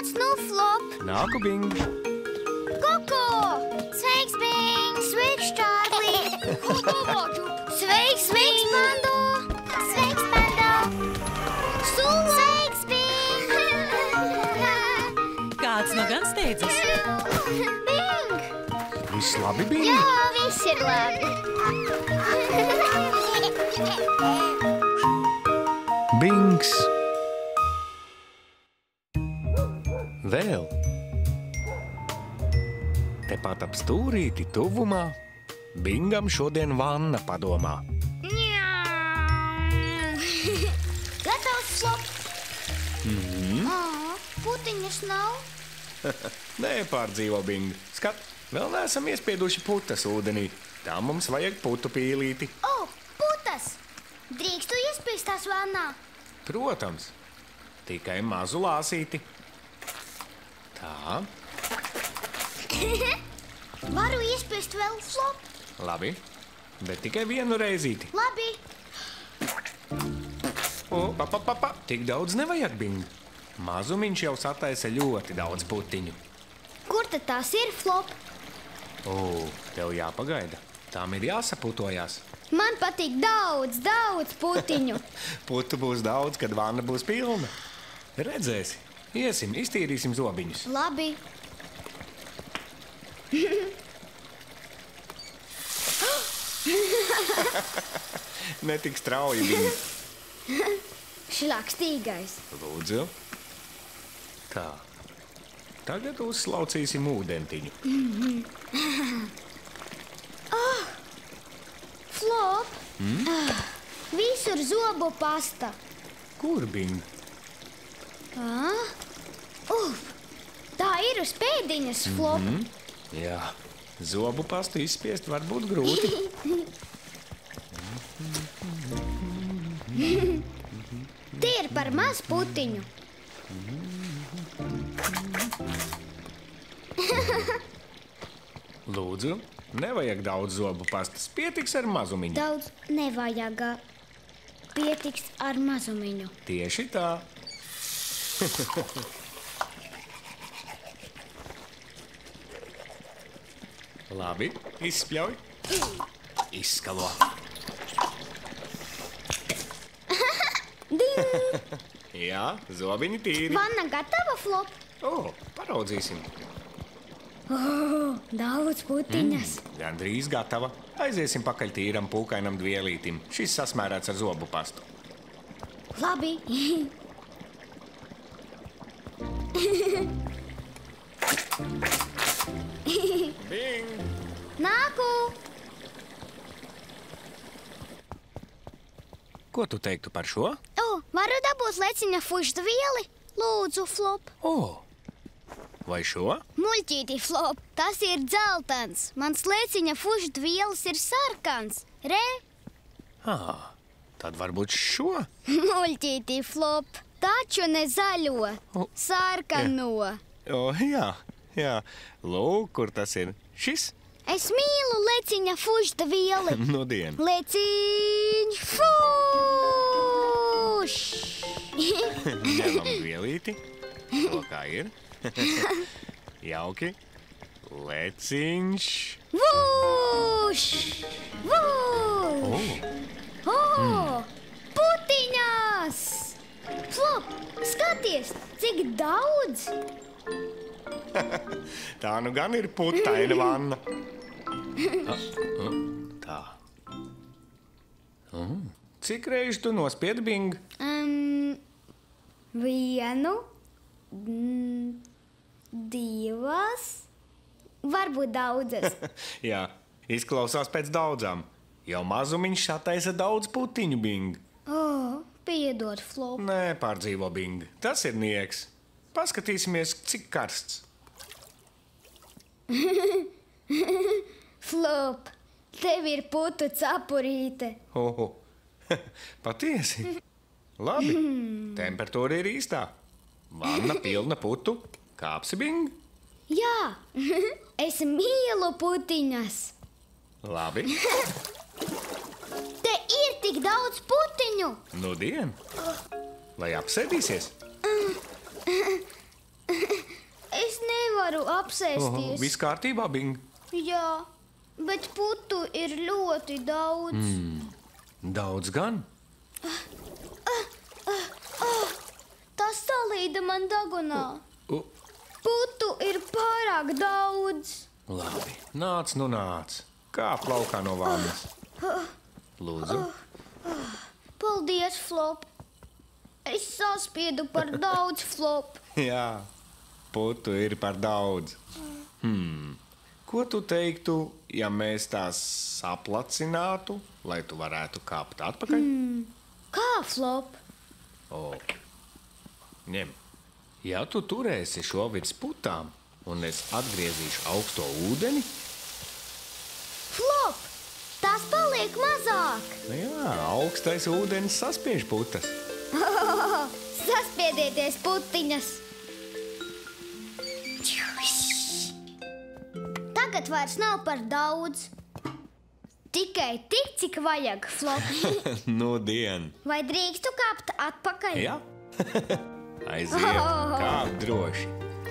Kāds nu, Flop? Nāku, Bing. Koko! Sveiks, Bing! Sveiks, Čārlī! Sveiks, Pando! Sveiks, Pando! Sula! Sveiks, Bing! Kāds nu gan steidzas? Bing! Viss labi, Bing? Jā, viss ir labi. Bings. Vēl. Tepat ap stūrīti tuvumā Bingam šodien vanna padomā. Gatavs, Flop? Putiņas nav? Nepārdzīvo, Bing. Skat, vēl neesam iespieduši putas ūdenī. Tā mums vajag putu pīlīti. O, putas! Drīkstu iespiest tās vannā? Protams, tikai mazu lāsīti. Tā, Varu iespiest vēl, Flop? labi, bet tikai vienu reizīti. Labi. O, pa, tik daudz nevajag, Bing. Mazumiņš jau sataisa ļoti daudz putiņu. Kur tad tās ir, Flop? O, tev jāpagaida. Tām ir jāsaputojās. Man patīk daudz putiņu. Putu būs daudz, kad vanna būs pilna. Redzēsi, iesim, iztīrīsim zobiņus. Labi. Ne tik strauji, Bing. Šlakstīgais. Lūdzu. Tā. Tagad uzslaucīsim ūdentiņu. Flop. Visur zobu pasta. Kur, Bing? Tā ir uz pēdiņas, Flop. Jā, zobu pastu izspiest var būt grūti. Tie ir par maz putiņu. Lūdzu, nevajag daudz zobu pastas. Pietiks ar mazumiņu. Daudz nevajag. Pietiks ar mazumiņu. Tieši tā. Labi, izspļauj. Izskalo. Jā, zobiņi tīri. Vanna gatava, Flop? O, paraudzīsim. Daudz putiņas. Gandrīz gatava. Aiziesim pakaļ tīram pūkainam dvielītim. Šis sasmērēts ar zobu pastu. Labi. Bing! Nāku. Ko tu teiktu par šo? Varu dabūt leciņa fuždvieli? Lūdzu, Flop. O, vai šo? Muļķīti, Flop, tas ir dzeltens. Mans leciņa fuždvielis ir sarkans. Re? Tad varbūt šo? Muļķīti, Flop, taču ne zaļo, sarkano. Jā. Lūk, kur tas ir. Šis? Es mīlu leciņa fuždvieli. Nudien. Leciņš fuš! Ņemam vielīti. Rokā ir. Jauki. Leciņš. Vuš! Vuš! Putiņas! Flop, skaties, cik daudz! Tā nu gan ir putaina vanna. Tā. Cik reizi tu nospiedi, Bing? Vienu, divas, varbūt daudzas. Jā, izklausās pēc daudzām. Jau mazumiņš sataisa daudz putiņu, Bing. Piedod, Flop. Nē, pārdzīvo, Bing. Tas ir nieks. Paskatīsimies, cik karsts. Flop, tev ir putu cepurīte. Patiesi? Labi, temperatūra ir īstā. Vanna pilna putu. Kāpsi, Bing? Jā, es mīlu putiņas. Labi. Te ir tik daudz putiņu. Nudien. Vai apsēdīsies? apsēsties. Viss kārtībā, Bing? Jā, bet putu ir ļoti daudz. Daudz gan. Tas salīda man dagunā. Putu ir pārāk daudz. Labi, nāc, nu nāc. Kāp laukā no vānas. Lūdzu. Paldies, Flop. Es saspiedu par daudz, Flop. Jā, putu ir par daudz. Ko tu teiktu, ja mēs tās saplacinātu, lai tu varētu kāpt atpakaļ? Kā, Flop? Ņem. Ja tu turēsi šo virs putām, un es atgriezīšu augsto ūdeni, Flop! Tas paliek mazāk! jā, augstais ūdenis saspiež putas. Saspiedieties, putiņas! Tagad vairs nav par daudz. Tikai tik, cik vajag, Flop. Nu, dien. Vai drīkstu kāpt atpakaļ? Jā? Aiziet, kāp droši.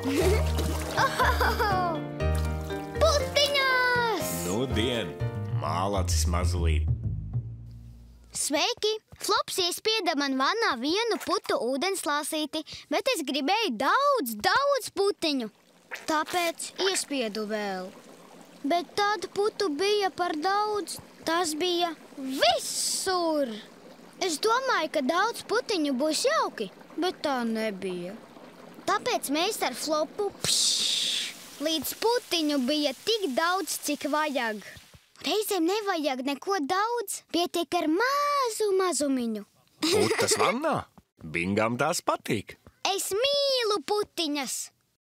Putiņas! Nu, dien, mālacis mazlīt. Sveiki! Flops iespieda man vannā vienu putu ūdenslāsīti, bet es gribēju daudz putiņu. Tāpēc iespiedu vēl. Bet tad putu bija par daudz. Tas bija visur. Es domāju, ka daudz putiņu būs jauki, bet tā nebija. Tāpēc mēs ar Flopu līdz putiņu bija tik daudz, cik vajag. Reizēm nevajag neko daudz, pietiek ar mazumiņu. Putas vannā? Bingam tās patīk. Es mīlu putiņas.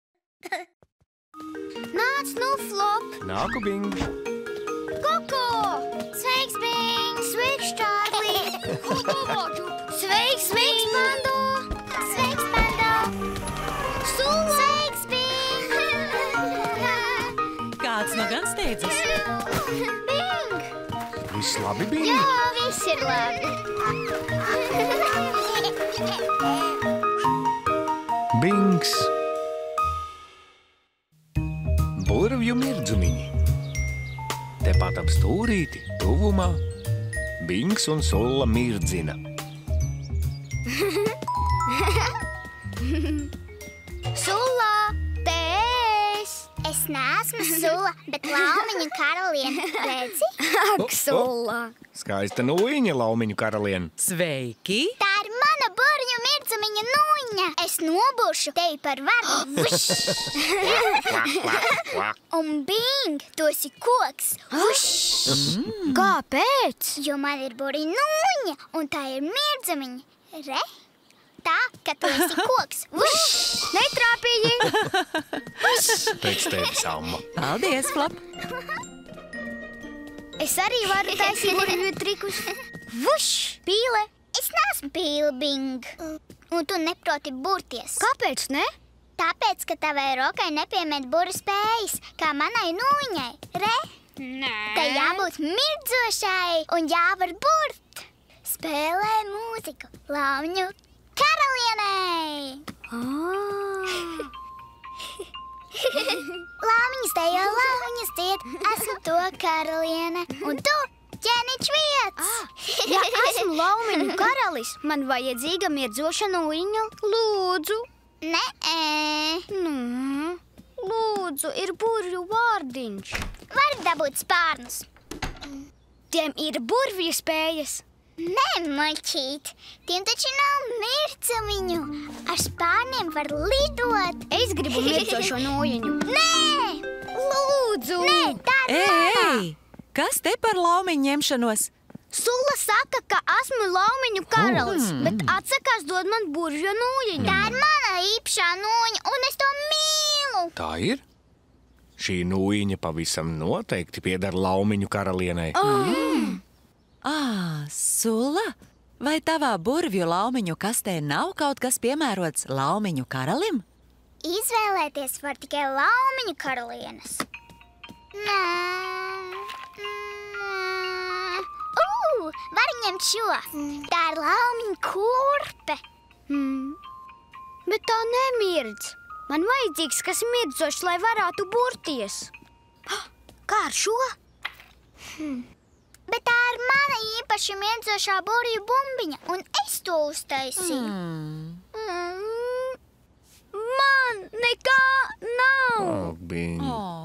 Nāc nu, Flop! Nāku, Bing. Koko! Sveiks, Bing! Sveiks, Čārlī! Sveiks, Pando! Sveiks, Pando! Sula! Sveiks, Bing! Kāds nu gan steidzas? Bing! Viss labi, Bing? Jā, viss ir labi. Bings. Burvju mirdzumiņi. Tepat ap stūrīti, tuvumā, Bings un Sulla mirdzina. Sula, te es! Es neesmu Sula, bet Laumiņa karaliene. Redzi? Ak, Sula! Skaista nūjiņa, Laumiņu karaliene. Sveiki! Tā ir mana burņu mirdzumiņa nūjiņa. Es noburšu tevi par varu. Kvak, kvak, kvak. Un Bing, tu esi koks. Kāpēc? Jo man ir burņu nūjiņa, un tā ir mirdzumiņa. Re? Tā, ka tu esi koks. Netrāpīji! Pēc tevis, Amma. Paldies, Flop! Es arī varu taisīt burvju trikus. Vuš! Pīle! Es neesmu pīle, Bing. Un tu neproti burties. Kāpēc ne? Tāpēc, ka tavai rokai nepiemēt buru spējas, kā manai nūjiņai. Re? Nē. Tai jābūt mirdzošai un jāvar burt. Spēlē mūziku Laumiņu karalienei. Laumiņas tejo, laumiņas ciet, esmu to karaliene. Un tu, ķēniņš vietas. Ja esmu Laumiņu karalis, man vajadzīga mirdzoša nūjiņa. Lūdzu! Nē, Lūdzu, ir burvju vārdiņš. vari dabūt spārnus. Tiem ir burvju spējas. Nē, muļķīt, tiem taču nav mirdzumiņu. Ar spārniem var lidot. Es gribu mirdzošo nūjiņu. Nē, Lūdzu! nē, tā nav. Ei! Kas te par laumiņu ņemšanos? Sula saka, ka esmu Laumiņu karalis, bet atsakās dod man burvju nūjiņu. Tā ir mana īpašā nūjiņa, un es to mīlu. Tā ir? Šī nūjiņa pavisam noteikti pieder Laumiņu karalienei. Sula, vai tavā burvju laumiņu kastē nav kaut kas piemērots Laumiņu karalim? Izvēlēties var tikai Laumiņu karalienes. Nē. Var ņemt šo. Tā ir Laumiņu kurpe. Bet tā nemirdz. Man vajadzīgs kas mirdzošs, lai varētu burties. Kā ar šo? Bet tā ir mana īpaši mirdzošā burvju bumbiņa, un es to uztaisīju. Man nekā nav! Bing.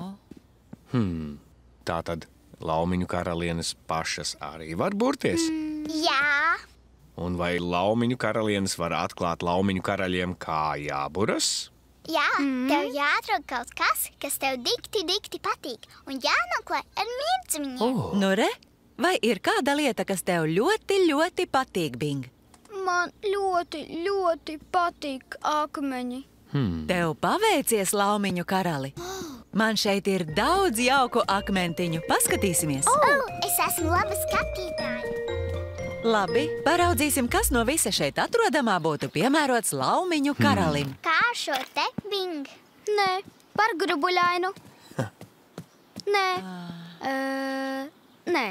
Tātad laumiņu karalienes pašas arī var burties? Jā. Un vai laumiņu karalienes var atklāt laumiņu karaļiem, kā jāburas? Jā, tev jāatrod kaut kas, kas tev dikti patīk, un jānoklāj ar mirdzumiņiem. Nu re, vai ir kāda lieta, kas tev ļoti patīk, Bing? Man ļoti patīk akmeņi. Tev paveicies, laumiņu karali. Man šeit ir daudz jauku akmentiņu. Paskatīsimies. Es esmu laba skatītāja. Labi, paraudzīsim, kas no visa šeit atrodamā būtu piemērots laumiņu karalim. Kā šo te, Bing? Nē, par grubuļainu. Nē. Nē.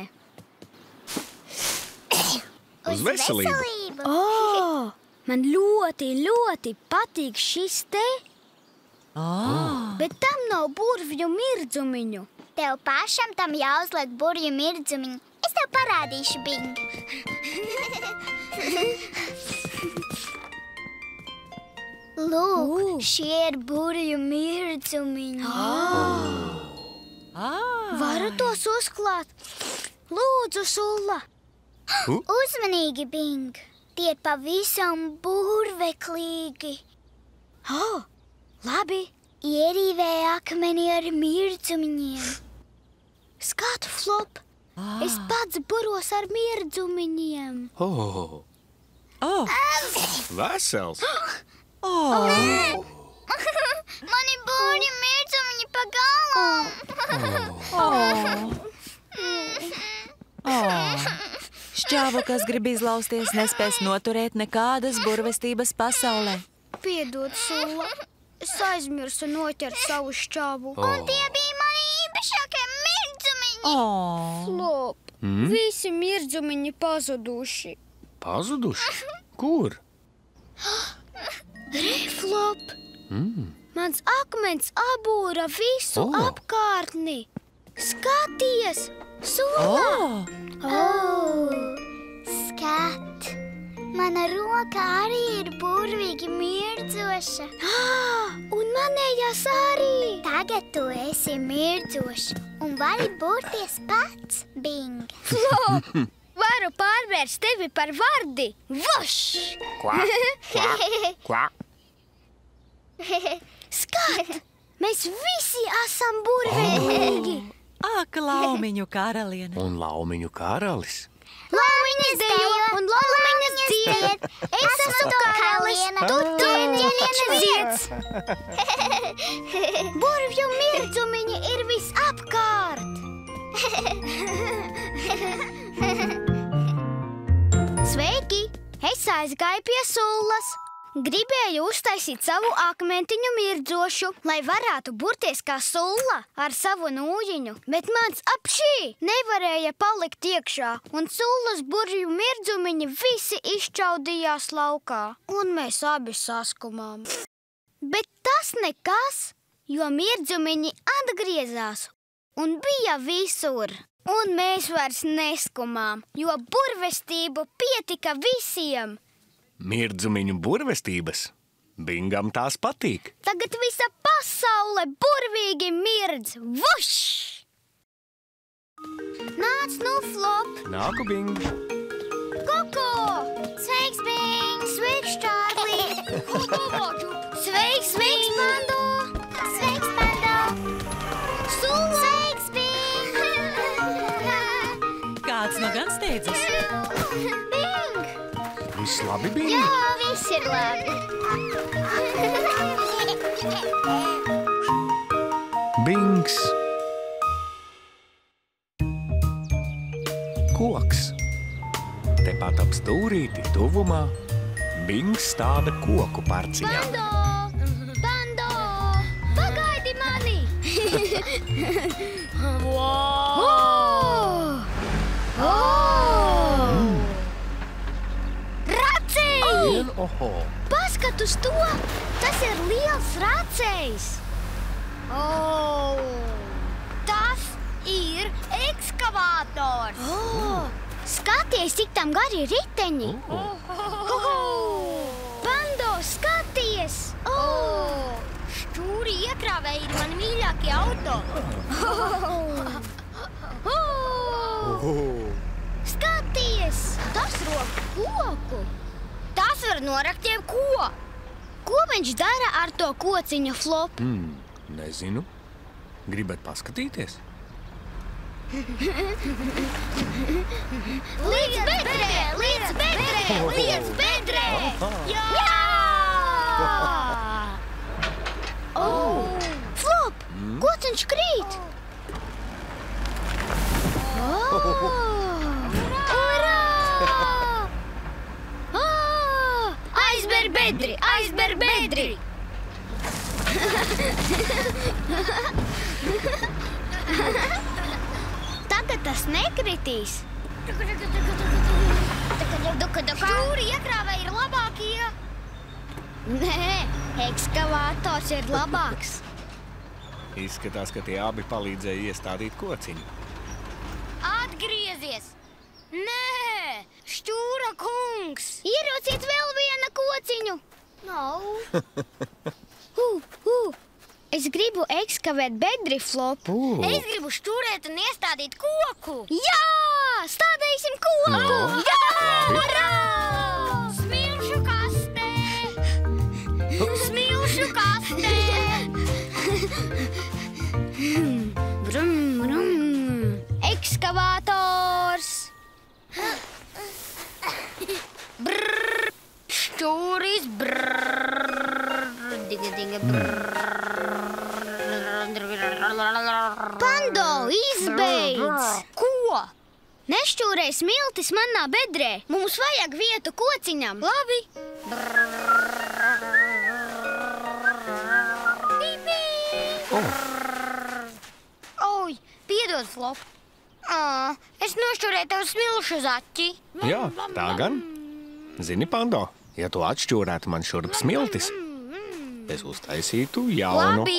Uz veselību. Man ļoti patīk šis te. Bet tam nav burvju mirdzumiņu. Tev pašam tam jāuzliek burvju mirdzumiņu. Es tev parādīšu, Bing. Lūk, šie ir burvju mirdzumiņi. Varu tos uzklāt? Lūdzu, Sulla. Uzmanīgi, Bing. Tie ir pavisam burveklīgi. Labi. Ierīvē akmeni ar mirdzumiņiem. Skatu, Flop. Es pats buros ar mirdzumiņiem. Vesels. Mani burvju mirdzumiņi pa galam. Šķāvu, kas grib izlausties, nespēs noturēt nekādas burvestības pasaulē. Piedod, Sulla. Es aizmirsu noķert savu šķāvu. Un tie bija mani īpašākie mirdzumiņi. Flop, visi mirdzumiņi pazuduši. Pazuduši? Kur? Flop, mans akmens abūra visu apkārtni. Skaties, Sulla! Skat! Mana roka arī ir burvīgi mirdzoša. Un manējās arī. Tagad tu esi mirdzošs un vari burties pats, Bing. Flop, varu pārvērst tevi par vardi. Vošs! Kvā. Skat! Mēs visi esam burvīgi. Ak, laumiņu karaliene. Un laumiņu karalis. Laumiņas dejo un laumiņas dzied. Es esmu karalis, tu ķēnienes zieds. Burvju mirdzumiņi ir visapkārt. Sveiki! Es aizgāju pie Sullas. Gribēju uztaisīt savu akmentiņu mirdzošu, lai varētu burties kā Sulla ar savu nūjiņu. Bet mans apšī nevarēja palikt iekšā, un Sullas burvju mirdzumiņi visi izšķaudījās laukā, un mēs abi saskumām. Bet tas nekas, jo mirdzumiņi atgriezās un bija visur. Un mēs vairs neskumām, jo burvestību pietika visiem. Mirdzumiņu burvestības. Bingam tās patīk. Tagad visa pasaule burvīgi mirdz. Vušs! Nāc nu, Flop! Nāku, Bing. Koko! Sveiks, Bing! Sveiks, Čārlī! Sveiks, Pando! Sveiks, Pando! Sulla! Sveiks, Bing! Kāds nu gan steidzas? Viss labi, Bing? Jā, viss ir labi. Bings. Koks. Tepat ap stūrīti tuvumā Bings stāda koku parciņā. Pando! Pagaidi mani! Oho! Paskat uz to! Tas ir liels rats! redzējis? Tas ir ekskavātors. Skaties, cik tam gari riteņi. Pando, skaties! Šķūri iekrāvēji ir mani mīļākie auto. Skaties! Tas rok koku. Tas var norakt jebko. Ko viņš dara ar to kociņu, Flop? Nezinu. Gribat paskatīties? Līdz bedrē! Līdz bedrē! Līdz bedrē! Jā! Flop! Kociņš krīt! Urā! Aizber bedri! Aizber bedri! Tagad tas nekritīs. Šķūri iekrāvēji ir labākie. Nē, ekskavātors ir labāks. Izskatās, ka tie abi palīdzēja iestādīt kociņu. Atgriezies! Nē, Šķūra kungs! Ierauciet vēl vienu kociņu. Es gribu ekskavēt bedri, Flop. Es gribu šķūrēt un iestādīt koku. Jā! Stādīsim koku! Jā! Urā! Smilšu kastē! Smilšu kastē! Brum, brum. Ekskavātors! Brrr! Šķūris brrr! Diga, diga, brrr! Pando, izbeidz! Ko? Nešķūrē smiltis manā bedrē. Mums vajag vietu kociņam. Labi. Oj, piedod, Flop. Es nošķūrēju tev smilšu zaķi. Jā, tā gan. Zini, Pando, ja tu atšķūrētu man šurp smiltis, es uztaisītu jaunu. Labi.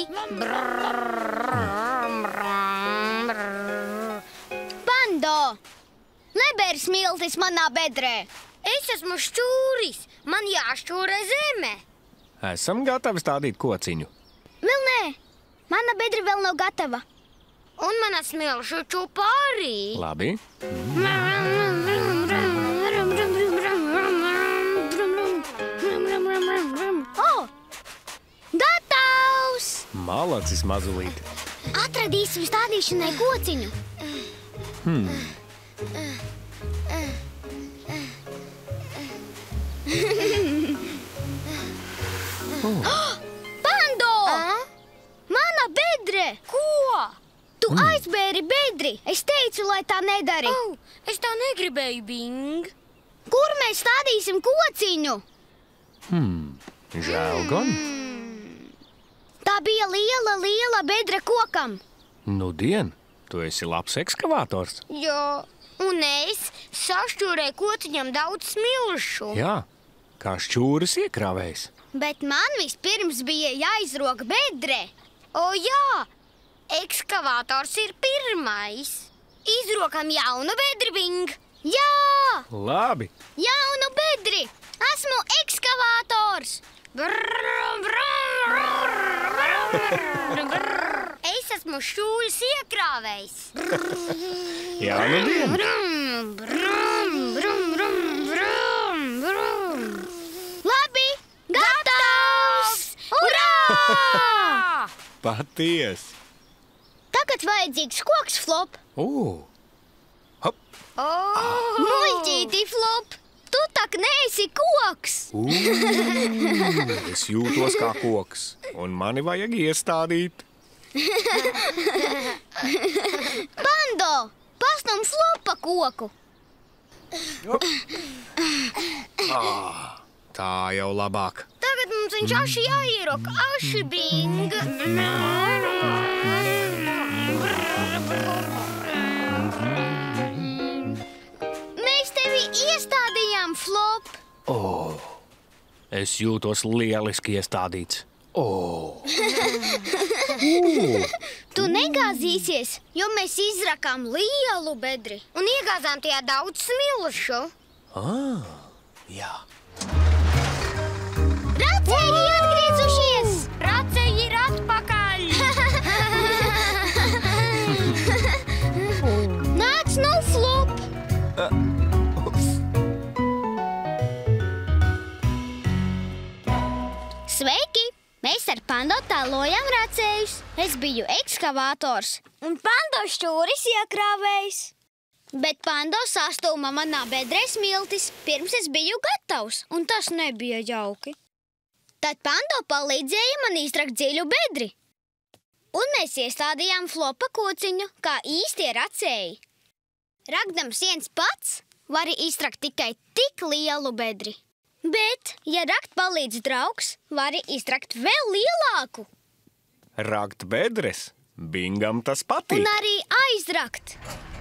Pando, nebēr smiltis manā bedrē. Es esmu šķūris. Man jāšķūrē zeme. Esam gatavi stādīt kociņu. Vēl nē, mana bedra vēl nav gatava. Un mana smilšu čupa arī. Labi. Gatavs! Malacis, mazulīti. Atradīsim stādīšanai kociņu. Pando! Mana bedre! Ko? Tu aizbēri bedri! Es teicu, lai tā nedari! Es tā negribēju, Bing! Kur mēs stādīsim kociņu? Žēl gan. Tā bija liela bedra kokam. Nudien, tu esi labs ekskavātors. Jā, un es sašķūrēju kociņam daudz smilšu. Jā, kā šķūris iekrāvējs. Bet man vispirms bija jāizrok bedre. O jā, ekskavātors ir pirmais. Izrokam jaunu bedri, Bing! Jā! Labi. Jaunu bedri! Esmu ekskavātors! Es esmu šķūris iekrāvējs. Jā, nudien. Labi! Gatavs! Urā! Paties. Tagad vajadzīgs koks, Flop. Hop. Muļķīti, Flop! Tu tak neesi koks! Es jūtos kā koks, un mani vajag iestādīt. Pando, pasnum Flopa koku! Tā jau labāk. Tagad mums viņš aši jāierok. Aši, Bing! Mēs tevi iestādījām, Flop! Es jūtos lieliski iestādīts. Tu negāzīsies, jo mēs izrakām lielu bedri un iegāzām tajā daudz smilšu. Jā. Racēji atgriezušies! Racēji ir atpakaļ! Nāc nu, Flop! Sveiki! Mēs ar Pando tēlojam racējus. Es biju ekskavātors un Pando šķūris iekrāvējs. Bet Pando sastūma manā bedrē smiltis, pirms es biju gatavs, un tas nebija jauki. Tad Pando palīdzēja man izrakt dziļu bedri. Un mēs iestādījām Flopa kociņu, kā īstie racēji. Rakdams viens pats vari izrakt tikai tik lielu bedri. Bet, ja rakt palīdz draugs, vari izrakt vēl lielāku. Rakt bedres. Bingam tas patīk. Un arī aizrakt.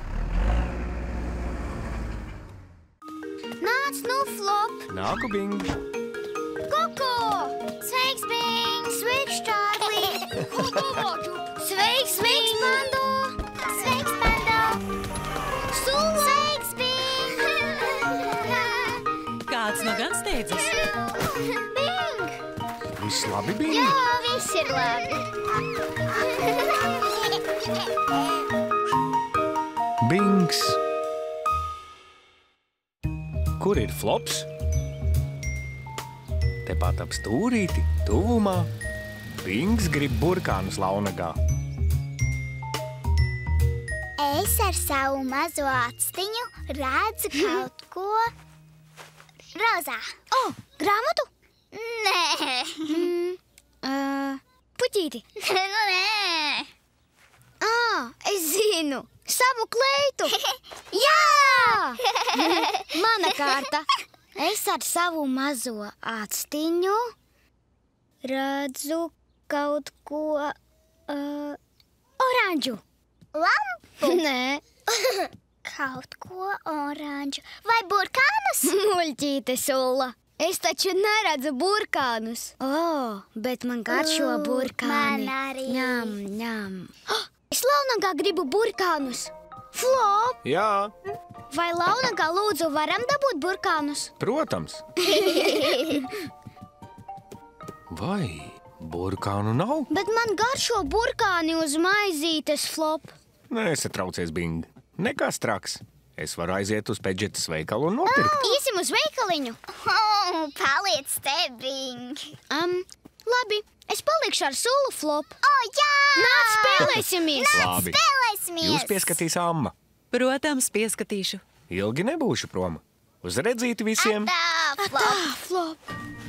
Nāc nu, Flop! Nāku, Bing. Koko! Sveiks, Bing! Sveiks, Čārlī! Sveiks, Pando! Sveiks, Pando! Sula! Sveiks, Bing! Kāds no gan steidzas? Bing! Viss labi, Bing? Jā, viss ir labi. Bings. Kur ir Flops? Tepat ap stūrīti, tuvumā. Bings grib burkānus launagā. Es ar savu mazo actiņu redzu kaut ko rozā. Grāmatu? Nē, Puķīti. nē. Es zinu. Savu kleitu. Jā! Mana kārta. Es ar savu mazo actiņu redzu kaut ko oranžu. Lampu. Nē, Kaut ko oranžu. Vai burkānus? muļķīte Sula. Es taču neredzu burkānus. Bet man garšo burkāni. Man arī. Ņam, ņam. Es launagā gribu burkānus. Flop, Jā, vai launagā lūdzu varam dabūt burkānus? protams. Vai burkānu nav? Bet man garšo burkāni uz maizītes, Flop. Nesatraucies, Bing. Nekas traks. Es varu aiziet uz Pedžetes veikalu un nopirkt. Iesim uz veikaliņu. Paliec te, Bing. Labi, es palikšu ar Sulu, Flop. Jā! Nāc, spēlēsimies! Labi. Spēlēsimies! Jūs pieskatīs Amma. Protams, pieskatīšu. Ilgi nebūšu prom. Uz redzīti visiem. Tā, Flop. Flop.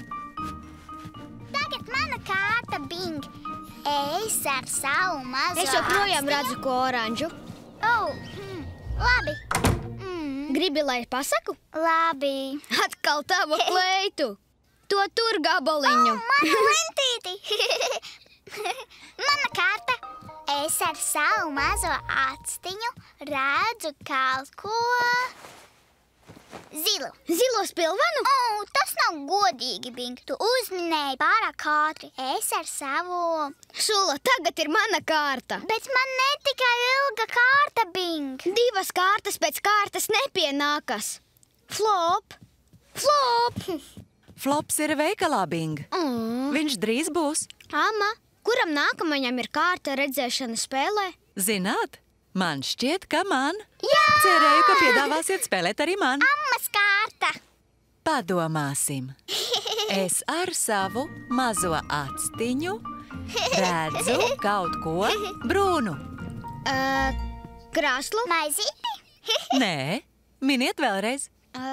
Tagad mana kārta, Bing. Es ar savu mazo Es joprojām redzu ko oranžu. Labi. Gribi, lai pasaku? Labi. Atkal tava kleitu. To tur gabaliņu. Mana lentīti. Mana kārta. Es ar savu mazo actiņu redzu kaut ko zilu. Zilo spilvenu? Tas nav godīgi, Bing. Tu uzminēji pārāk ātri. Es ar savu... Sula, tagad ir mana kārta. Bet man netika ilga kārta, Bing. Divas kārtas pēc kārtas nepienākas. Flop. Flop. Flops ir veikalā, Bing. Viņš drīz būs. Amma, kuram nākamajam ir kārta redzēšana spēlē? Zināt, man šķiet, ka man. Jā! Cerēju, ka piedāvāsiet spēlēt arī man. Ammas kārta. Padomāsim. Es ar savu mazo actiņu redzu kaut ko brūnu. Krāslu? Maizīti? Nē, miniet vēlreiz.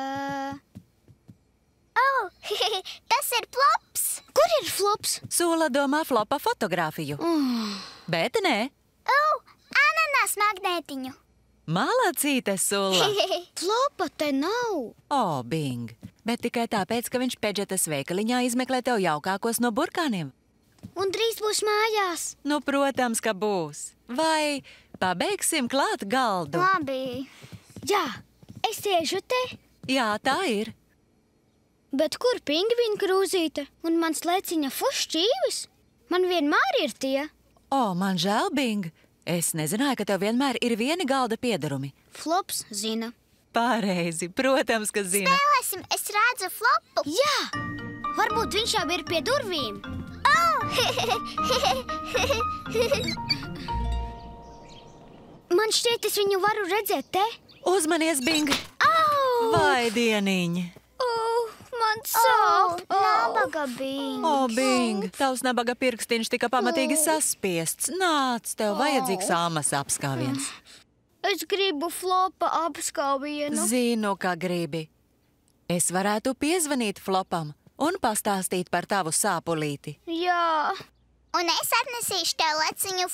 Tas ir Flops. Kur ir Flops? Sula domā Flopa fotogrāfiju. Bet nē, Ananas magnētiņu. malacīte Sula. Flopa te nav. Bing, bet tikai tāpēc, ka viņš Pedžetes veikaliņā izmeklē tev jaukākos no burkāniem. Un drīz būs mājās. Nu, protams, ka būs. Vai pabeigsim klāt galdu? Labi. Jā, es sēžu te. Jā, tā ir. Bet kur pingvīna krūzīte un mans leciņa fušķīvis? Man vienmēr ir tie. Man žēl, Bing. Es nezināju, ka tev vienmēr ir vieni galda piedarumi. Flops zina. Pareizi, protams, ka zina. Spēlēsim, es redzu Flopu. Jā! Varbūt viņš jau ir pie durvīm. Man šķiet, es viņu varu redzēt te. Uzmanies, Bing! Au! Vai dieniņ! Man sāp! Nabaga Bing. Bing, tavs nabaga pirkstiņš tika pamatīgi saspiests. Nāc, tev vajadzīgs āmas apskāviens. Es gribu Flopa apskāvienu. Zinu, ka gribi. Es varētu piezvanīt Flopam un pastāstīt par tavu sāpulīti. Jā. Un es atnesīšu tev leciņu.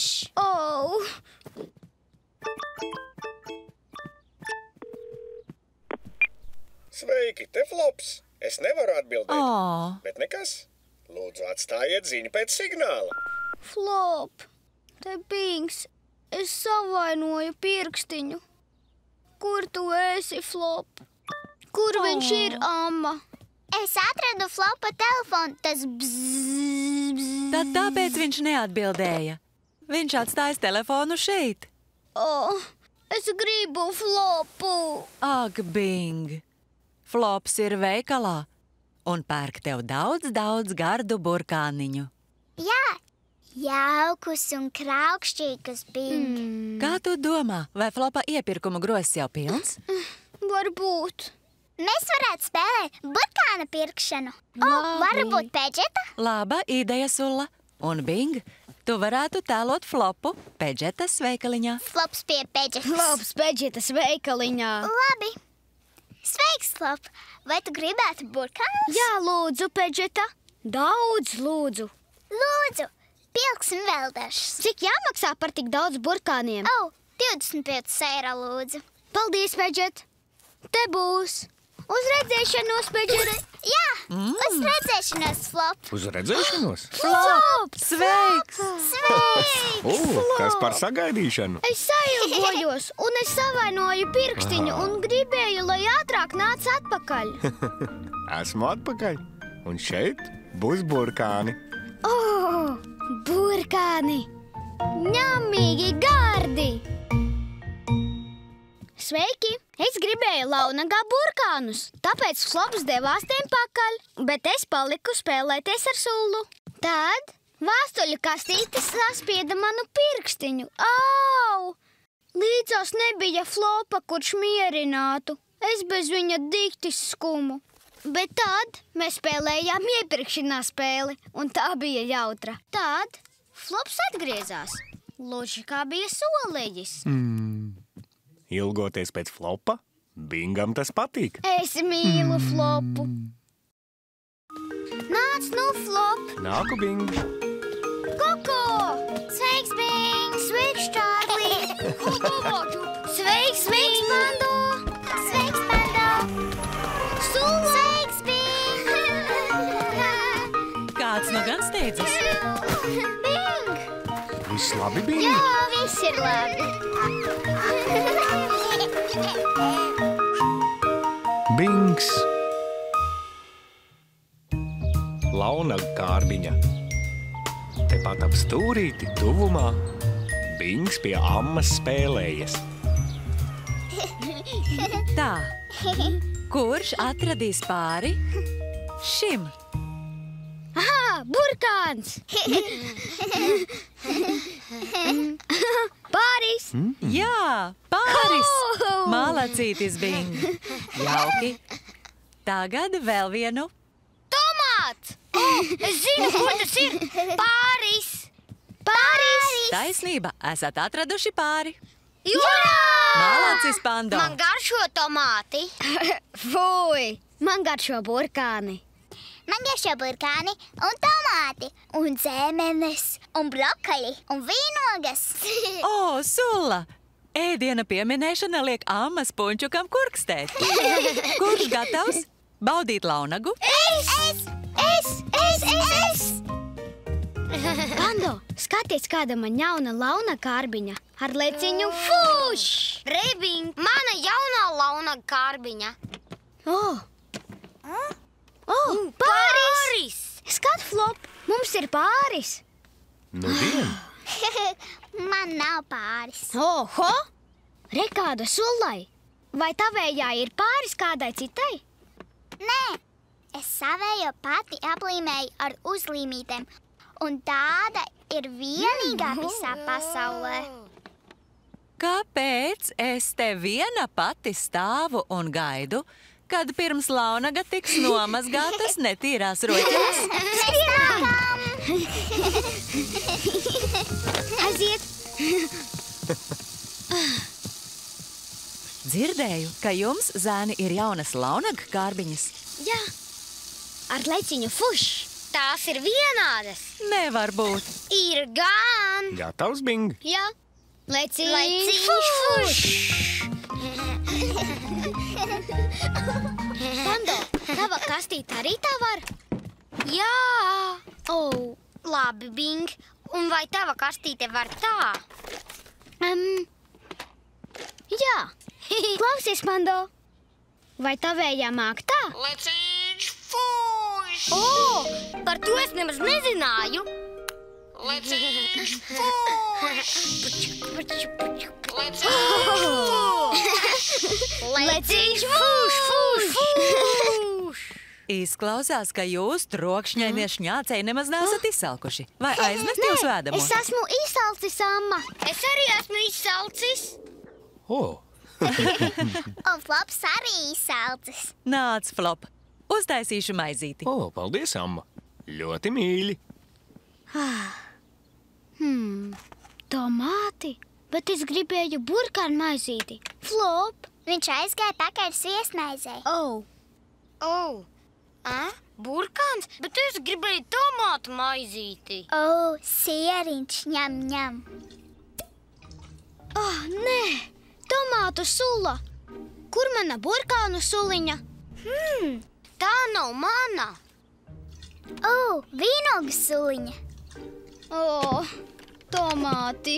Sveiki, te Flops. Es nevaru atbildēt. Bet nekas. Lūdzu, atstājiet ziņu pēc signāla. Flop, te Bings, es savainoju pirkstiņu. Kur tu esi, Flop? Kur viņš ir, Amma? Es atradu Flopa telefonu, tas bzz. Tad tāpēc viņš neatbildēja. Viņš atstājis telefonu šeit. Es gribu Flopu. Ak, Bing! Flops ir veikalā un pērk tev daudz gardu burkāniņu. Jā, jaukus un kraukšķīgus, Bing. Kā tu domā, vai Flopa iepirkumu grozs jau pilns? Varbūt. Mēs varētu spēlēt burkāna pirkšanu. Varbūt Pedžeta? Laba ideja, Sulla. Un Bing, tu varētu tēlot Flopu Pedžetas veikaliņā. Flops pie Pedžetas. Flops Pedžetas veikaliņā. Labi. Sveiks, Flop. Vai tu gribētu burkānus? Jā, lūdzu, Pedžeta. Daudz lūdzu. Lūdzu, pilksim vēl dažus. Cik jāmaksā par tik daudz burkāniem? 25 eiro, lūdzu. Paldies, Pedžet. Te būs. Uz redzēšanos, Pedžet. Jā, uz redzēšanos, Flop. Uz redzēšanos? Flop! Sveiks! Sveiks! Kas par sagaidīšanu? Es sailgojos, un es savainoju pirkstiņu un gribēju, lai ātrāk nāc atpakaļ. Esmu atpakaļ. Un šeit būs burkāni. Burkāni! Ņemīgi gardi! Sveiki! Es gribēju launagā burkānus, tāpēc Flops devās tiem pakaļ, bet es paliku spēlēties ar Sullu. Tad vēstuļu kastītes saspieda manu pirkstiņu. Au! Līdzās nebija Flopa, kurš mierinātu. Es bez viņa dikti skumu. Bet tad mēs spēlējām iepirkšanās spēli, un tā bija jautra. Tad Flops atgriezās, loži kā bija solījis. Ilgoties pēc Flopa, Bingam tas patīk. Es mīlu Flopu. Nāc nu, Flop! Nāku, Bing. Koko! Sveiks, Bing! Sveiks, Čārlī! Sveiks, Pando! Sveiks, Pando! Sulla! Sveiks, Bing! Kāds nu gan steidzas? Bing! Viss labi, Bing? Jā, viss ir labi. Bings. Launaga kārbiņa. Tepat ap stūrīti tuvumā Bings pie ammas spēlējas. Tā, kurš atradīs pāri šim? Burkāns! Pāris! Jā, pāris! Malacītis, Bing! Jauki! Tagad vēl vienu. Tomāts! Es zinu, kur tas ir! Pāris! Pāris! Taisnība, esat atraduši pāri. Jurā! Malacis, Pando! Man garšo tomāti! Fui! Man garšo burkāni! Man garšo burkāni un tomāti un zemenes un brokoli un vīnogas. Sulla! Ēdiena pieminēšana liek ammas puņķukam kurkstēt. Kurš gatavs baudīt launagu? Es! Pando, skaties, kāda man jauna launa kārbiņa ar leciņu fuš! Rebing, mana jaunā launa kārbiņa. Pāris! Skat, Flop, Mums ir pāris. Nu, dien. Man nav pāris. Oho! Re kāda sulai! Vai tavējā ir pāris kādai citai? Nē, es savējo pati aplīmēju ar uzlīmītēm, un tāda ir vienīgā visā pasaulē. Kāpēc es te viena pati stāvu un gaidu, kad pirms Launaga tiks nomazgātas netīrās roķenes? Skrienam! Aiziet! Dzirdēju, ka jums, zēni, ir jaunas Launaga kārbiņas. Jā, ar leciņu fuš! Tās ir vienādas. Nevar būt. Ir gan. Gatavs, Bing? Jā, leciņš Leciņš fuš! Pando, tava kastīte arī tā var? Jā. Oh, Labi, Bing. Un vai tava kastīte var tā? jā. Klausies, Pando. Vai tavējā māk tā? Leciņš fuš! O, Par to es nemaz nezināju. Leciņš fuš! Leciņš fuš, fuš, fuš! Izklausās, ka jūs trokšņainie šņācēji nemaz neesat izsalkuši. Vai aiznest jūs vēdamo? es esmu izsalcis, Amma. Es arī esmu izsalcis. Un Flops arī izsalcis. Nāc, Flop. Uztaisīšu maizīti. Paldies, Amma. Ļoti mīļi. Tomāti, bet es gribēju burkānu maizīti. Flop. Viņš aizgāja pakaļ sviestmaizei. Oh, Burkāns? Bet es gribēju tomātu maizīti. Sieriņš, ņem, ņem. nē, tomātu sula. Kur mana burkānu suliņa? Tā nav mana. Vīnogas suliņa. Tomāti.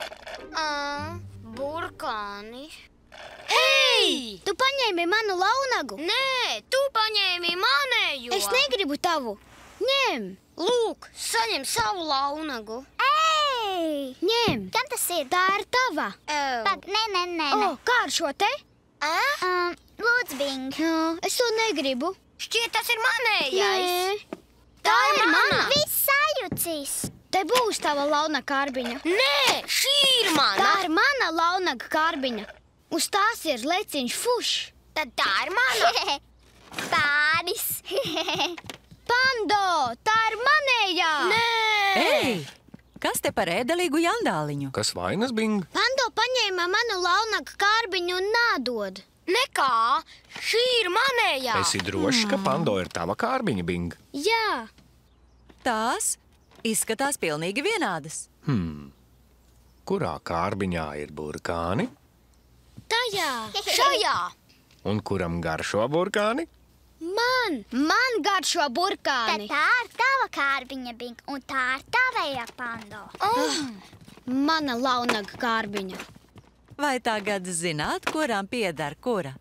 Burkāni. Hei! Tu paņēmi manu launagu. Nē, tu paņēmi manējo. Es negribu tavu. Ņem, Lūk, saņem savu launagu. Ei! ņem. Kam tas ir? Tā ir tava. Pag, nē. Kā ar šo te? Lūdzu, Bing. Es to negribu. Šķiet, tas ir manējais. Nē, Tā ir mana. Viss sajucis. te būs tava launaga kārbiņa. Nē, šī ir Tā mana. ir mana launaga kārbiņa. Uz tās ir leciņš fuš. Tad tā ir mana. Pāris. Pando, tā ir manējā. Ei! Kas te par ēdelīgu jandāliņu? Kas vainas, Bing? Pando paņēma manu launaga kārbiņu un nādod. Nekā, šī ir manējā. Esi drošs, ka Pando ir tava kārbiņa, Bing? Jā, Tās izskatās pilnīgi vienādas. Kurā kārbiņā ir burkāni? tajā. Šajā. Un kuram garšo burkāni? Man garšo Tad burkāni. tā ir tava kārbiņa, Bing, un tā ir tavējā Pando. Mana launaga kārbiņa. Vai tagad zināt, kuram pieder kura?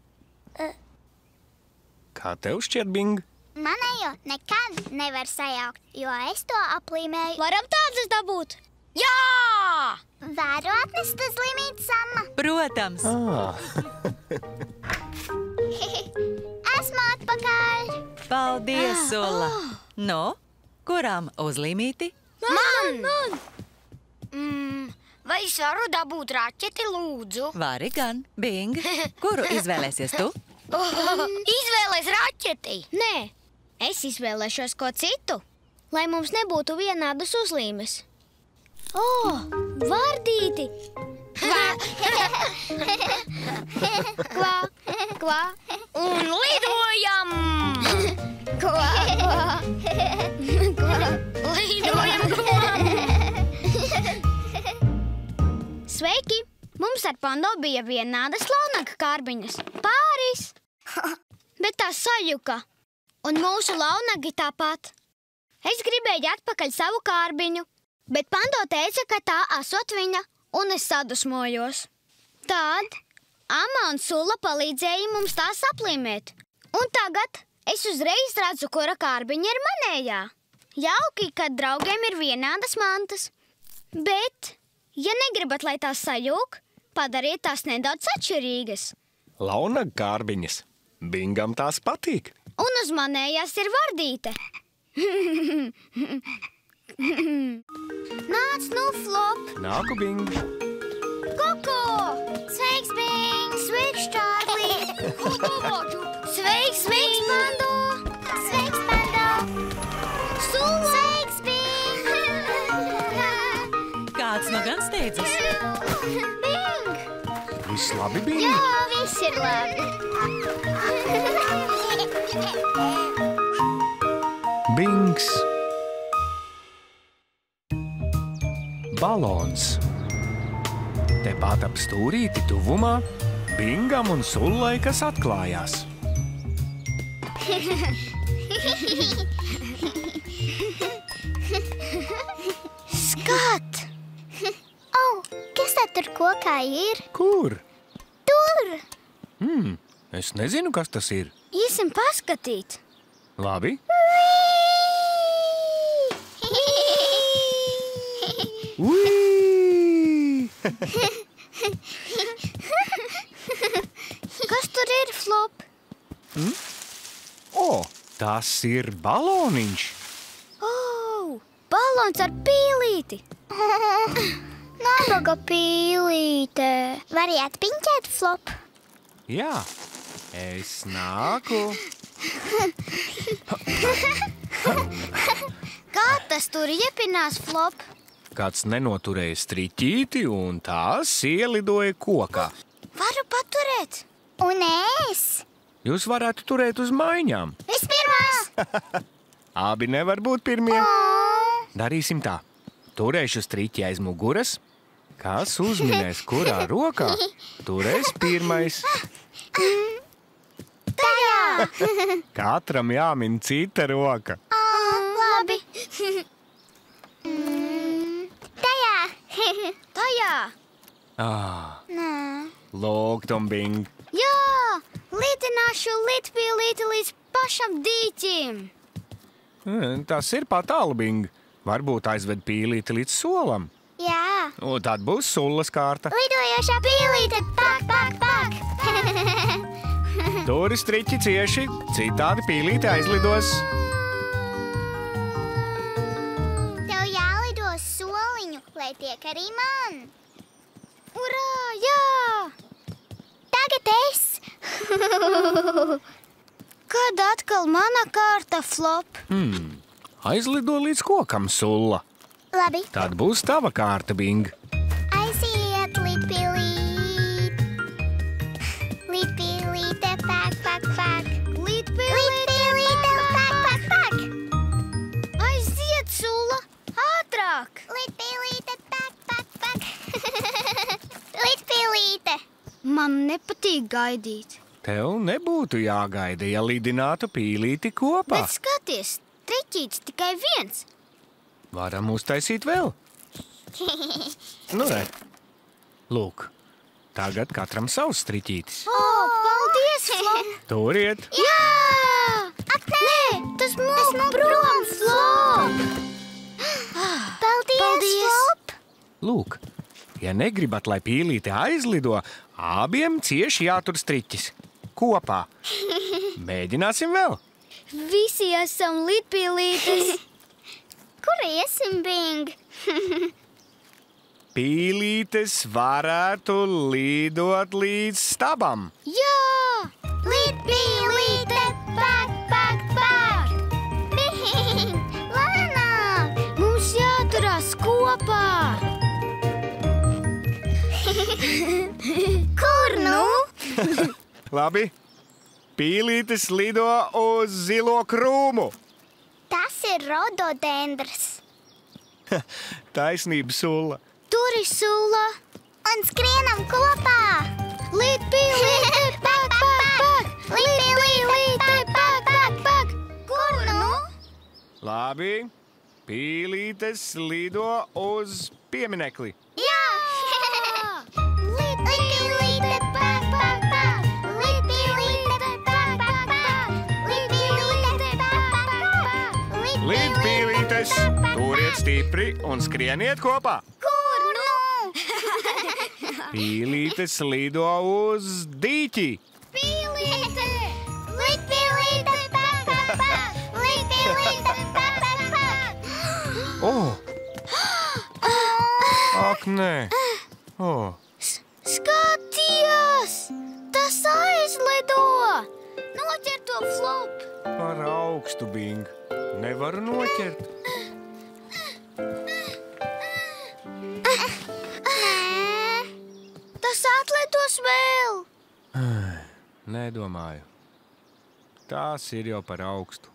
Kā tev šķiet, Bing? Manējo nekad nevar sajaukt, jo es to aplīmēju. Varam tādas dabūt? Jā! Varu atnest uz limītu, Samma? Protams. Esmu atpakaļ. Paldies, Sula. Nu, kuram uzlīmīti? Man! Vai es varu dabūt raķeti, lūdzu? Vari gan, Bing. Kuru izvēlēsies tu? Izvēlēs raķeti. Nē, es izvēlēšos ko citu, lai mums nebūtu vienādas uzlīmes. Vārdīti! Kvā, kvā, Un lidojam! kvā, kvā. Lidojam prom! Sveiki! Mums ar Pando bija vienādas launaga kārbiņas. Pāris! Bet tās sajuka. Un mūsu launagi tāpat. Es gribēju atpakaļ savu kārbiņu, bet Pando teica, ka tā esot viņa, un es sadusmojos. Tad Amma un Sula palīdzēja mums tās aplīmēt. Un tagad es uzreiz redzu, kura kārbiņa ir manējā. Jauki, kad draugiem ir vienādas mantas. Bet, ja negribat, lai tās sajūg, padariet tās nedaudz atšķirīgas. Launaga kārbiņas. Bingam tās patīk. Un uz manējās ir vardīte. Nāc, nu, Flop! Nāku, Bing. Koko! Sveiks, Bing! Sveiks, Čārlī! Sveiks, Pando! Sveiks, Pando! Sula! Sveiks, Bing! Kāds nu gan steidzas? Bing! Viss labi, Bing? Jā, viss ir labi. Bings. Balons. Tepat ap stūrīti tuvumā Bingam un Sullai, kas atklājās. Skat! Kas tad tur kokā ir? Kur? Tur! Es nezinu, kas tas ir. Iesim paskatīt. Labi. Ui! Kas tur ir, Flop? O, tas ir baloniņš. Balons ar pīlīti. Nabaga pīlīte. Vari atpiņķēt, Flop? Jā, es nāku. Kā tas tur iepinās, Flop? Kāds nenoturēja striķīti un tās ielidoja kokā. Varu paturēt. Un es? Jūs varētu turēt uz maiņām. Vispirmais! Abi nevar būt pirmie. Darīsim tā. Turēšu striķi aiz muguras. Kas uzminēs, kurā rokā, turēs pirmais. Tajā! Katram jāmin cita roka. Labi. Tajā! Tajā. Nē. Lūk, Tombing. Jā, lidināšu lidpīlīti līdz pašam dīķim. Tas ir patālu, Bing. Varbūt aizved pīlīti līdz solam. Jā. Un tad būs Sullas kārta. Lidojošā pīlīte! Pak, pak, pak! Turi striķi cieši, citādi pīlīte aizlidos. Tev jālido soliņu, lai tiek arī man. Urā, jā! Tagad es! Kad atkal mana kārta, Flop? Aizlido līdz kokam, Sulla. Labi. Tad būs tava kārta, Bing. Aiziet, lidpīlīt. Lidpīlīte, pak, pak, pak. Lidpīlīte, pak, pak, pak. Aiziet, Sula, ātrāk! Lidpīlīte, pak, pak, pak. Lidpīlīte. Man nepatīk gaidīt. Tev nebūtu jāgaida, ja lidinātu pīlīti kopā. Bet skaties, triķīts tikai viens. Varam uztaisīt vēl. Nu, re. Lūk, tagad katram savs striķītis. Paldies, Flop! Turiet. Jā! Ak, nē! Tas mūk prom, Flop! Paldies, Flop! Lūk, ja negribat, lai pīlīte aizlido, abiem cieši jātur striķis. Kopā. Mēģināsim vēl. Visi esam lidpīlītes. Kur iesim, Bing? Pīlītes varētu lidot līdz stabam. Jā! Lidpīlīte, pak, pak, pak. Bing, lēnāk! Mums jāturās kopā! Kur nu? Labi. Pīlītes lido uz zilo krūmu. Tas ir rododendrs. Taisnība, Sulla. Tur ir Sula! Un skrienam kopā! Lidpīlīte, pak, pak, pak! Lidpīlīte, pak, pak, pak! Kur nu? Labi. Pīlītes lido uz pieminekli. Jā! Lidpīlīte, pak, pak, pak! Lidpīlīte, pak, pak, pak! Lidpīlīte, pak, pak, pak! Lidpīlīte Turiet stipri un skrieniet kopā. Kur nu? Pīlītes lido uz dīķi. Pīlīte! Lidpīlīte! Pa, pa, pa! Lidpīlīte! Pa, pa, pa! Ak, nē. Skaties! Tas aizlido! Noķer to Flop! Par augstu, Bing. Nevaru noķert. Tas atlidos vēl! Nedomāju. Tās ir jau par augstu.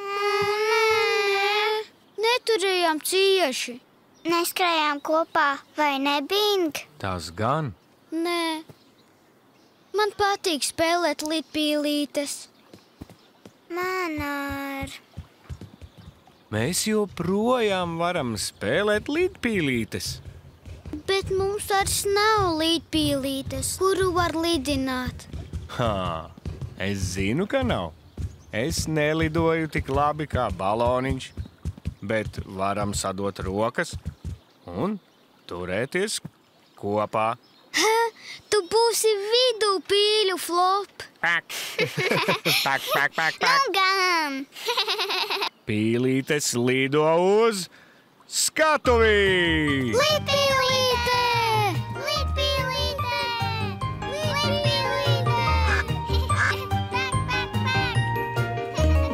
Neturējām cieši. Neskrējām kopā, vai ne, Bing? Tas gan. Nē. Man patīk spēlēt lidpīlītes. Man ar... Mēs joprojām varam spēlēt lidpīlītes. Bet mums vairs nav lidpīlītes, kuru var lidināt. Es zinu, ka nav. Es nelidoju tik labi kā baloniņš, bet varam sadot rokas un turēties kopā. Tu būsi vidū pīļu, Flop. Pak! Pak, pak, pak, pak. Gan! Pīlītes lido uz skatuvī! Lidpīlīte! Lidpīlīte! Lidpīlīte! Pak, pak, pak!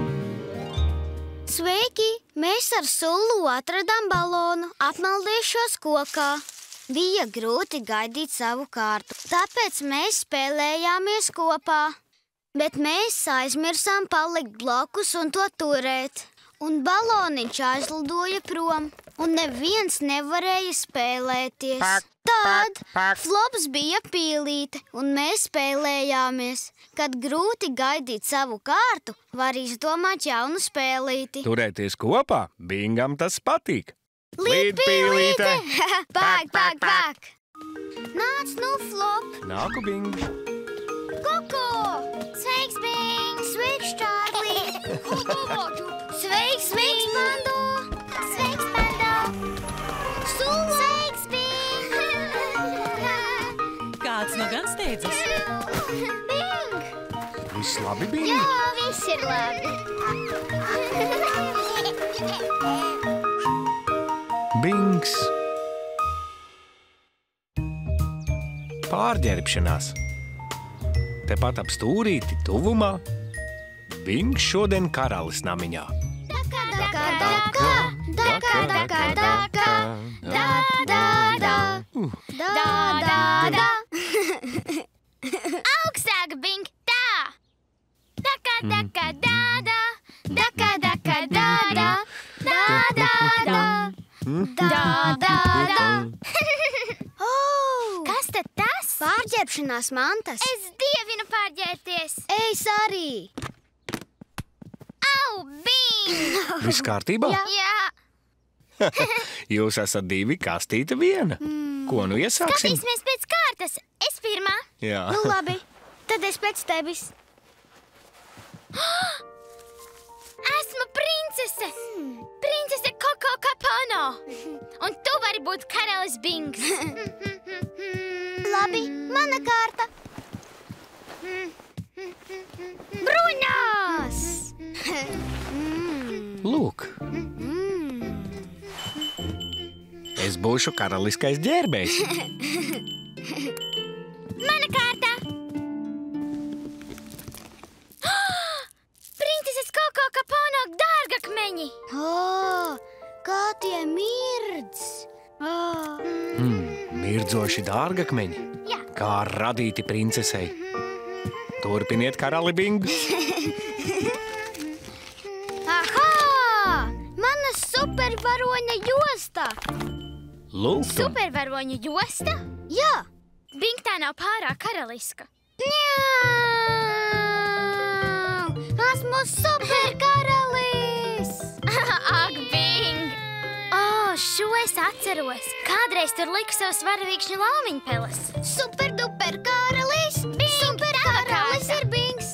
Sveiki! Mēs ar Sulu atradām balonu, apmaldījušos kokā. Bija grūti gaidīt savu kārtu, tāpēc mēs spēlējāmies kopā. Bet mēs aizmirsām palikt blakus un to turēt. Un baloniņš aizlidoja prom, un neviens nevarēja spēlēties. Tad Flops bija pīlīte, un mēs spēlējāmies. Kad grūti gaidīt savu kārtu, var izdomāt jaunu spēlīti. Turēties kopā, Bingam tas patīk. Lidpīlīte! Pak, pak, pak! Nāc nu, Flop! Nāku, Bing! Koko! Sveiks, Bing! Sveiks, Čārlī! Sveiks, Sveiks, Pando! Sveiks, Pando! Sula! Sveiks, Bing! Kāds nu gan steidzas? Bing! Viss labi, Bing? Jā, viss ir labi. Bings. Pārģērbšanās. Tepat ap stūrīti tuvumā. Bings šodien karalis namiņā. Daka, daka, daka! Daka, daka, daka! Da, da, da! Da, da, da! Augstāk, Bing, tā! Daka, daka, da, da! Daka, daka, da, da! Da, da, da! Da, da, da! Oh! Kas tad tas? Pārģērbšanās mantas! Es dievinu pārģērties! Es arī! Au, Bing! Viss kārtībā? Jā, Jūs esat divi, kastīte viena. Ko nu iesāksim? skatīsimies pēc kārtas. Es pirmā. Jā. Nu labi, tad es pēc tevis. Esmu princese! Princese Koko Kapano! Un tu vari būt karalis Bings! Labi, mana kārta. Bruņās! Lūk. Es būšu karaliskais ģērbējs. Mana kārta! Princeses Koko Kapano dārgakmeņi! Kā tie mirdz! Mirdzoši dārgakmeņi. Jā. Kā radīti princesei. Turpiniet, karali Bing. Aha! Mana supervaroņa josta! Lūk, tu. Supervaroņu josta? Jā! Bing tā nav pārāk karaliska. Esmu superkaralis! Ak, Bing! Šo es atceros. Kādreiz tur liku savus varavīkšņu laumiņpeles. Superduper karalis! Superkaralis ir Bings!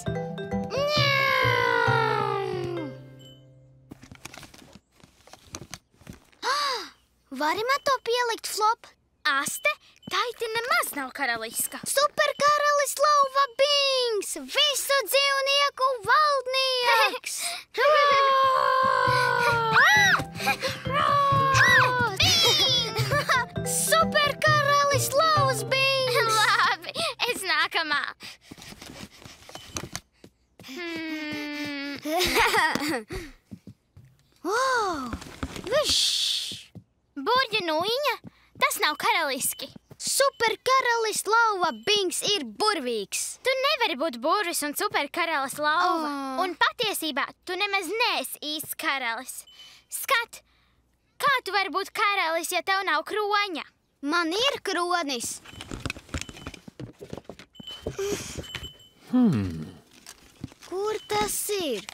vari man to pielikt, Flop? Aste, taiti nemaz nav karaliska. Superkaralis Lauva Bings! Visu dzīvnieku valdnieks! Superkaralis Lauvas Bings! Labi, es nākamā. Wow! Višš! Burģa nūjiņa? Tas nav karaliski. Superkaralis Lauva Bings ir burvīgs. Tu nevari būt burvis un superkaralis lauva. Oh. Un patiesībā tu nemaz neesi īsts karalis. Skat, kā tu vari būt karalis, ja tev nav kroņa? Man ir kronis. Kur tas ir?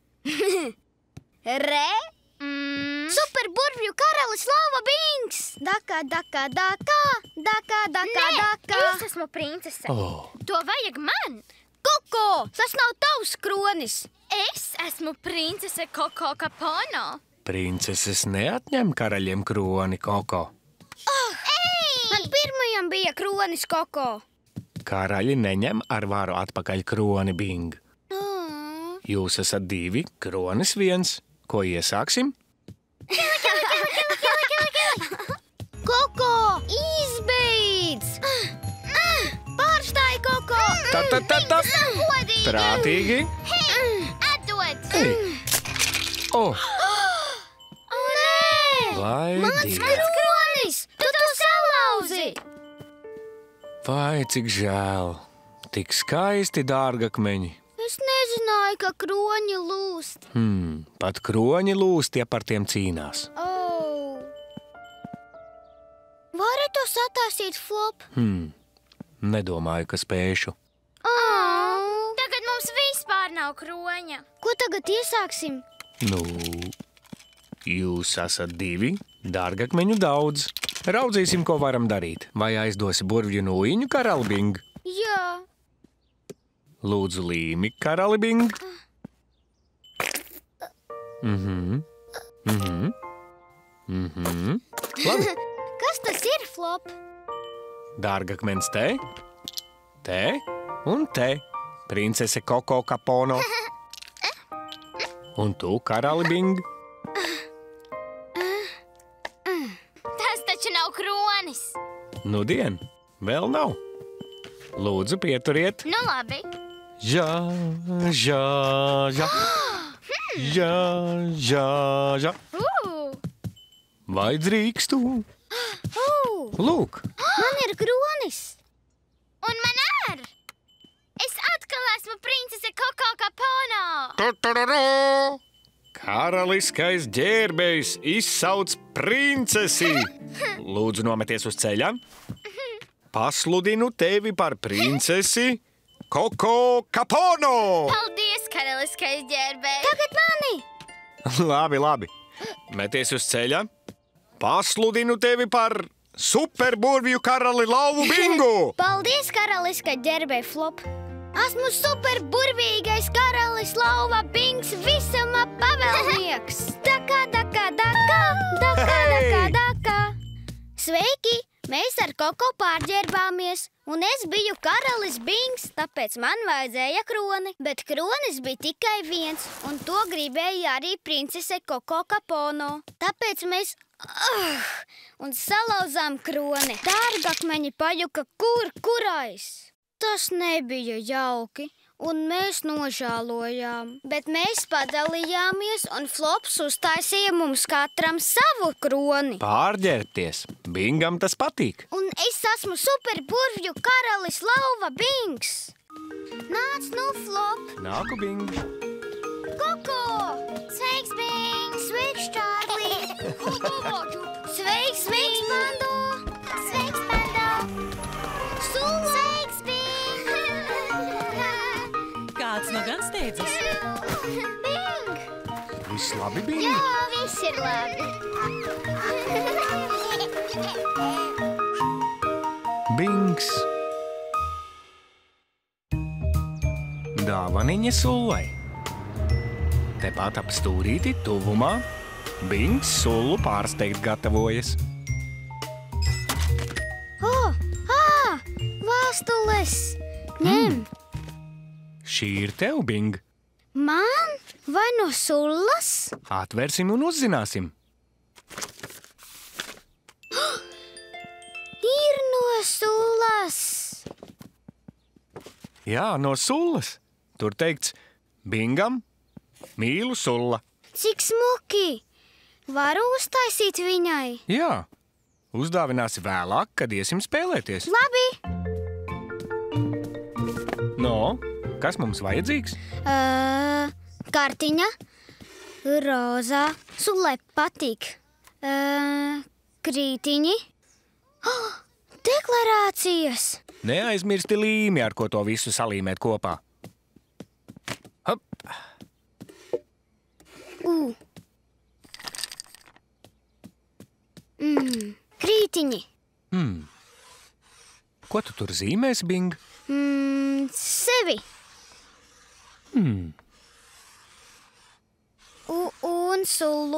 Re? Superburvju karalis Lauva Bings! Daka, daka, daka, daka, daka, daka. Es esmu princese. Oh. To vajag man. Koko, tas nav tavs kronis. Es esmu princese Koko Kapono. Princeses neatņem karaļiem kroni, Koko. Man pirmajam bija kronis, Koko. Karaļi neņem ar varu atpakaļ kroni, Bing. Jūs esat 2, kronis 1. Ko iesāksim? Koko, izbeidz! Pārstāj, Koko! Ta. Godīgi. Prātīgi. Atdod. Oh, Nē! vai Mans Dievs. kronis! Tu to salauzi! Vai cik žēl. Tik skaisti dārgakmeņi. Es nezināju, ka kroņi lūst. Pat kroņi lūst, ja par tiem cīnās. Oh. Vari to sataisīt, Flop? Nedomāju, ka spēšu. Oh. Tagad mums vispār nav kroņa. Ko tagad iesāksim? Nu, jūs esat 2, dārgakmeņu daudz. Raudzīsim, ko varam darīt. Vai aizdosi burvju nūjiņu, karali Bing? Jā. Lūdzu, līmi, karali Bing. Labi. Kas tas ir, Flop? Dārgakmens te, te un te. Princese Koko Kapono. Un tu, karali Bing. Tas taču nav kronis. Nudien, vēl nav. Lūdzu, pieturiet. Nu labi. Jā. Jā. Vai drīkstu? Lūk, Man ir kronis. Un man ar. Es atkal esmu princese Koko Kapono. karaliskais ģērbējs izsauc princesi. Lūdzu, nometies uz ceļa. Pasludinu tevi par princesi Koko Kapono. Paldies, karaliskais ģērbējs. Tagad mani. Labi. Meties uz ceļa. Pasludinu tevi par superburvju karali Lauvu Bingu. Paldies, karaliskā ģērbēja Flop. Esmu superburvīgais karalis Lauva Bings, visuma pavēlnieks. Daka. Sveiki! Mēs ar Koko pārģērbāmies, un es biju karalis Bings, tāpēc man vajadzēja kroni. Bet kronis bija tikai viens, un to gribēja arī princese Koko Kapono. Tāpēc mēs un salauzām kroni. Dārgakmeņi pajuka kurais. Tas nebija jauki, un mēs nožēlojām. Bet mēs padalījāmies, un Flops uztaisīja mums katram savu kroni. Pārģērbties. Bingam tas patīk. Un es esmu superburvju karalis Lauva Bings. Nāc nu, Flop! Nāku, Bing. Koko! Sveiks, Bing! Sveiks, Čārlī! Sveiks, Pando! Sveiks, Pando! Sula! Sveiks, Bing! Kāds nu gan steidzas? Bing! Viss labi, Bing? Jā, viss ir labi. Bings. Dāvaniņa Sullai. Tepat ap stūrīti tuvumā Bings Sullu pārsteigt gatavojas. vēstules. Ņem. Šī ir tev, Bing. Man vai no sullas? Atvērsim un uzzināsim. Ir no sullas. Jā, no sullas. Tur teikts, Bingam, mīlu sulla. Cik smuki. Varu uztaisīt viņai? Jā, uzdāvināsi vēlāk, kad iesim spēlēties. Labi. No, kas mums vajadzīgs? Kartiņa. Rozā. Sullai patīk. Krītiņi. Deklarācijas. Neaizmirsti līmi, ar ko to visu salīmēt kopā. Hop. Krītiņi. Ko tu tur zīmēsi, Bing? Sevi. Un sulu.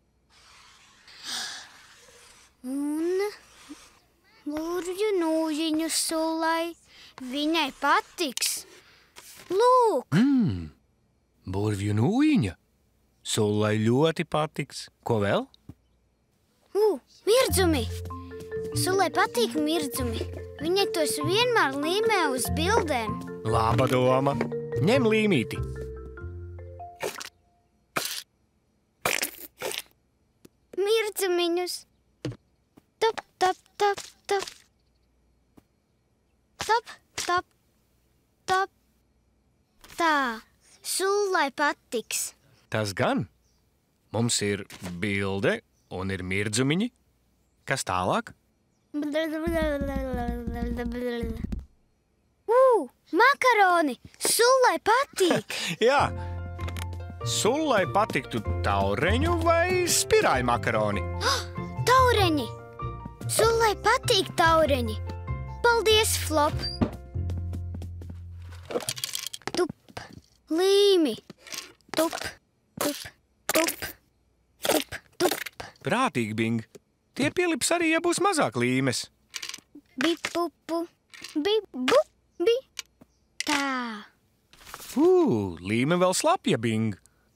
Un burvju nūjiņu sulai. Viņai patiks. Lūk. Burvju nūjiņa. Sullai ļoti patiks. Ko vēl? Mirdzumi. Sulai patīk mirdzumi. Viņai tos vienmēr līmē uz bildēm. Laba doma. Ņem līmīti. Mirdzumiņus. Tap, tap, tap, tap. Tap, tap, tap. Tā, sullai patiks. Tas gan. Mums ir bilde un ir mirdzumiņi. Kas tālāk? Makaroni! Sullai patīk! Jā. Sullai patiktu taureņu vai spirāļu makaroni? Taureņi! Sullai patīk taureņi! Paldies, Flop! Tup, līmi! Tup, tup, tup, tup, tup. Prātīgi, Bing. Tie pielips arī, ja būs mazāk līmes. Bi, pupu, bi, bu, bi. Tā. Līme vēl slapja, Bing.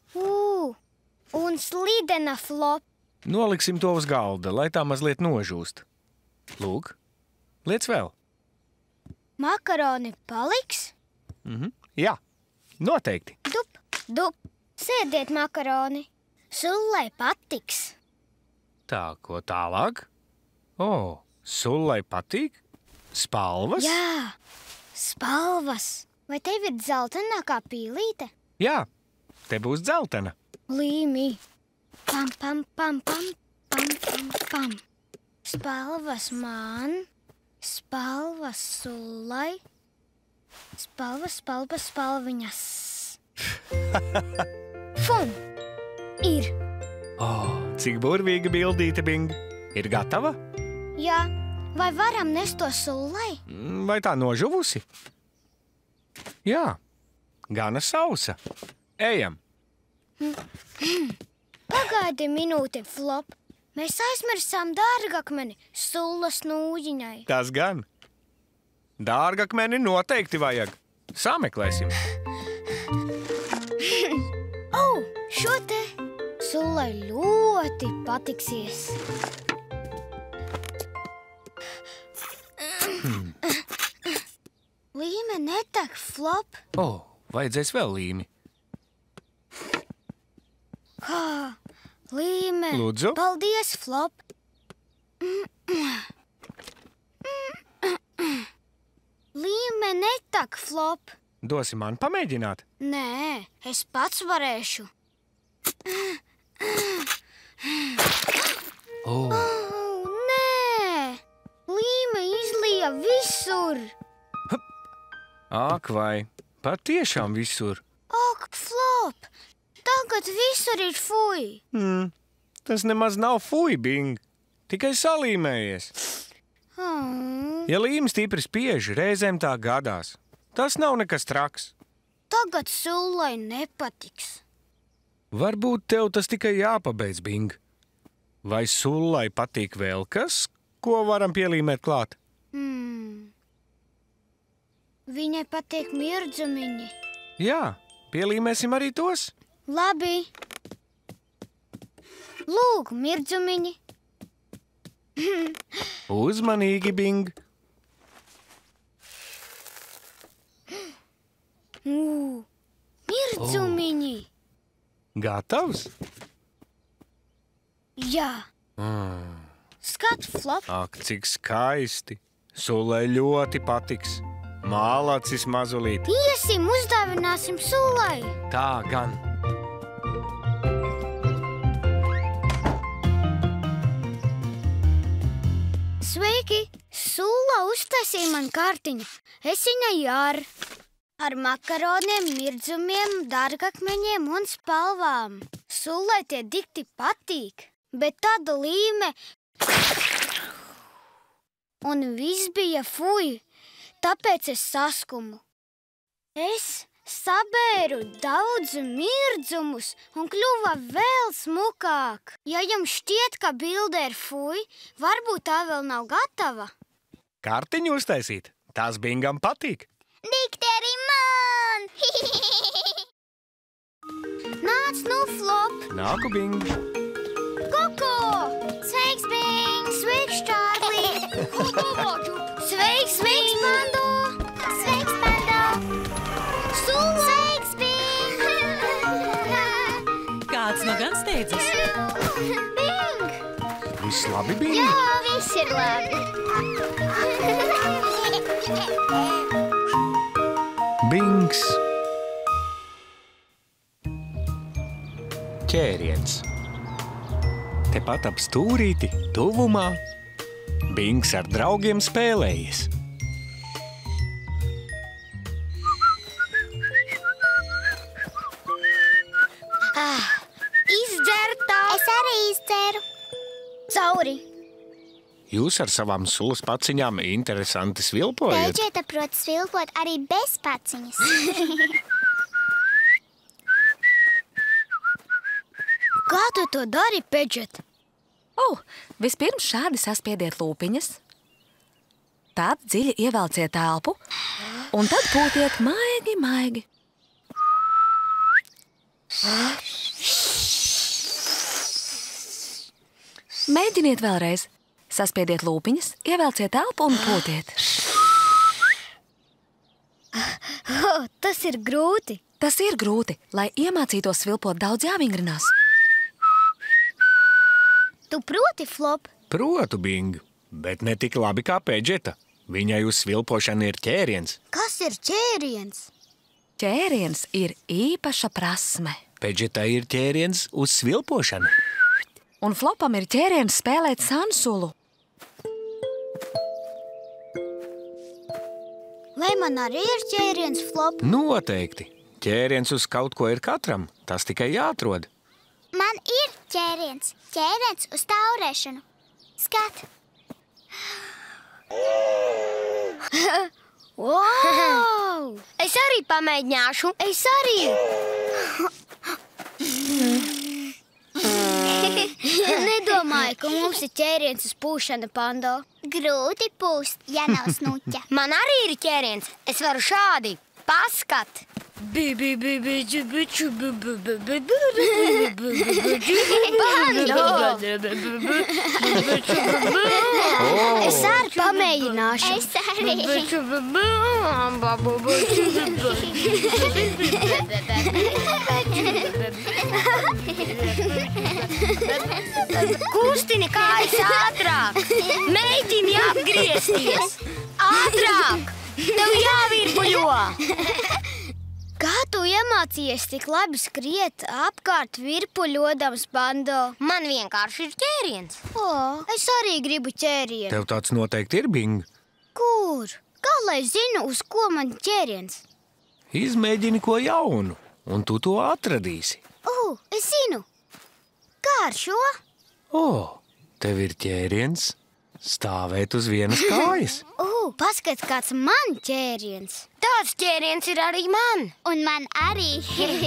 Un slidena, Flop. Noliksim to uz galda, lai tā mazliet nožūst. Lūk, liec vēl. Makaroni paliks? Jā, noteikti. Dup, dup. Sēdiet, makaroni. Sullai patiks. Tā, ko tālāk? Sullai patīk? Spalvas? Jā, spalvas. Vai tev ir dzeltenā kā pīlīte? Jā, te būs dzeltena. Līmi. Pam, pam, pam, pam, pam, pam, pam. Spalvas man, spalvas sullai, spalvas, spalvas, spalviņas. Fum! Ir. Cik burvīga bildīte, Bing. Ir gatava? Jā, vai varam nest to sullai? Vai tā nožuvusi? Jā, gana sausa. Ejam. Pagaidi minūti, Flop. Mēs aizmirsām dārgakmeni sullas nūjiņai. Tas gan. Dārgakmeni noteikti vajag. Sameklēsim. Šo te sullai ļoti patiksies. Līme netek, Flop. Vajadzēs vēl līmi. Līme. Lūdzu. Paldies, Flop. Līme netek, Flop. Dosi man pamēģināt? Nē, es pats varēšu. Nē! Līme izlija visur. Ak, vai patiešām visur? Ak, Flop! Tagad visur ir fuj. Tas nemaz nav fuj, Bing. Tikai salīmējies. Ja līme stipri spiež, reizēm tā gadās. Tas nav nekas traks. Tagad sullai nepatiks. Varbūt tev tas tikai jāpabeidz, Bing. Vai sullai patīk vēl kas, ko varam pielīmēt klāt? Viņai patīk mirdzumiņi. Jā, pielīmēsim arī tos. Labi. Lūk, mirdzumiņi. Uzmanīgi, Bing. Mirdzumiņi. Gatavs? Jā. Skat, Flop. Ak, cik skaisti. Sulai ļoti patiks. Mālacis mazulīt. Iesim, uzdāvināsim Sulai. Tā gan. Sveiki! Sula uztaisīja man kartiņu. Es viņai ar makaroniem, mirdzumiem, dārgakmeņiem un spalvām. Sulai tie dikti patīk, bet tāda līme... Un viss bija fuj, tāpēc es saskumu. Es sabēru daudz mirdzumus un kļuva vēl smukāk. Ja jums šķiet, ka bilde ir fuj, varbūt tā vēl nav gatava. Kartiņu uztaisīt? Tas Bingam patīk. Dikti arī man! Nāc nu, Flop! Nāku, Bing. Koko! Sveiks, Bing! Sveiks, Čārlī! Sveiks, Pando! Sveiks, Pando! Sula! Sveiks, Bing! Kāds nu gan steidzas? Bing! Viss labi, Bing? Jā, viss ir labi. Bings. Ķēriens. Tepat ap stūrīti, tuvumā, Bings ar draugiem spēlējies. Izdzertā! Es arī izceru. Cauri! Jūs ar savām sulas paciņām interesanti svilpojat. Pēdžeta prot svilpot arī bez paciņas. Kā tu to dari, Pēdžet? Vispirms šādi saspiediet lūpiņas, tad dziļi ievelciet elpu un tad pūtiet maigi, maigi. Mēģiniet vēlreiz. Saspiediet lūpiņas, ievelciet elpu un pūtiet. Tas ir grūti. Tas ir grūti, lai iemācītos svilpot daudz jāvingrinās. Tu proti, Flop? Protu, Bing, bet ne tik labi kā Pēdžeta. Viņai uz svilpošanu ir ķēriens. Kas ir ķēriens? Ķēriens ir īpaša prasme. Pēdžetai ir ķēriens uz svilpošanu. Un Flopam ir ķēriens spēlēt sansulu. Vai man arī ir ķēriens, Flop? Noteikti. Ķēriens uz kaut ko ir katram. Tas tikai jāatrod. Man ir ķēriens. Ķēriens uz taurēšanu. Skat! Wow! Es arī pamēģināšu. Es arī! Nedomāju, ka mums ir ķēriens uz pūšana, Pando. Grūti pūst, ja nav snuķa. Man arī ir ķēriens. Es varu šādi. Paskat! Es arī pamēģināšu. Es arī. Kustini kājas ātrāk! Mēģini apgriezties! Ātrāk! Tev jāvirpuļo! Kā tu iemācījies tik labi skriet apkārt virpuļodams, Pando? Man vienkārši ir ķēriens. Es arī gribu ķērienu. Tev tāds noteikti ir, Bing. Kur? Kā lai zinu, uz ko man ķēriens? Izmēģini ko jaunu, un tu to atradīsi. Es zinu. Kā ar šo? Tev ir ķēriens stāvēt uz vienas kājas. Paskat, kāds man ķēriens. Tāds ķēriens ir arī man. Un man arī.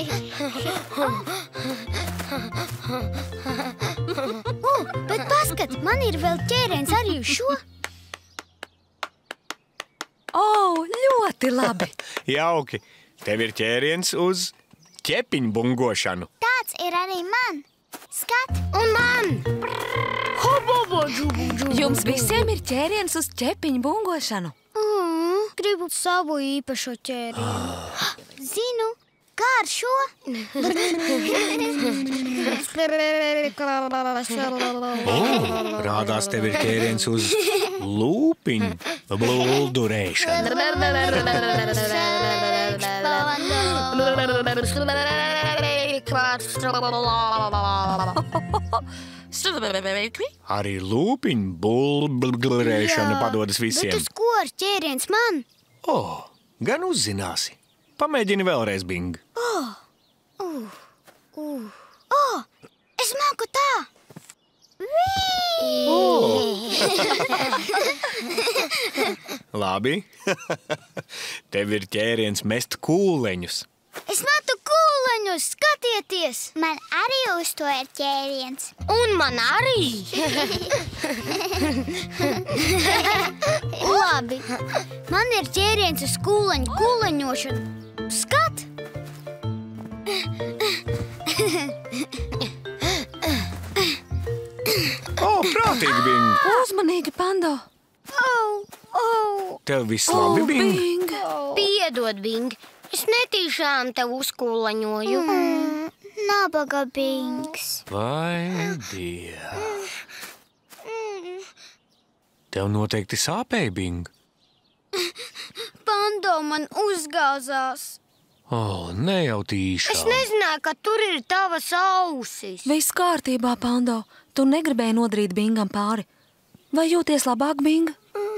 Bet paskat, man ir vēl ķēriens arī uz šo. Ļoti labi. Jauki. Tev ir ķēriens uz ķepiņu bungošanu. Tāds ir arī man. Skat! Un man! Jums visiem ir ķēriens uz ķepiņu bungošanu. Gribu savu īpašo ķērienu. Zinu, kā ar šo? Rādās tev ir ķēriens uz lūpiņu buldurēšanu. Arī lūpiņu buldurēšana padodas visiem. Bet uz ko ar ķēriens man? Gan uzzināsi. Pamēģini vēlreiz, Bing. Es māku tā! Labi. Tev ir ķēriens mest kūleņus. Es metu kūleņus, skatieties! Man arī uz to ir ķēriens. Un man arī! Labi, man ir ķēriens uz kūleņošanu. Skat! Prātīgi, Bing. Uzmanīgi, Pando. Tev viss labi, Bing? Piedod, Bing, es netīšām tev uzkūlaņoju. Nabaga Bings. Vai Dievs? Tev noteikti sāpēja, Bing. Pando man uzgāzās. Ne jau tīšām. Es nezināju, ka tur ir tavas ausis. Viss kārtībā, Pando. Tu negribēji nodarīt Bingam pāri. Vai jūties labāk, Binga?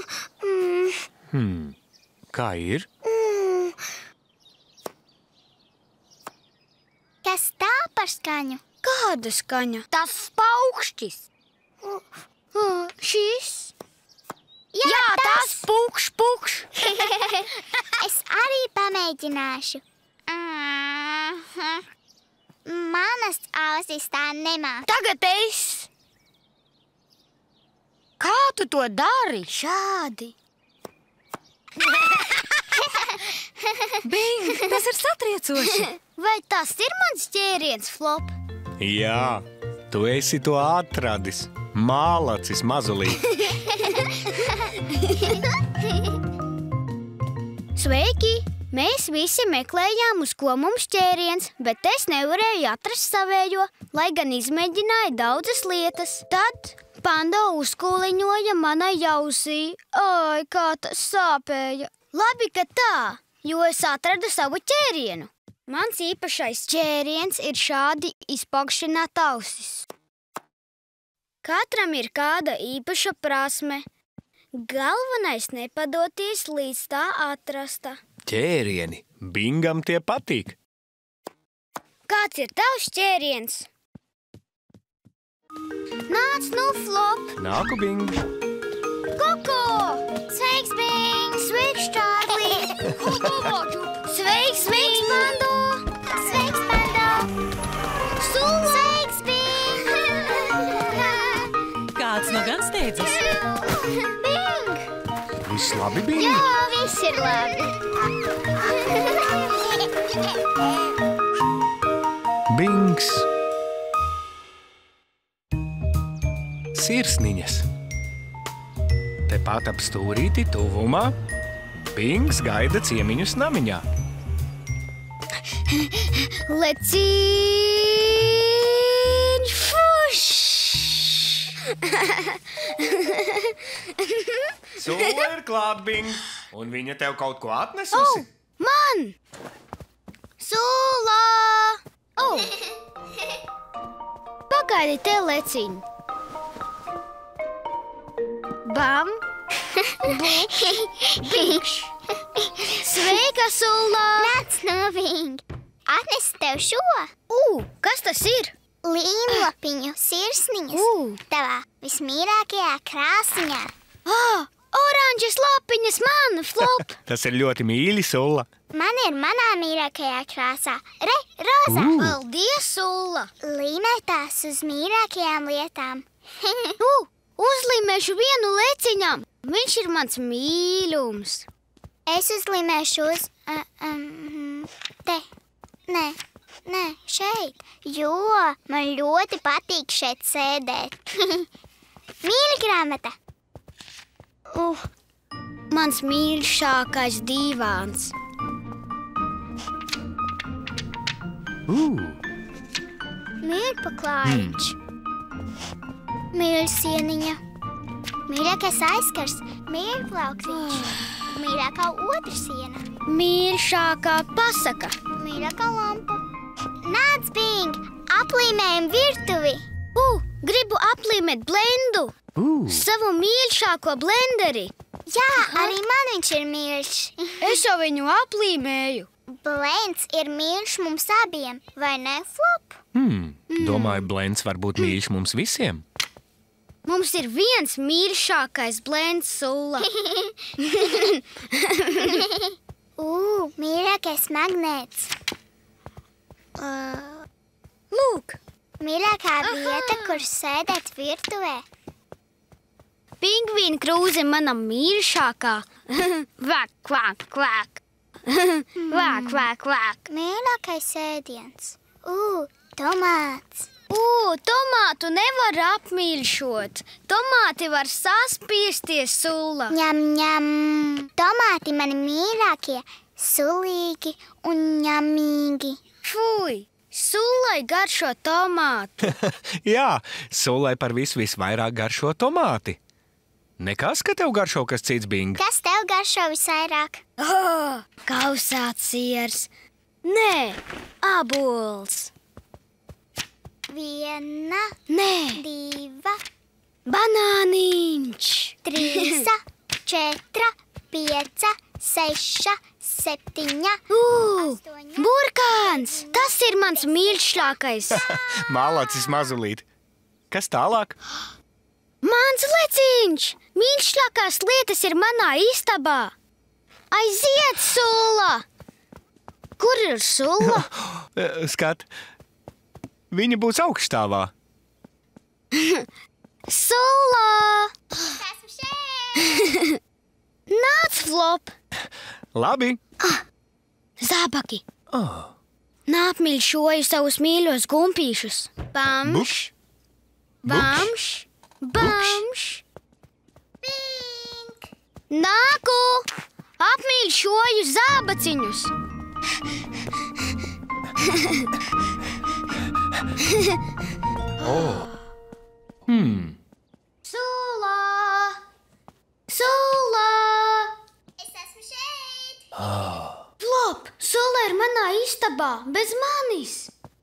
Kā ir? Kas tā par skaņu? Kāda skaņa? Tas paukšķis. Šis? Jā, tas pukš. Es arī pamēģināšu. Manas ausis tā nemāk. Tagad es. Kā tu to dari? Šādi. Bing, tas ir satriecoši. Vai tas ir mans ķēriens, Flop? Jā, tu esi to atradis. Mālacis mazulīt. Sveiki! Mēs visi meklējām, uz ko mums ķēriens, bet es nevarēju atrast savējo, lai gan izmēģināju daudzas lietas. Tad Pando uzkūliņoja manai ausī. Ai, kā tas sāpēja! Labi, ka tā, jo es atradu savu ķērienu. Mans īpašais ķēriens ir šādi izpakšināt ausis. Katram ir kāda īpaša prasme. Galvenais nepadoties līdz tā atrasta. Ķērieni. Bingam tie patīk. Kāds ir tavs ķēriens? Nāc nu, Flop! Nāku, Bing. Koko! Sveiks, Bing! Sveiks, Čārlī! Sveiks, Pando! Sveiks, Pando! Sula! Sveiks, Bing! Kāds no gan steidzas? Bing! Viss labi, Bing? Jā, viss ir labi. Bings. Sirsniņas. Tepat ap stūrīti tuvumā Bings gaida ciemiņus namiņā. Leciņš! Fuš! Sula ir klāt, Bing. Un viņa tev kaut ko atnesusi? Man! Sula! Pagaidi te, Leciņ! Bam! Bingš! Sveika, Sula! Nāc no, Bing! Atnesu tev šo Kas tas ir? līmlapiņu sirsniņas tavā vismīļākajā krāsiņā. Oranžas lapiņas man, Flop! Tas ir ļoti mīļi, Sula. Man ir manā mīļākajā krāsā. Re, rozā! Paldies, Sula! Līmētās uz mīļākajām lietām. Uzlīmēšu vienu Leciņam. Viņš ir mans mīļums. Es uzlīmēšu uz... te. Nē, šeit. Jo man ļoti patīk šeit sēdēt. Mīļa grāmata. Mans mīļšākais dīvāns. Mīļpaklājiņš. Mīļa sieniņa. Mīļākais aizkars. Mīļplauktiņš. Mīļākā otra siena. Mīļšākā pasaka. Mīļākā lampa. Nāc, Bing, aplīmējam virtuvi. Gribu aplīmēt blendu. Savu mīļšāko blenderi. Jā, arī man viņš ir mīļš. Es jau viņu aplīmēju. Blends ir mīļš mums abiem, vai ne, Flop? Domāju, blends var būt mīļš mums visiem. Mums ir viens mīļšākais blends, Sulla. Mīļākais magnēts. Lūk, Mīļākā vieta, kur sēdēt virtuvē. pingvīna krūze mana mīļšākā. Vāk, kvāk, kvāk. Vāk, vāk, vāk. Mīļākais ēdiens. Tomāts. Tomātu nevar apmīļšot. Tomāti var saspiesties, Sulla. Ņem, ņem. Tomāti mani mīļākie, sulīgi un ņemīgi. Fui, Sullai garšo tomātu. Jā, Sullai par visu visvairāk garšo tomāti. Nekas, ka tev garšo kas cits, Bing. Kas tev garšo visvairāk? Kausāts siers. Nē, abols. 1, Nē, 2, banāniņš. 3, 4, 5, 6, 7, Burkāns. Tas ir mans mīļšākais. Malacis mazulīt. Kas tālāk? Mans leciņš. Mīļšākās lietas ir manā istabā. Aiziet, Sulla. Kur ir Sulla? Skat, viņa būs augststāvā. Sulla! Esmu šeit! Nāc, Flop! Labi. Zābaki! Nāpmīļšoju savus mīļos gumpīšus. Bamš! Bamš! Bamš! Bing! Nāku! Apmīļšoju zābaciņus! Sulla! Sulla! Es esmu šeit! Flop! Sulla ir manā istabā, bez manis!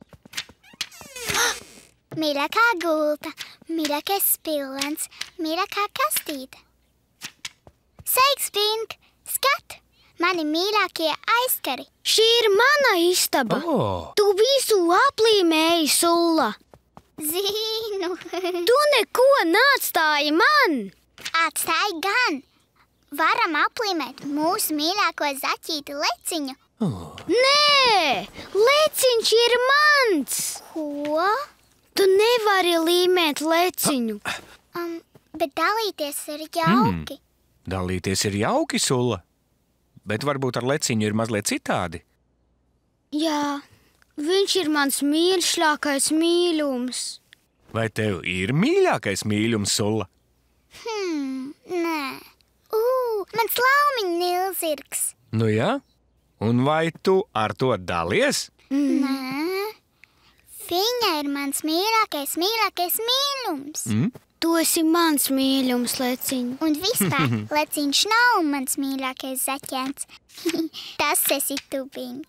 Mīļākā gulta, mīļākais spilvens, mīļākā kastīte. Sveiks, Bing! Skat! Mani mīļākie aizkari! Šī ir mana istaba! Tu visu aplīmēji, Sulla! Zinu! Tu neko neatstāji man! Atstāj gan! Varam aplīmēt mūsu mīļāko zaķīti leciņu. Nē! Leciņš ir mans! Ko? Tu nevari līmēt leciņu! Bet dalīties ir jauki. Dalīties ir jauki, Sulla. Bet varbūt ar leciņu ir mazliet citādi. Jā, viņš ir mans mīļšākais mīļums. Vai tev ir mīļākais mīļums, Sulla? Nē. Mans laumiņa nilzirgs. Nu jā? Un vai tu ar to dalies? Nē. Viņa ir mans mīļākais mīļums. Tu esi mans mīļums, leciņ. Un vispār leciņš nav mans mīļākais zaķēns. Tas esi tu, Bing.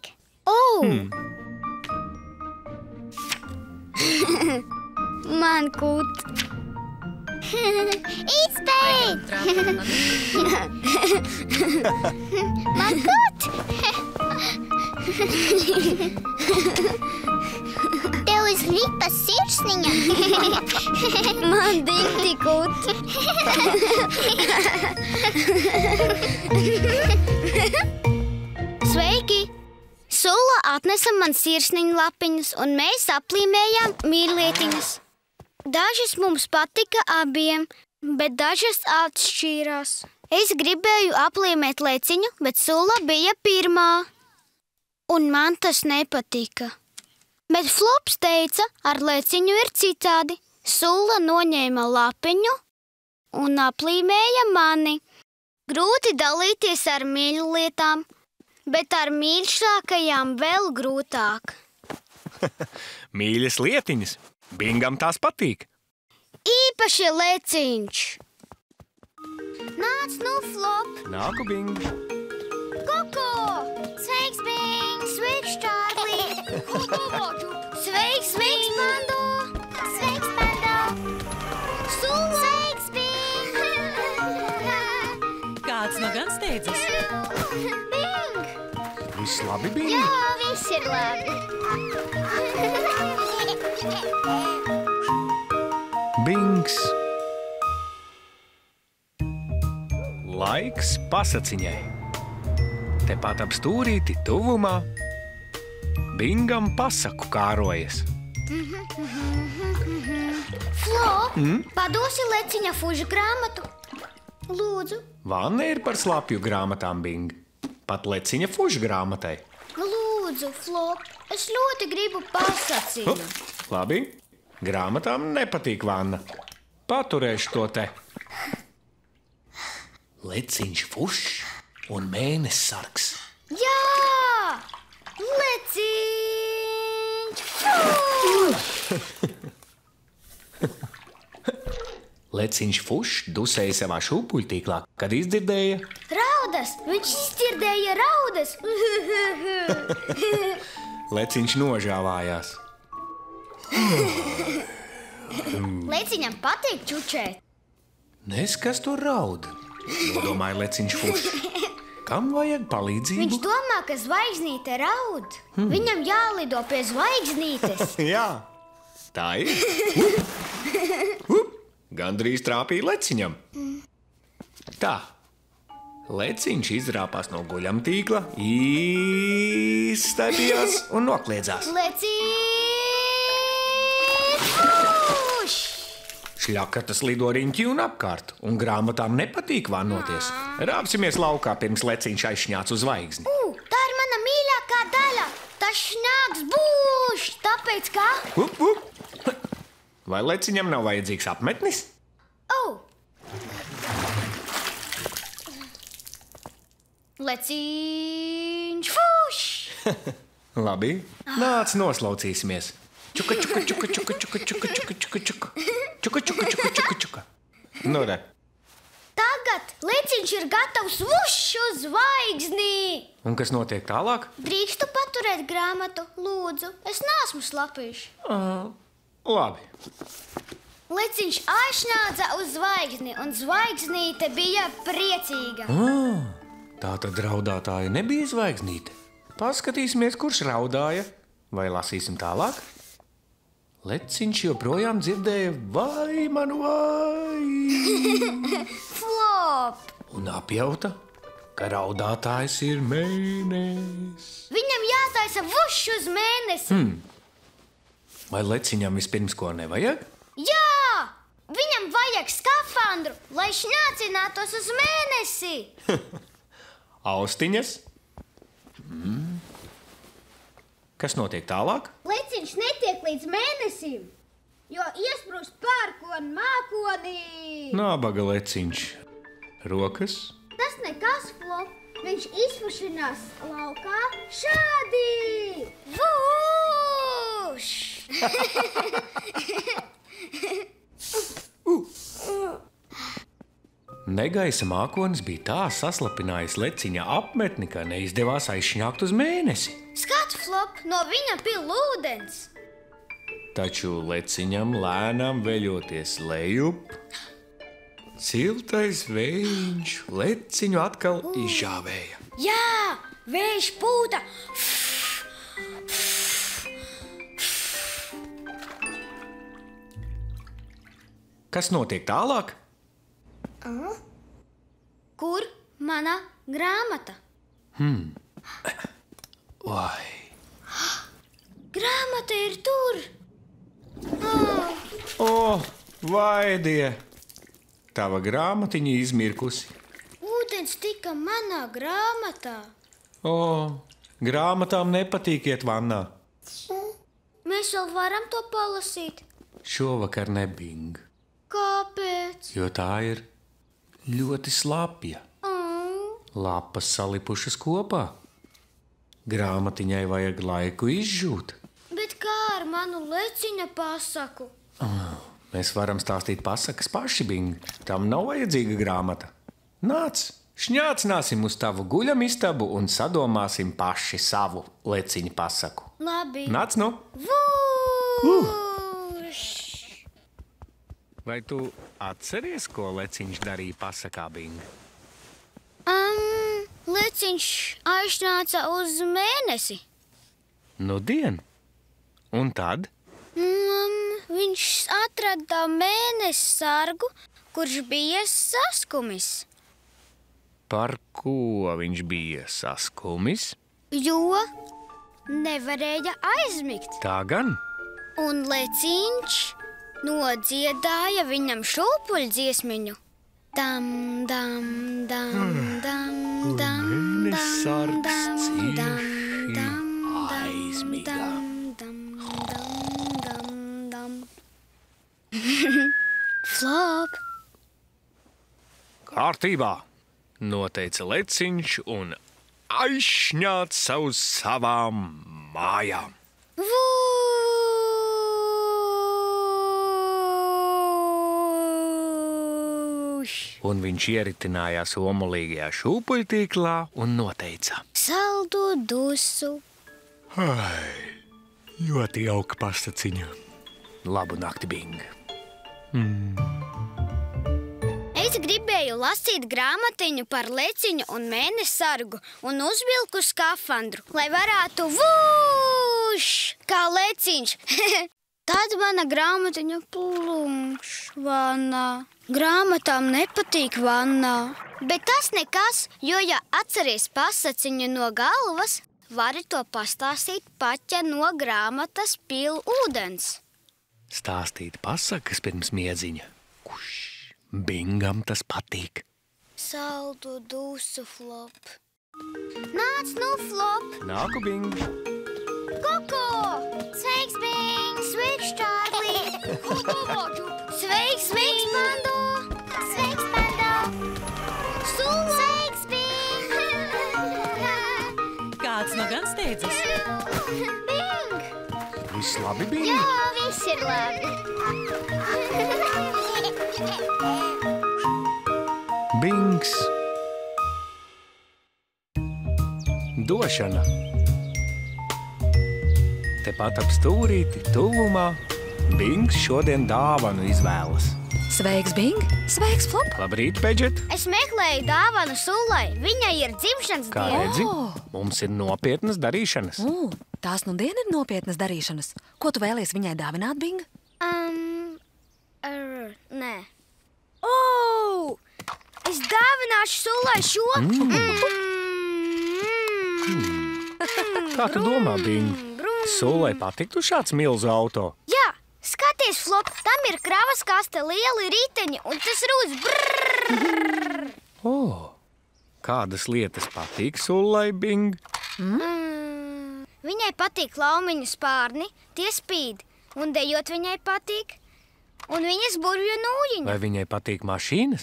Man kūt. Izbeidz! Man kūt! Tev uz ripas sirsniņa! Man dikti kūt. Sveiki! Sulla atnesa man sirsniņu lapiņas, un mēs aplīmējām mīļlietiņas. Dažas mums patika abiem, bet dažas atšķīrās. Es gribēju aplīmēt leciņu, bet Sula bija pirmā. Un man tas nepatika. Bet Flops teica, ar leciņu ir citādi. Sula noņēma lapiņu un aplīmēja mani. Grūti dalīties ar mīļu lietām, bet ar mīļšākajām vēl grūtāk. Mīļas lietiņas. Bingam tās patīk. Īpaši leciņš. Nāc nu, Flop! Nāku, Bing. Koko! Sveiks, Bing! Sveiks, Čārlī! Sveiks, Pando! Sveiks, Pando! Sula! Sveiks, Bing! Kāds nu gan steidzas? Bing! Viss labi, Bing? Jā, viss ir labi. Bings. Laiks pasaciņai. Tepat ap stūrīti tuvumā Bingam pasaku kārojas. Flop, padosi leciņa fužu grāmatu. Lūdzu. Vanna ir par slapju grāmatām, Bing. Pat leciņa fužu grāmatai. Lūdzu, Flop, es ļoti gribu pasaciņu. Labi, grāmatām nepatīk vanna. Paturēšu to te. Leciņš fušs un mēnesis sargs. Jā! Leciņš fuš! Leciņš fušs dusēja savā šūpuļtīklā, kad izdzirdēja. Raudas! Viņš izdzirdēja raudas! Leciņš nožāvājās. Leciņam patīk čučēt. Nes, kas tur raud? Nodomāja Leciņš fušs. Kam vajag palīdzību? Viņš domā, ka zvaigznīte raud. Viņam jālido pie zvaigznītes. Jā, tā ir. Gandrīz trāpīja Leciņam. Tā. Leciņš izrāpās no guļamtīkla, izstaipījās un nokliedzās. Leciņš fuš! Šļakatas lido riņķi un apkārt, un grāmatām nepatīk vannoties. Rāpsimies laukā, pirms Leciņš aizšņāc uz zvaigzni. Tā ir mana mīļākā daļa. Tas šņāks būš, tāpēc kā? Vai Leciņam nav vajadzīgs apmetnis? Leciņš fuš! Labi, nāc noslaucīsimies. Čuka, čuka, čuka, čuka, čuka, čuka, čuka, čuka, čuka. Čuka, čuka, čuka, čuka, čuka. Nu, re. Tagad Leciņš ir gatavs vušs uz zvaigzni. Un kas notiek tālāk? Drīkstu paturēt grāmatu, lūdzu. Es neesmu slapīšs. Labi. Leciņš aizšņādza uz zvaigzni, un zvaigznīte bija priecīga. Tā tad raudātāja nebija zvaigznīte. Paskatīsimies, kurš raudāja. Vai lasīsim tālāk? Leciņš joprojām dzirdēja vai manu vai. Flop! Un apjauta, ka raudātājs ir mēnesis. Viņam jātaisa vušs uz mēnesi. Vai Leciņam vispirms ko nevajag? Jā! Viņam vajag skafandru, lai šņācinātos uz mēnesi. Austiņas. Kas notiek tālāk? Leciņš netiek līdz mēnesim, jo iesprūst pērkonu mākonī. Nābaga Leciņš. Rokas. Tas nekas, Flop. Viņš izpušinās laukā šādi. Vuš! Negaisa mākonis bija tā saslapinājis Leciņa apmetni, ka neizdevās aizšņākt uz mēnesi. Skats, Flop, no viņa pil ūdens. Taču Leciņam lēnām veļoties lejup, siltais vējiņš Leciņu atkal izžāvēja. Jā, vējš pūta. Kas notiek tālāk? Kur mana grāmata? Vai. Grāmata ir tur. O, vaidie! Tava grāmatiņa izmirkusi. ūdens tika manā grāmatā. O, grāmatām nepatīk iet vannā. Mēs vēl varam to palasīt. Šovakar ne, Bing, Kāpēc? jo tā ir ļoti slapja. Lapas salipušas kopā. Grāmatiņai vajag laiku izžūt. Bet kā ar manu leciņa pasaku? Mēs varam stāstīt pasakas paši, Bing. Tam nav vajadzīga grāmata. Nāc, šņācināsim uz tavu guļamistabu un sadomāsim paši savu leciņu pasaku. Labi. Nāc, nu! Vūš! Vai tu atceries, ko leciņš darīja pasakā, Bing? Leciņš aiznāca uz mēnesi. Nudien. Un tad? Viņš atrada mēnesi sargu, kurš bija saskumis. Par ko viņš bija saskumis? Jo nevarēja aizmigt. Tā gan. Un leciņš nodziedāja viņam šūpuļdziesmiņu. Dam, dam, dam, dam, dam, Mēnesargs dam, cieši dam, aizmiga. dam, dam, dam. Flop! Kārtībā, noteica leciņš un aizšņāca uz savām mājām. Vūš! Un viņš ieritinājās omulīgajā šūpuļtīklā un noteica: Saldu dusu! ļoti jauka pastaciņa. Labu nakti, Bing. Es gribēju lasīt grāmatiņu par leciņu un mēnesargu un uzvilku skafandru, lai varētu vūš, kā leciņš. Tad mana grāmatiņa plumš vannā. Grāmatām nepatīk vannā. Bet tas nekas, jo ja atceries pasaciņu no galvas, vari to pastāstīt pat, ja no grāmatas pil ūdens. Stāstīt pasakas pirms miedziņa. Bingam tas patīk. Saldu dusu, Flop. Nāc nu, Flop! Nāku, Bing. Koko! Sveiks, Bing! Sveiks, Čārlī! Sveiks, sveiks, Pando! Sveiks, Pando! Sula! Sveiks, Bing! Kāds nu gan steidzas? Bing! Viss labi, Bing? Jā, viss ir labi. Bings. Došana. Tepat ap stūrīti, tuvumā, Bings šodien dāvanu izvēlas. Sveiks, Bing! Sveiks, Flop! Labrīt, Pedžet! Es meklēju dāvanu Sulai. Viņai ir dzimšanas Kā diena. redzi, mums ir nopietnas darīšanas. Tās nu diena ir nopietnas darīšanas. Ko tu vēlies viņai dāvināt, Bing? Nē. Es dāvināšu Sulai šo. Kā tu domā, Bing? Sulai patiktu šāds milzu auto? Jā, skaties, Flop, tam ir kravas kaste, lieli riteņi un tas rūs. Kādas lietas patīk Sulai, Bing? Viņai patīk laumiņu spārni, tie spīd, un dejot viņai patīk, un viņas burvju nūjiņa. Vai viņai patīk mašīnas?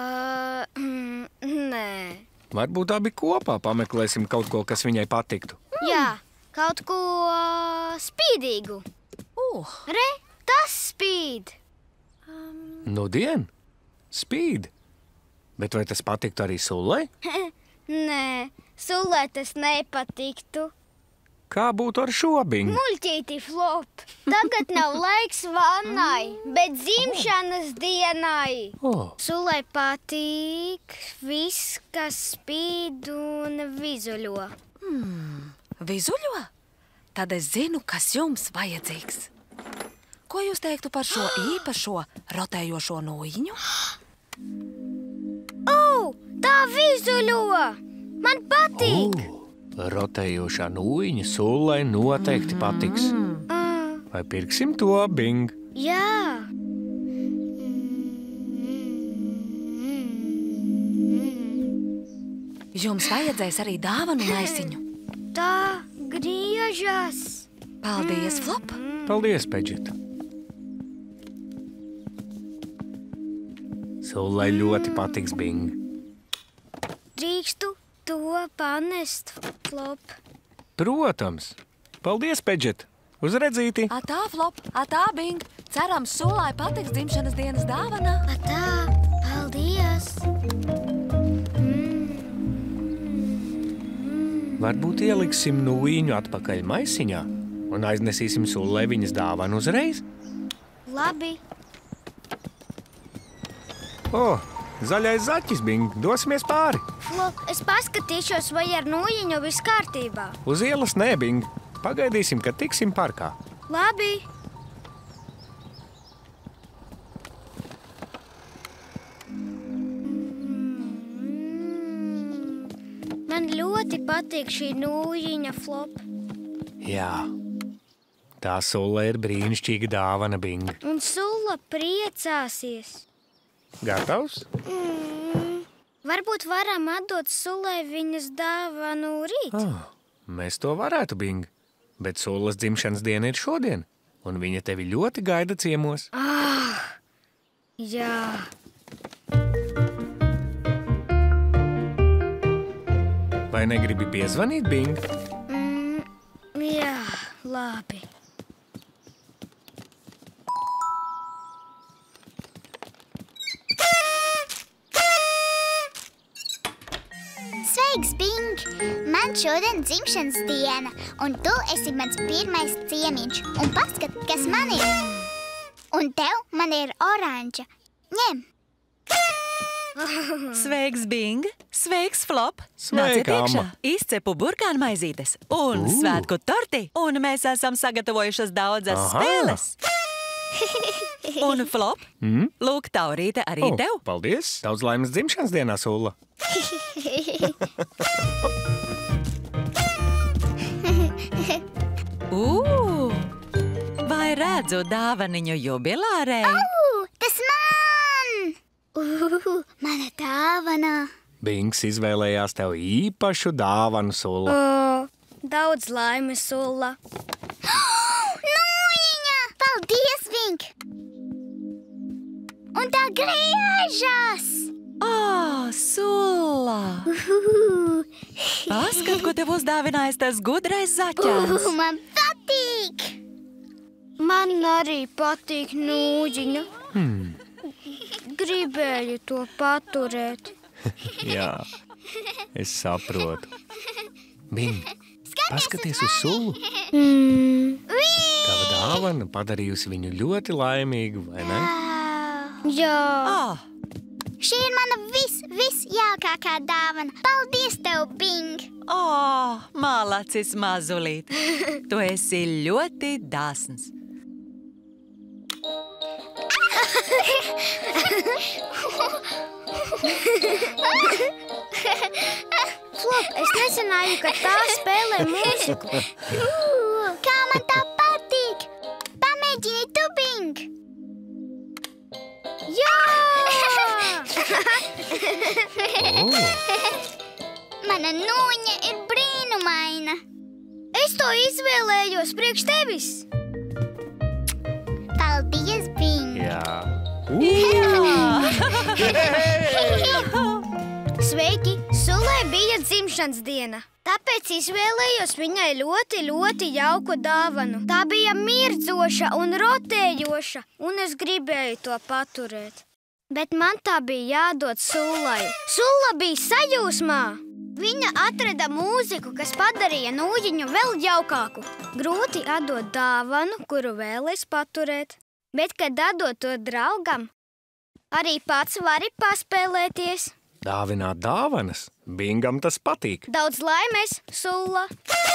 Nē. Varbūt abi kopā pameklēsim kaut ko, kas viņai patiktu. Jā, kaut ko spīdīgu. Re, tas spīd. Nudien? Spīd. Bet vai tas patiktu arī Sulai? Nē, Sulai tas nepatiktu. Kā būtu ar šo, Bing? Muļķīti, Flop, tagad nav laiks vannai, bet dzimšanas dienai. Sulai patīk viss, kas spīd un vizuļo. Vizuļo? Tad es zinu, kas jums vajadzīgs. Ko jūs teiktu par šo īpašo rotējošo nūjiņu? Tā vizuļo! Man patīk! Rotējošā nūjiņa Sulai noteikti patiks. Vai pirksim to, Bing? Jā! Jums vajadzēs arī dāvanu maisiņu. Tā griežas. Paldies, Flop! Paldies, Pedžet. Sullai ļoti patiks Bing. Drīkstu to panest, Flop. Protams. Paldies, Pedžet. Uz redzīti. Atā, Flop! Atā, Bing! Cerams, Sullai patiks dzimšanas dienas dāvana. Tā, paldies. Varbūt ieliksim nūjiņu atpakaļ maisiņā un aiznesīsim Sullai viņas dāvanu uzreiz. Labi. Zaļais zaķis, Bing. Dosimies pāri. Flop, es paskatīšos, vai ar nūjiņu viss kārtībā. Uz ielas nē, Bing. Pagaidīsim, kad tiksim parkā. Labi. Man ļoti patīk šī nūjiņa, Flop. Jā. Tā Sulla ir brīnišķīga dāvana, Bing. Un Sulla priecāsies. Gatavs? Varbūt varam atdot Sullai viņas dāvanu rīt. Mēs to varētu, Bing. Bet Sullas dzimšanas diena ir šodien, un viņa tevi ļoti gaida ciemos. Jā. Vai negribi piezvanīt, Bing? Jā, labi. Sveiks, Bing! Man šodien dzimšanas diena, un tu esi mans pirmais ciemiņš. Un paskat, kas man ir. Un tev man ir oranža. Ņem! Sveiks, Bing! Sveiks, Flop! Sveika, Nāciet iekšā! Amma. Izcepu burkānu maizītes un svētku torti, un mēs esam sagatavojušas daudzas spēles. Un, Flop, lūk, taurīte arī tev. Paldies! Daudz laimes dzimšanas dienā, Sulla! Vai redzu dāvaniņu jubilārei? Tas man! Mana dāvana! Bings izvēlējās tev īpašu dāvanu, Sulla. Daudz laimes, Sulla. Nūjiņa! Paldies, Bing! Un tā griežas! Sulla! Paskat, ko tev uzdāvinājis tas gudrais zaķēns. Man patīk! Man arī patīk nūjiņa. Gribēju to paturēt. Jā, es saprotu. Bing, paskaties uz Sullu. Tava dāvana padarījusi viņu ļoti laimīgu, vai ne? Jā. Šī ir mana visjaukākā dāvana. Paldies tev, Bing! Malacis mazulīt. Tu esi ļoti dāsns. Flop, es nezināju, ka tā spēlē mūziku. Kā man tā patīk! Pamēģini tu, Bing! Jā! Mana nūjiņa ir brīnumaina. Es to izvēlējos priekš tevis. Paldies, Bing! Jā. Sveiki! Sullai bija dzimšanas diena. Tāpēc izvēlējos viņai ļoti jauku dāvanu. Tā bija mirdzoša un rotējoša, un es gribēju to paturēt. Bet man tā bija jādod Sullai. Sulla bija sajūsmā. Viņa atrada mūziku, kas padarīja nūjiņu vēl jaukāku. Grūti atdot dāvanu, kuru vēlies paturēt. Bet, kad atdot to draugam, arī pats vari paspēlēties. Dāvināt dāvanas? Bingam tas patīk. Daudz laimes, Sulla!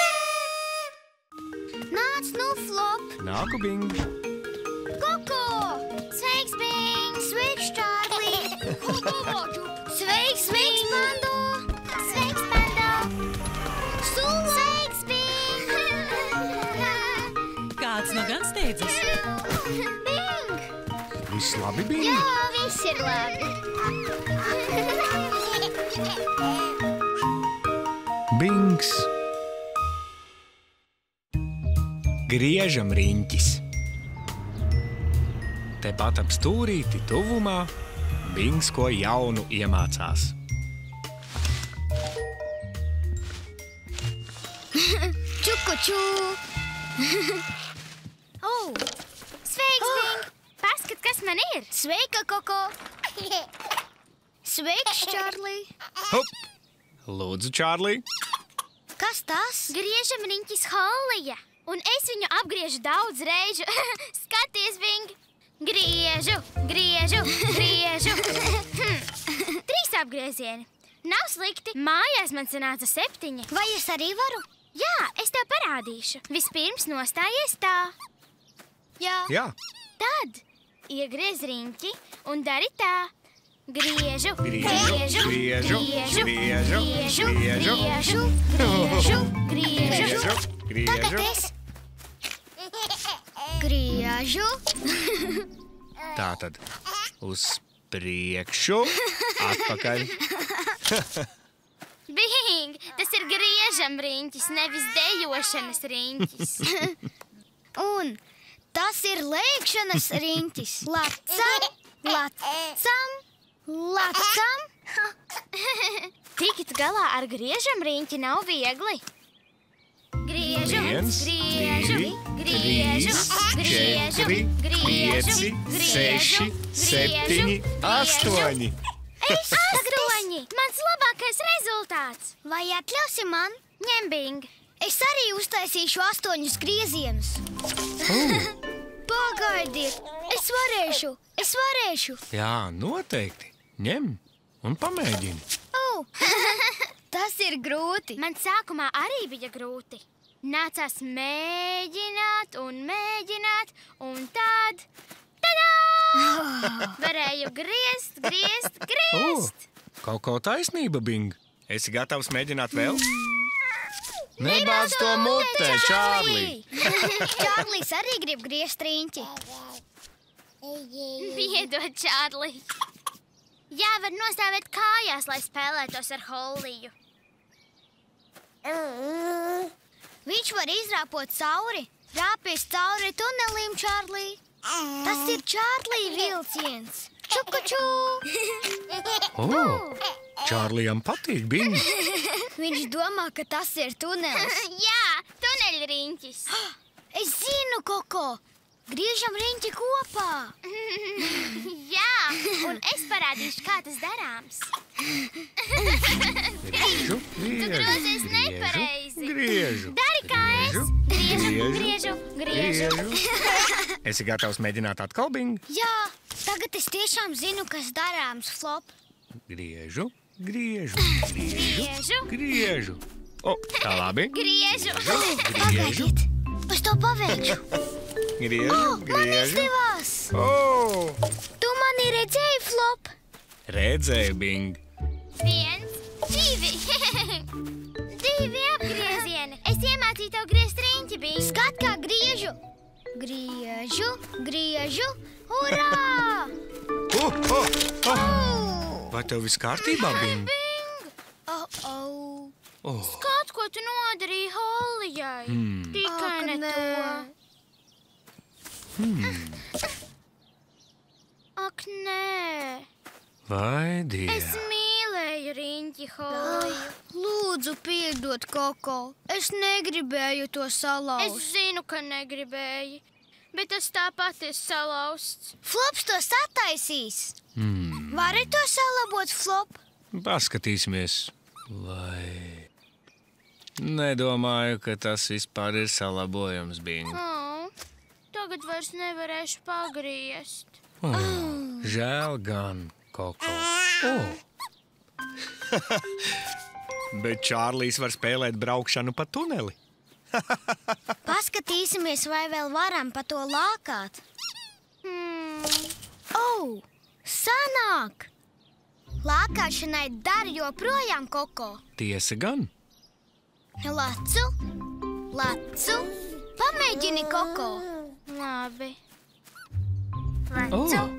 Nāc nu, Flop! Nāku, Bing. Koko! Sveiks, Bing! Sveiks, Čārlī! Sveiks, Pando! Sveiks, Pando! Sulla! Sveiks, Bing! Kāds nu gan steidzas? Bing! Viss labi, Bing? Jā, viss ir labi. Bings. Griežam riņķis. Tepat ap stūrīti tuvumā Bings ko jaunu iemācās. Čukuču! Sveiks, Bing! Paskat, kas man ir? Sveika, Koko! Sveiks, Čārlī! Hop! Lūdzu, Čārlī! Kas tas? Griežam riņķis Hollija, un es viņu apgriežu daudz reižu. Skaties, Bing! Griežu, griežu, griežu. 3 apgriezieni. Nav slikti. Mājās man sanāca 7. Vai es arī varu? Jā, es tev parādīšu. Vispirms nostājies tā. Jā. Tad iegriez riņķi un dari tā. Griežu, Griežu, griežu, griežu, griežu, griežu, griežu. Tagad es griežu. Tātad uz priekšu, atpakaļ. Bing, tas ir griežam riņķis, nevis dejošanas riņķis. Un tas ir lēkšanas riņķis. Lacam, lacam, lacam. Tikt galā ar griežam riņķi nav viegli. Griežu, 1, griežu, 2, griežu, 3, griežu, 4, griežu, 5, 6, 7, 8. 8! Mans labākais rezultāts! Vai atļausi man? Ņem, Bing! Es arī uztaisīšu 8 griezienus. Pagaidiet, es varēšu. Jā, noteikti. Ņem un pamēģini. Tas ir grūti. Man sākumā arī bija grūti. Nācās mēģināt, un tad... Tadā! Varēju griezt. Kaut taisnība, Bing. Esi gatavs mēģināt vēl? Nebāz to mutē, Čārlī! Čārlis arī grib griezt riņķi. Piedod, Čārlī. Jāvar nostāvēt kājās, lai spēlētos ar Holliju. Viņš var izrāpot cauri, rāpies cauri tunelim, Čārlī. Tas ir Čārlī vilciens. Čukuču! Čārlijam patīk, Bing. Viņš domā, ka tas ir tunelis. Jā, tuneļriņķis. Es zinu, Koko. Griežam riņķi kopā. Jā, un es parādīšu, kā tas darāms. Griežu, Tu grozies nepareizi. Griežu. Dari kā es. Griežu. Esi gatavs mēģināt atkal, Bing? Jā, tagad es tiešām zinu, kas darāms, Flop. Griežu. Griežu. Tā labi. Griežu. Pagaidiet, es to paveikšu. Man izdevās! Tu mani redzēji, Flop? Redzēju, Bing. 1, 2. 2 apgriezieni. Es iemācīju tev griezt riņķi, Bing. Skat, kā griežu. Griežu. Urā! Vai tev viss kārtībā, Bing? Skat, ko tu nodarīji Hollijai. Tikai ne to. Ak, nē. Vai Dieva? Es mīlēju riņķi Holliju. Lūdzu, piedod, Koko. Es negribēju to salauzt. Es zinu, ka negribēji, bet tas tāpat ir salauzts. Flops to sataisīs. Vari to salabot, Flop? Paskatīsimies, vai... Nedomāju, ka tas vispār ir salabojams, Bing. Tagad vairs nevarēšu pagriezt. Žēl gan, Koko. Bet Čārlijs var spēlēt braukšanu pa tuneli. Paskatīsimies, vai vēl varam pa to lākāt. Sanāk! Lākāšanai dar joprojām, Koko. Tiesa gan. Lacu. Pamēģini, Koko. Labi. Lacu.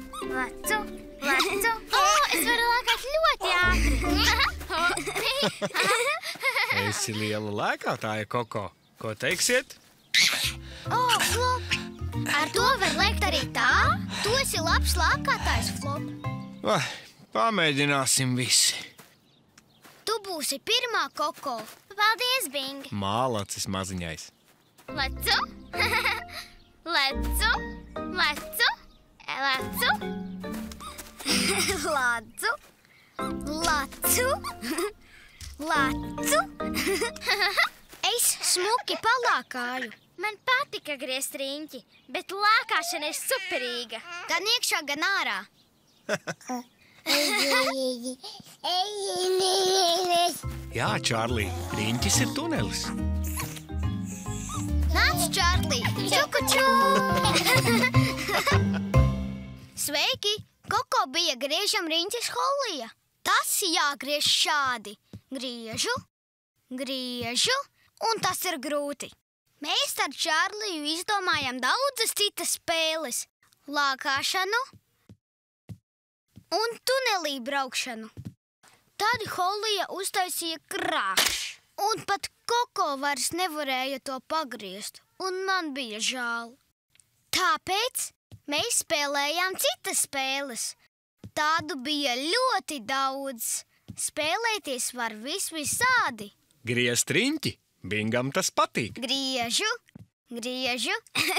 Es varu lākāt ļoti ātri. Esi liela lēkātāja, Koko. Ko teiksiet? Flop! Ar to var lēkt arī tā? Tu esi labs lēkātājs, Flop. Vai, pamēģināsim visi. Tu būsi pirmā, Koko. Paldies, Bing! Mālacis maziņais. Lecu! Lecu! Lecu! Lecu! Lācu! Lacu! Lacu! Es smuki palākāju. Man patika griezt riņķi, bet lākāšana ir superīga. Gan iekšā, gan ārā. Jā, Čārlī, riņķis ir tunelis. Nāc, Čārlī! Čukuču! Sveiki! Koko bija griežam riņķis Hollija. Tas jāgriež šādi. Griežu, griežu, un tas ir grūti. Mēs ar Čārliju izdomājam daudzas citas spēles. Lākāšanu un tunelī braukšanu. Tad Hollija uztaisīja krāšs. Un pat Koko vairs nevarēja to pagriezt, un man bija žēl. Tāpēc mēs spēlējām citas spēles. Tādu bija ļoti daudz. Spēlēties var visādi. Griezt riņķi, Bingam tas patīk. Griežu, griežu.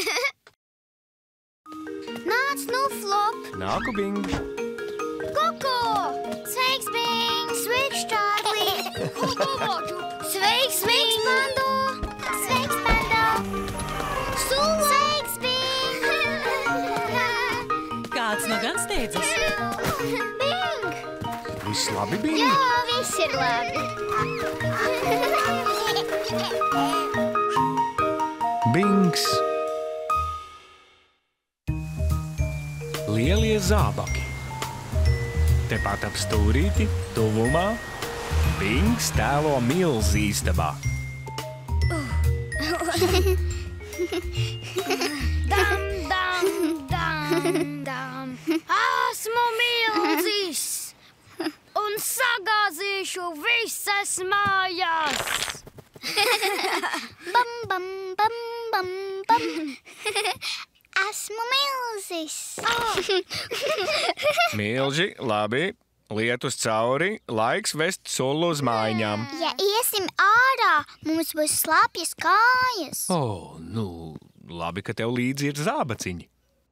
Nāc nu, Flop. Nāku, Bing. Koko! Sveiks, Bing! Sveiks, Čārlī! Sveiks, Pando! Sveiks, Pando! Sula! Sveiks, Bing! Kāds nu gan steidzas? Bing! Viss labi, Bing? Jā, viss ir labi. Bings. Lielie zābaki. Tepat ap stūrīti, tuvumā, Bings tēlo milzi istabā. Dam, dam, dam, dam. Esmu milzis un sagāzīšu visas mājas. Bam, bam, bam, bam, bam. Esmu milzis. Milži, labi, lietus cauri, laiks vest sulu uz mājiņām. Ja iesim ārā, mums būs slapjas kājas. Labi, ka tev līdzi ir zābaciņi.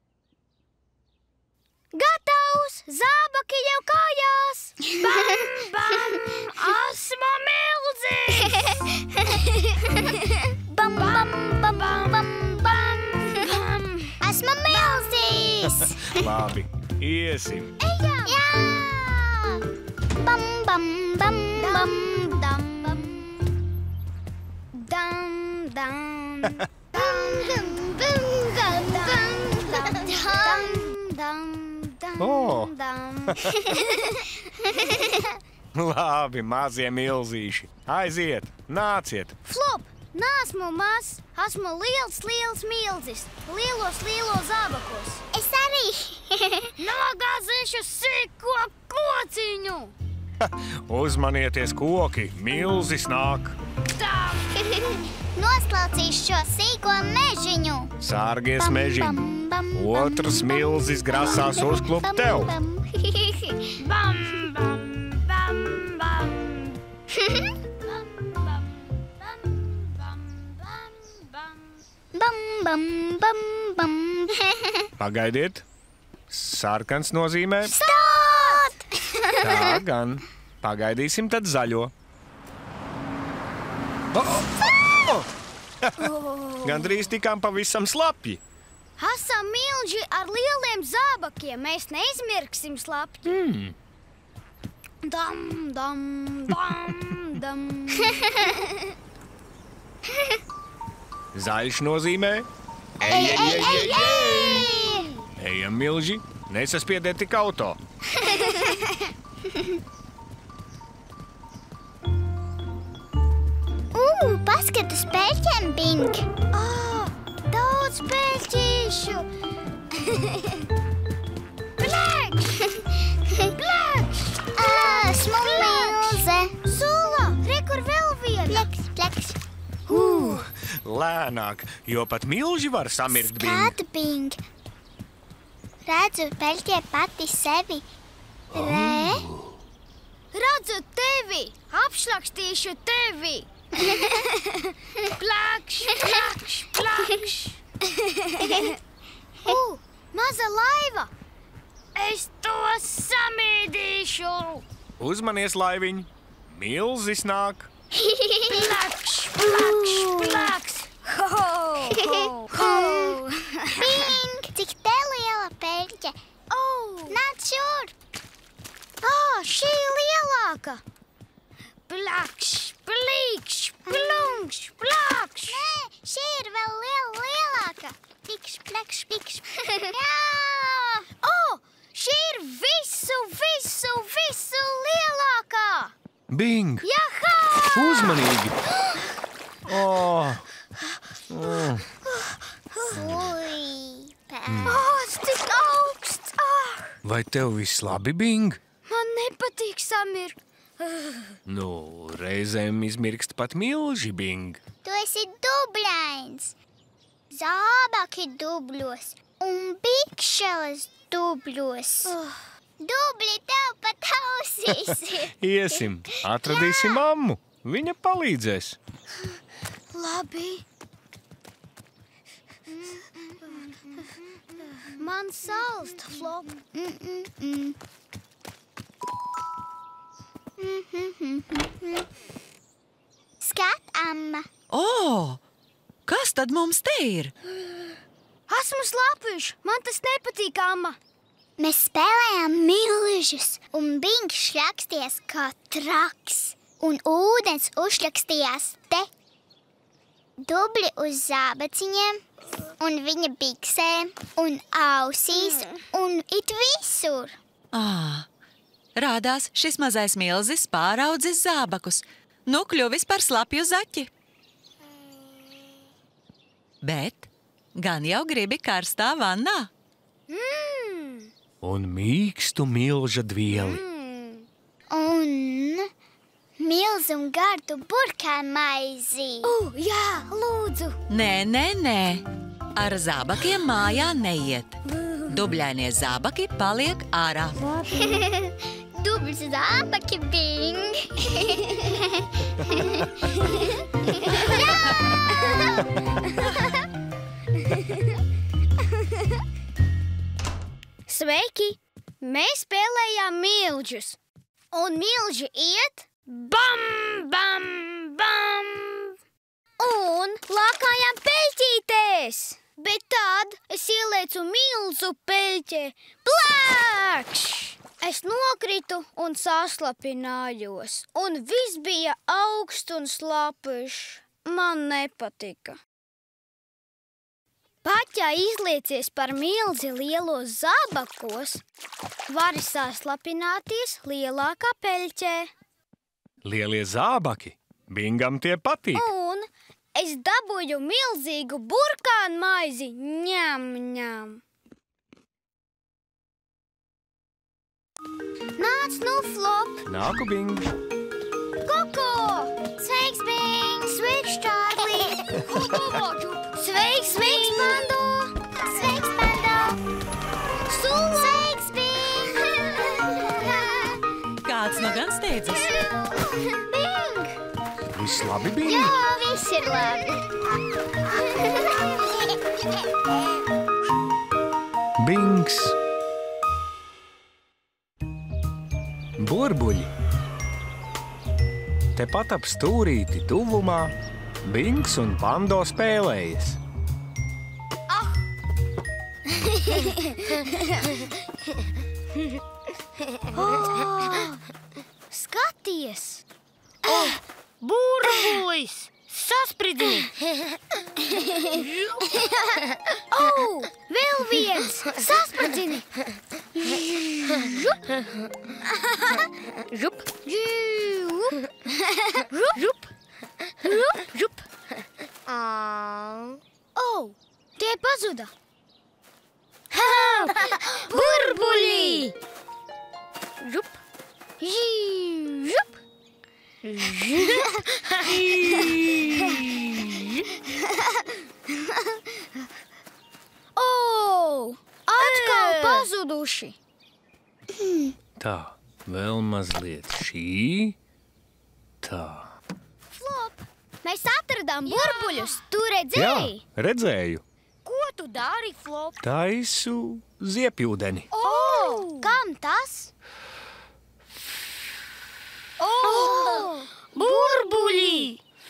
Gatavs! Zābaki jau kājās! Bam, bam! Esmu milzis! Bam, bam, bam, bam, bam. Esmu milzis! Labi, iesim. Jā! Bam, bam, bam, bam, Dam, dam, dam, dam, dam, dam, dam, dam, O! dam. Labi, mazie milzīši. Aiziet, nāciet. Flop! Nāsmu maz, esmu liels milzis, lielos zābakos. Es arī! Nogāzīšu sīko kociņu! Uzmanieties koki, milzis nāk. Noslaucīšu šo sīko mežiņu! Sārgies mežiņ. Otrs milzis grasās uzklupt tev. Bam, bam, bam, bam. Bam, bam, bam, bam. Pagaidiet. Sarkans nozīmē. Stāt! Tā gan. Pagaidīsim tad zaļo. Gandrīz tikām pavisam slapji. Esam milži ar lieliem zābakiem, mēs neizmirksim slapji. Dam, dam, dam, dam. Zaļš nozīmē. Ej! Ejam, milži, nesaspiediet tik auto. Paskatu spēļķiem, Bing! Daudz pēļķīšu! Plēkš! Plēkš! Esmu milze! Sula, re, kur vēl viena! pleks. Lēnāk, jo pat milži var samirt, Bing. Kāda, Bing? Redzu, peļķē pati sevi. Redzu tevi! Apšlakstīšu tevi! Plakš, plakš, plakš! Maza laiva! Es to samīdīšu! Uzmanies, laiviņ! Milzis nāk! Plakš, plakš, plakš! Ho, ho, ho! Bing, cik te liela peļķe? Nāc šurp! Šī ir lielāka! Plakš, plīkš, plunkš, plakš! Nē, šī ir vēl lielāka. Pikš, plekš, pikš. Jā! Šī ir visu lielākā! Bing! Jahā! Uzmanīgi! Tik augsts! Vai tev viss labi, Bing? Man nepatīk samirt. Nu, reizēm izmirkst pat milži, Bing. Tu esi dubļains. Zābaki dubļos un bikšeles dubļos. Dubļi tev pat ausīs. Iesim, atradīsim mammu. Viņa palīdzēs. Labi. Man salst, Flop. Skat, amma. Kas tad mums te ir? Esmu slāpījuši. Man tas nepatīk, amma. Mēs spēlējām milžus, un Bings rakstījās kā traks, un ūdens uzrakstījās te. Dubļi uz zābaciņiem, un viņa biksēm, un ausīs, un it visur. Rādās, šis mazais milzis pāraudzis zābakus. Nu kļuvis par slapju zaķi. Bet gan jau gribi karstā vannā. Un mīkstu milža dvieli. Un milzu un gardu burkānu maizi. Jā, lūdzu. Nē. Ar zābakiem mājā neiet. Dubļainie zābaki paliek ārā. Dubļs zābaki, Bing. Sveiki! Mēs spēlējām milžus. Un milži iet bam, bam, bam. Un lākājām peļķītēs. Bet tad es ieliecu milzu peļķē. Plākš! Es nokritu un saslapinājos. Un viss bija augsts un slapjš. Man nepatika. Pat ja izliecies par milzi lielos zābakos, vari saslapināties lielākā peļķē. Lielie zābaki. Bingam tie patīk. Un es dabūju milzīgu burkānu maizi. Ņem, ņem. Nāc nu, Flop. Nāku, Bing. Koko! Sveiks, Bing! Sveiks, Čārlī! Sveiks, Pando! Sveiks, Pando! Sula! Sveiks, Bing! Kāds nu gan steidzas? Bing! Viss labi, Bing? Jā, viss ir labi. Bings. Burbuļi. Tepat ap stūrīti tuvumā Bings un Pando spēlējas. Skaties! Burbulis! Saspridini! Vēl viens! Saspridini! Žup! Žup! Žup! Tie pazuda! Burbuļi! Žup! Žup! raduši. Tā, vēl mazliet šī. Tā. Flop, mēs atradām burbuļus. Tu redzēji? Jā, redzēju. Ko tu dari, Flop? Taisu ziepjūdeni. Kam tas? Burbuļi!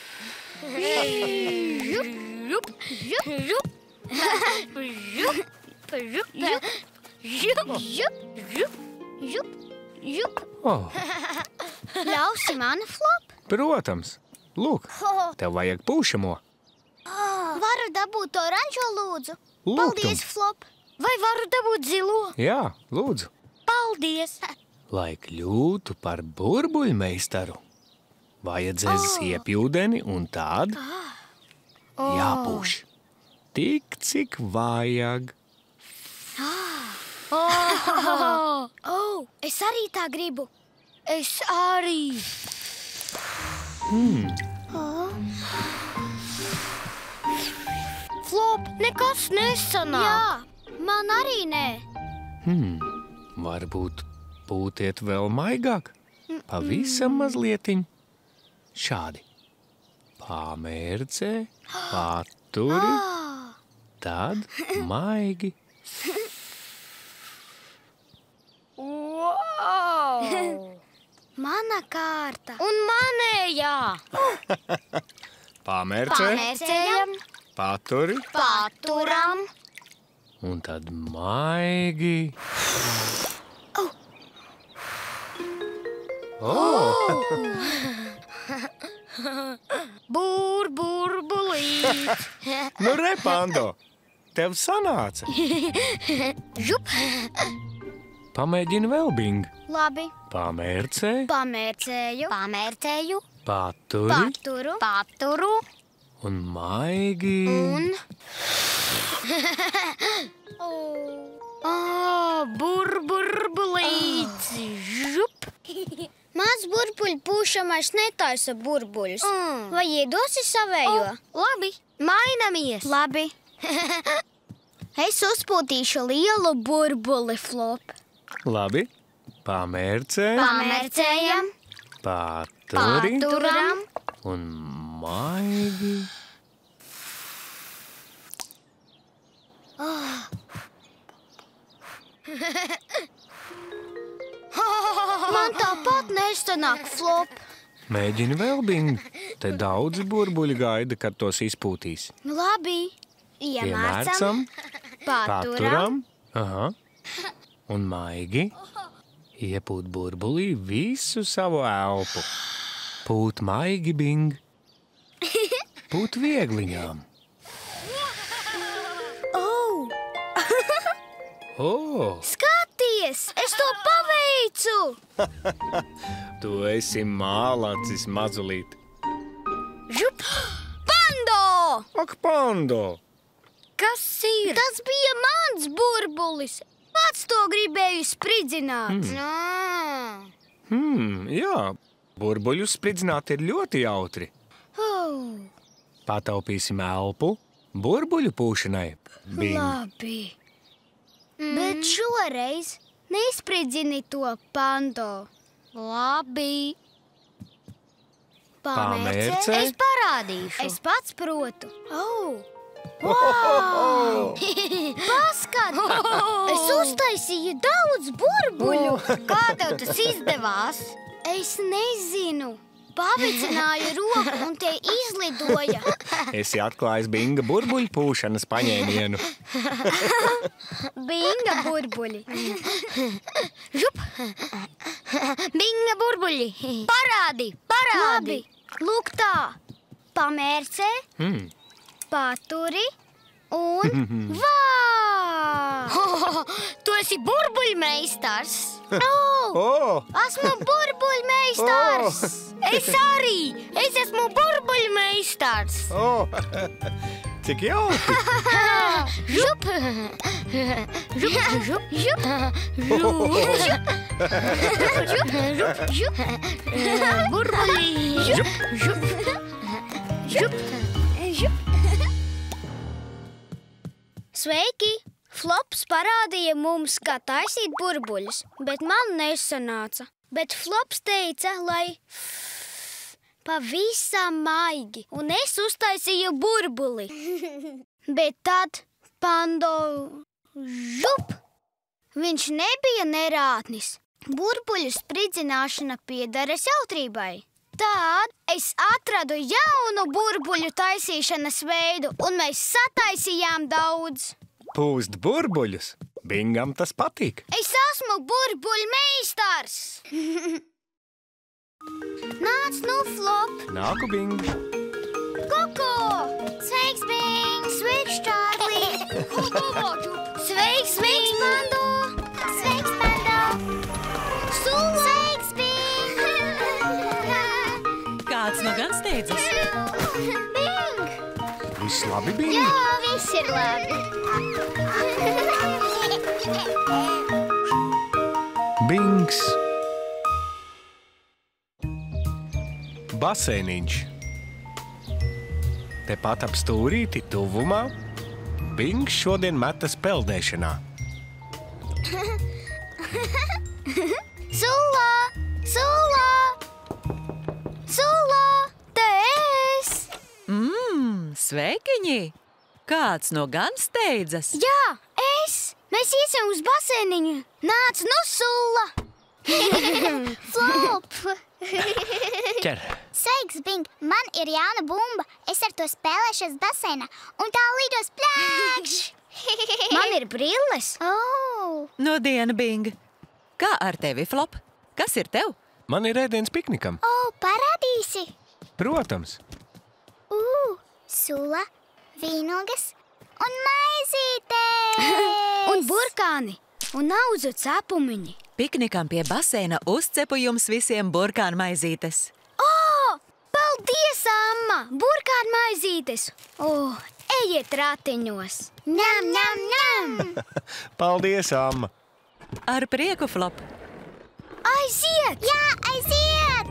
Ļausi man, Flop? Protams. Lūk, tev vajag pūšamo. Varu dabūt oranžo, lūdzu? Lūgtum. Paldies, Flop. Vai varu dabūt zilo? Jā, lūdzu. Paldies! Lai kļūtu par burbuļmeistaru, vajadzēs ziepjūdeni un tad jāpūš. Tik, cik vajag. Es arī tā gribu. Es arī! Flop, nekas nesanāk! Jā, man arī nē. Varbūt pūtiet vēl maigāk? Pavisam mazlietiņ. Šādi. Pamērcē, paturi, tad maigi. Wow! Mana kārta. Un manējā! Pamērcē, Pamērcējam, paturi, paturam. un tad maigi. Burbulīt! Nu, re, Pando, tev sanāca. Žup! Pamēģini vēl, Bing. Labi, Pamērcē, pamērcēju, Pamērcēju, paturi, paturu, paturu un maigi. Burbulīts! Žup! Mans burbuļu pūšamais netaisa burbuļus. Vai iedosi savējo? Labi, mainamies! Labi. Es uzpūtīšu lielu burbuli, Flop. Labi, pamērcē, Pamērcējam, paturi, paturam. un maigi. Man tāpat nesanāk, Flop. Mēģini vēl, Bing. Te daudzi burbuļi gaida, kad tos izpūtīs. Labi. Iemērcam, Iemērcam, paturam. Aha. Un maigi. Iepūt burbulī visu savu elpu. Pūt maigi, Bing. Pūt viegliņām. Skaties, es to paveicu! Tu esi mālacis, mazulīt. Žup! Pando! Ak, Pando! Kas ir? Tas bija mans burbulis. Pats to gribēju spridzināt. Jā, burbuļus spridzināt ir ļoti jautri. Pataupīsim elpu burbuļu pūšanai, Bing. Labi. Bet šoreiz neizspridzini to, Pando. Labi. Pamērcē. Es parādīšu. Es pats protu. Wow! Paskat! Es uztaisīju daudz burbuļu. Kā tev tas izdevās? Es nezinu. Pavicināju roku un tie izlidoja. Esi atklājis Binga burbuļu pūšanas paņēmienu. Binga burbuļi. Žup! Binga burbuļi! Parādi! Labi, lūk tā. Pamērcē, paturi un vā! Tu esi burbuļmeistars! Esmu burbuļmeistars! Es arī! Es esmu burbuļmeistars! Cik jauki! Žup! Žup! Žup! Žup! Žup! Burbuļi! Žup! Žup! Žup! Sveiki! Flops parādīja mums, kā taisīt burbuļus, bet man nesanāca. Bet Flops teica, lai pavisam maigi, un es uztaisīju burbuli. Bet tad Pando žup! Viņš nebija nerātnis. Burbuļu spridzināšana piederas jautrībai. Tad es atradu jaunu burbuļu taisīšanas veidu, un mēs sataisījām daudz. Pūst burbuļus. Bingam tas patīk. Es esmu burbuļu meistars! Nāc nu, Flop! Nāku, Bing. Koko! Sveiks, Bing! Sveiks, Čārlī! Sveiks, Pando! Sveiks, Pando! Sula! Sveiks, Bing! Kāds nu gan steidzas? Bing! Viss labi, Bing? Jā, viss ir labi. Bings. Baseiniņš. Tepat ap stūrīti tuvumā Bings šodien metas peldēšanā. Sula! Sula! Sula! Te es! Sveikiņi! Kāds nu gan steidzas? Jā, es! Mēs iesim uz baseiniņu! Nāc nu, Sula! Flop! Ķer. Sveiks, Bing! Man ir jauna bumba. Es ar to spēlēšos baseinā, un tā lidos plēkš! Man ir brilles! Oh! Nodiena, Bing! Kā ar tevi, Flop? Kas ir tev? Man ir ēdiens piknikam. Oh, parādīsi! Protams. Sula, vīnogas un maizīte! Un burkāni! Un auzu cepumiņi! Piknikam pie baseina uzcepu jums visiem burkānu maizītes. Paldies, Amma! Burkānu maizītes! Ejiet ratiņos! Nam, nam, nam! Paldies, Amma. Ar prieku, Flop! Aiziet! Jā, aiziet!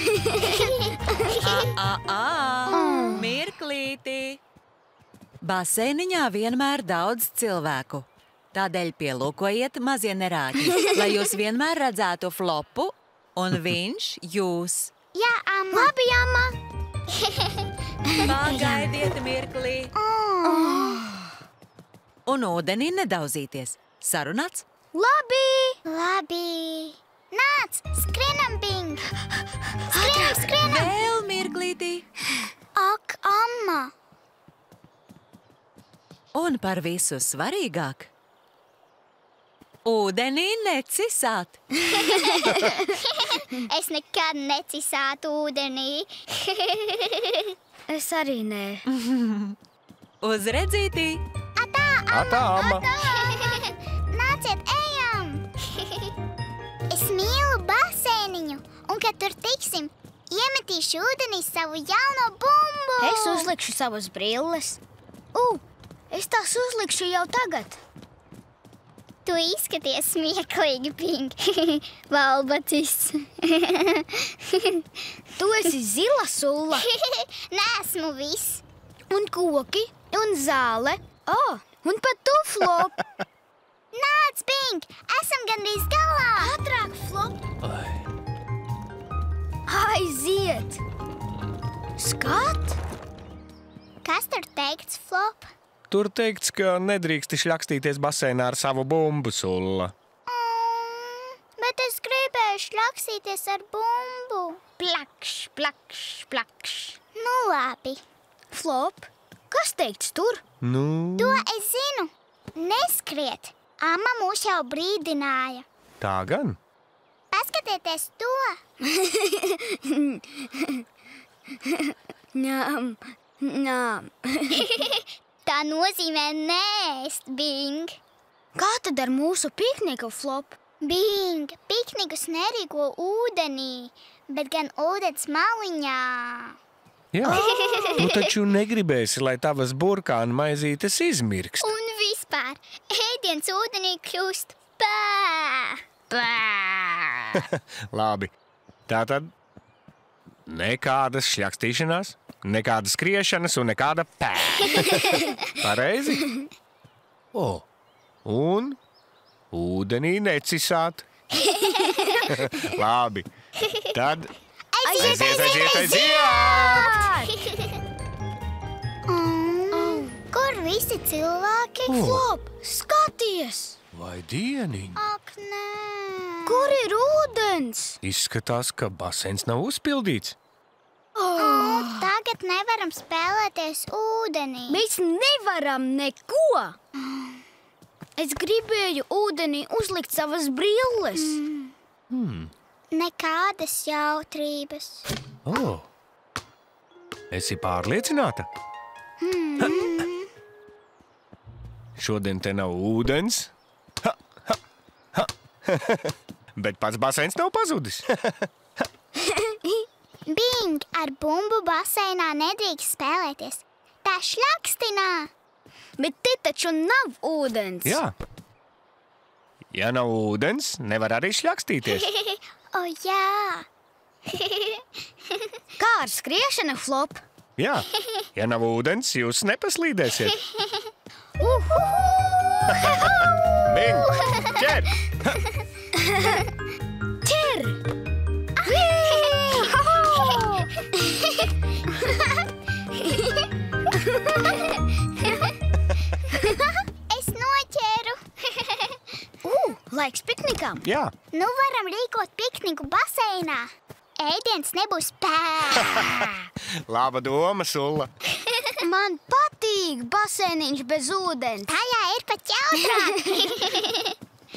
Mirklīti! Baseiniņā vienmēr daudz cilvēku. Tādēļ pielūkojiet mazie nerāķi, lai jūs vienmēr redzētu Flopu un viņš jūs. Jā, Amma! Labi, Amma! Pagaidiet mirklī! Un ūdenī nedauzīties. Sarunāts? Labi! Labi! Nāc, skrienam, Bing! Skrienam, skrienam! Vēl mirklītī! Ak, Amma! Un par visu svarīgāk – ūdenī necisāt. Es nekad necisātu ūdenī. Es arī nē. Uz redzītī! Atā, Amma. Nāciet, ejam! Es mīlu baseiniņu, un, kad tur tiksim, iemetīšu ūdenī savu jauno bumbu! Es uzlikšu savas brilles. Es tās uzlikšu jau tagad. Tu izskaties smieklīgi, Bing. Valbacis. Tu esi zila Sula. Nesmu viss. Un koki, un zāle. Un pat tu, Flop. Nāc, Bing! Esam gandrīz galā! Ātrāk, Flop. Aiziet! Skat! Kas tur teikts, Flop? Tur teikts, ka nedrīksti šļakstīties baseinā ar savu bumbu, Sulla. Bet es gribēju šļakstīties ar bumbu. Plakš, plakš, plakš. Nu, labi. Flop, kas teikts tur? Nu, To es zinu. Neskriet. Amma mūs jau brīdināja. tā gan. Paskatieties to. Ņām, ņām. Tā nozīmē nēst, Bing. Kā tad ar mūsu pikniku, Flop? Bing, piknikus nerīko ūdenī, bet gan ūdens maliņā. Jā, tu taču negribēsi, lai tavas burkānu maizītes izmirkst. Un vispār, ēdiens ūdenī kļūst pā. Labi, tātad nekādas šļakstīšanās, nekādas skriešanas un nekāda pē. Pareizi? Un ūdenī necisāt. Labi. Tad aiziet! Kur visi cilvēki? Flop, skaties! Vai dieniņ? Ak, nē. Kur ir ūdens? Izskatās, ka baseins nav uzpildīts. Tagad nevaram spēlēties ūdenī. Mēs nevaram neko! Es gribēju ūdenī uzlikt savas brilles. Nekādas jautrības. Esi pārliecināta? Šodien te nav ūdens. Bet pats baseins nav pazudis. Bing, ar bumbu baseinā nedrīkst spēlēties. Tā šļakstinā. Bet te taču nav ūdens. Jā. Ja nav ūdens, nevar arī šļakstīties. O, jā. Kā ar skriešanu, Flop? Jā. Ja nav ūdens, jūs nepaslīdēsiet. Bing, ķer! Ķer! Es noķēru. Laiks piknikam. Jā. Nu varam rīkot pikniku baseinā. Ēdiens nebūs Laba doma, Sulla. Man patīk baseiniņš bez ūdens. Tajā ir pat jautrāk.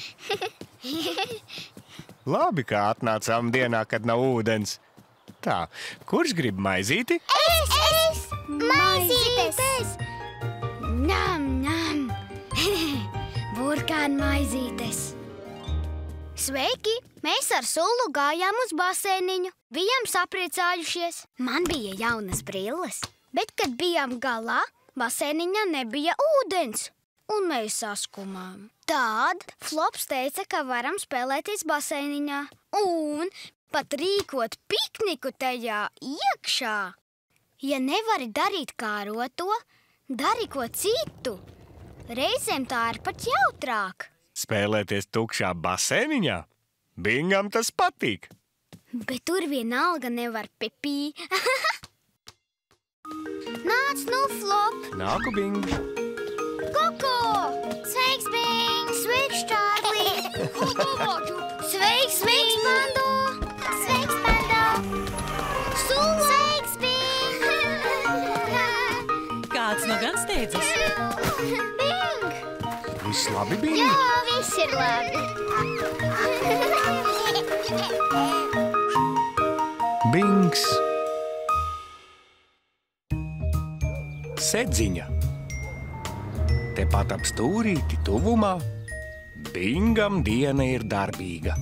Labi, kā atnācām dienā, kad nav ūdens. Tā, kurš grib maizīti? Es! Maizītes! Nam, nam! Burkānu maizītes! Sveiki! Mēs ar Sulu gājām uz baseiniņu. Bijām sapriecājušies. Man bija jaunas brilles. Bet, kad bijām galā, baseiniņā nebija ūdens. Un mēs saskumām. Tad Flops teica, ka varam spēlēties baseiniņā. Un pat rīkot pikniku tajā iekšā. Ja nevari darīt kāroto, dari ko citu. Reizēm tā ir pat jautrāk. Spēlēties tukšā baseiniņā? Bingam tas patīk. Bet tur vienalga nevar pipī. Nāc nu, Flop! Nāku, Bing. Koko! Sveiks, Bing! Sveiks, Čārlī! Sveiks, Pando! Sveiks, Pando! Sula! Sveiks, Bing! Kāds nu gan steidzas? Bing! Viss labi, Bing? Jā, viss ir labi. Bings. Sedziņa. Tepat ap stūrīti tuvumā Bingam diena ir darbīga.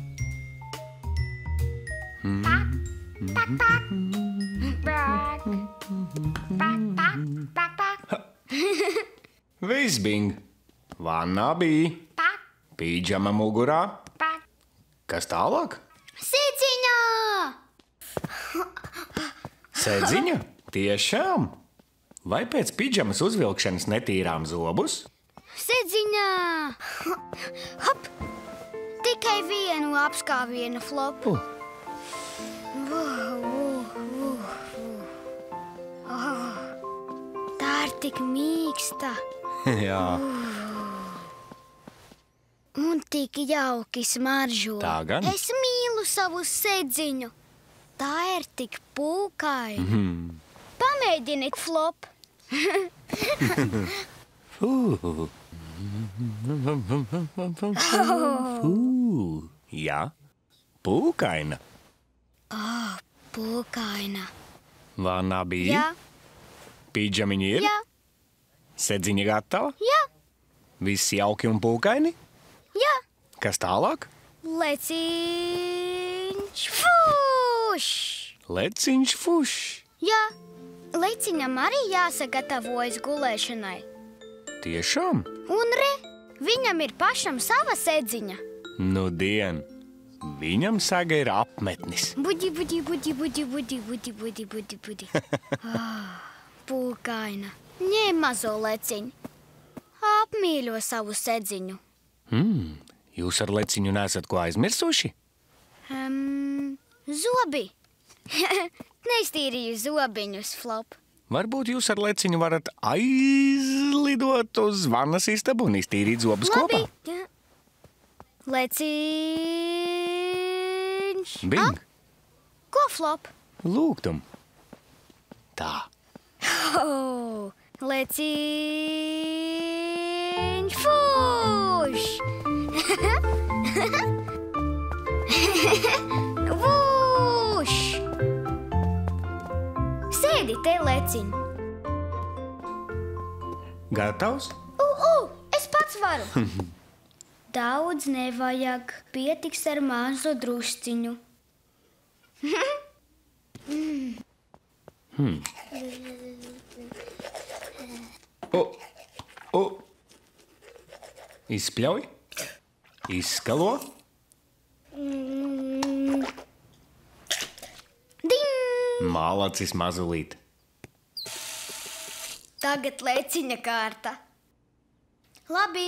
Viss, Bing. Vannā bija. Pīdžama mugurā. Kas tālāk? Sedziņā! Sedziņa? Tiešām? Vai pēc pidžamas uzvilkšanas netīrām zobus? Sedziņā! Hop! Tikai vienu apskāvienu, Flop. Tā ir tik mīksta Jā, un tik jauki smaržo. Tā gan. Es mīlu savu sedziņu. Tā ir tik pūkaina. Pamēģiniet, Flop. Jā, pūkaina. Pūkaina. Vannā bija. Jā, Pidžamiņa ir. jā, Sedziņa gatava. jā, Viss jauki un pūkaini. jā. Kas tālāk? Leciņš fuš! Leciņš fuš. Jā, leciņam arī jāsagatavojas gulēšanai. Tiešām? Un re, viņam ir pašam sava sedziņa. Nu dien. Viņam saga ir apmetnis. Budi, budi, budi, budi, budi, budi, budi, budi, budi. Pūkaina. Ņem mazo leciņu. Flop mīļo savu sedziņu. Jūs ar leciņu nesat ko aizmirsuši? Zobi. Neiztīrīju zobiņus, Flop. Varbūt jūs ar leciņu varat aizlidot uz vannas istabu un iztīrīt zobus kopā? Jā. Leciņš. Bing, Ko, Flop? lūgtum. Tā. Oh, leciņš. Fuš! Vuš! Sēdi te, leciņ. Gatavs? Es pats varu. Daudz nevajag, pietiks ar mazu drusciņu. Izspļauj, izskalo. Ding! Malacis mazulīt. Tagad leciņa kārta. Labi.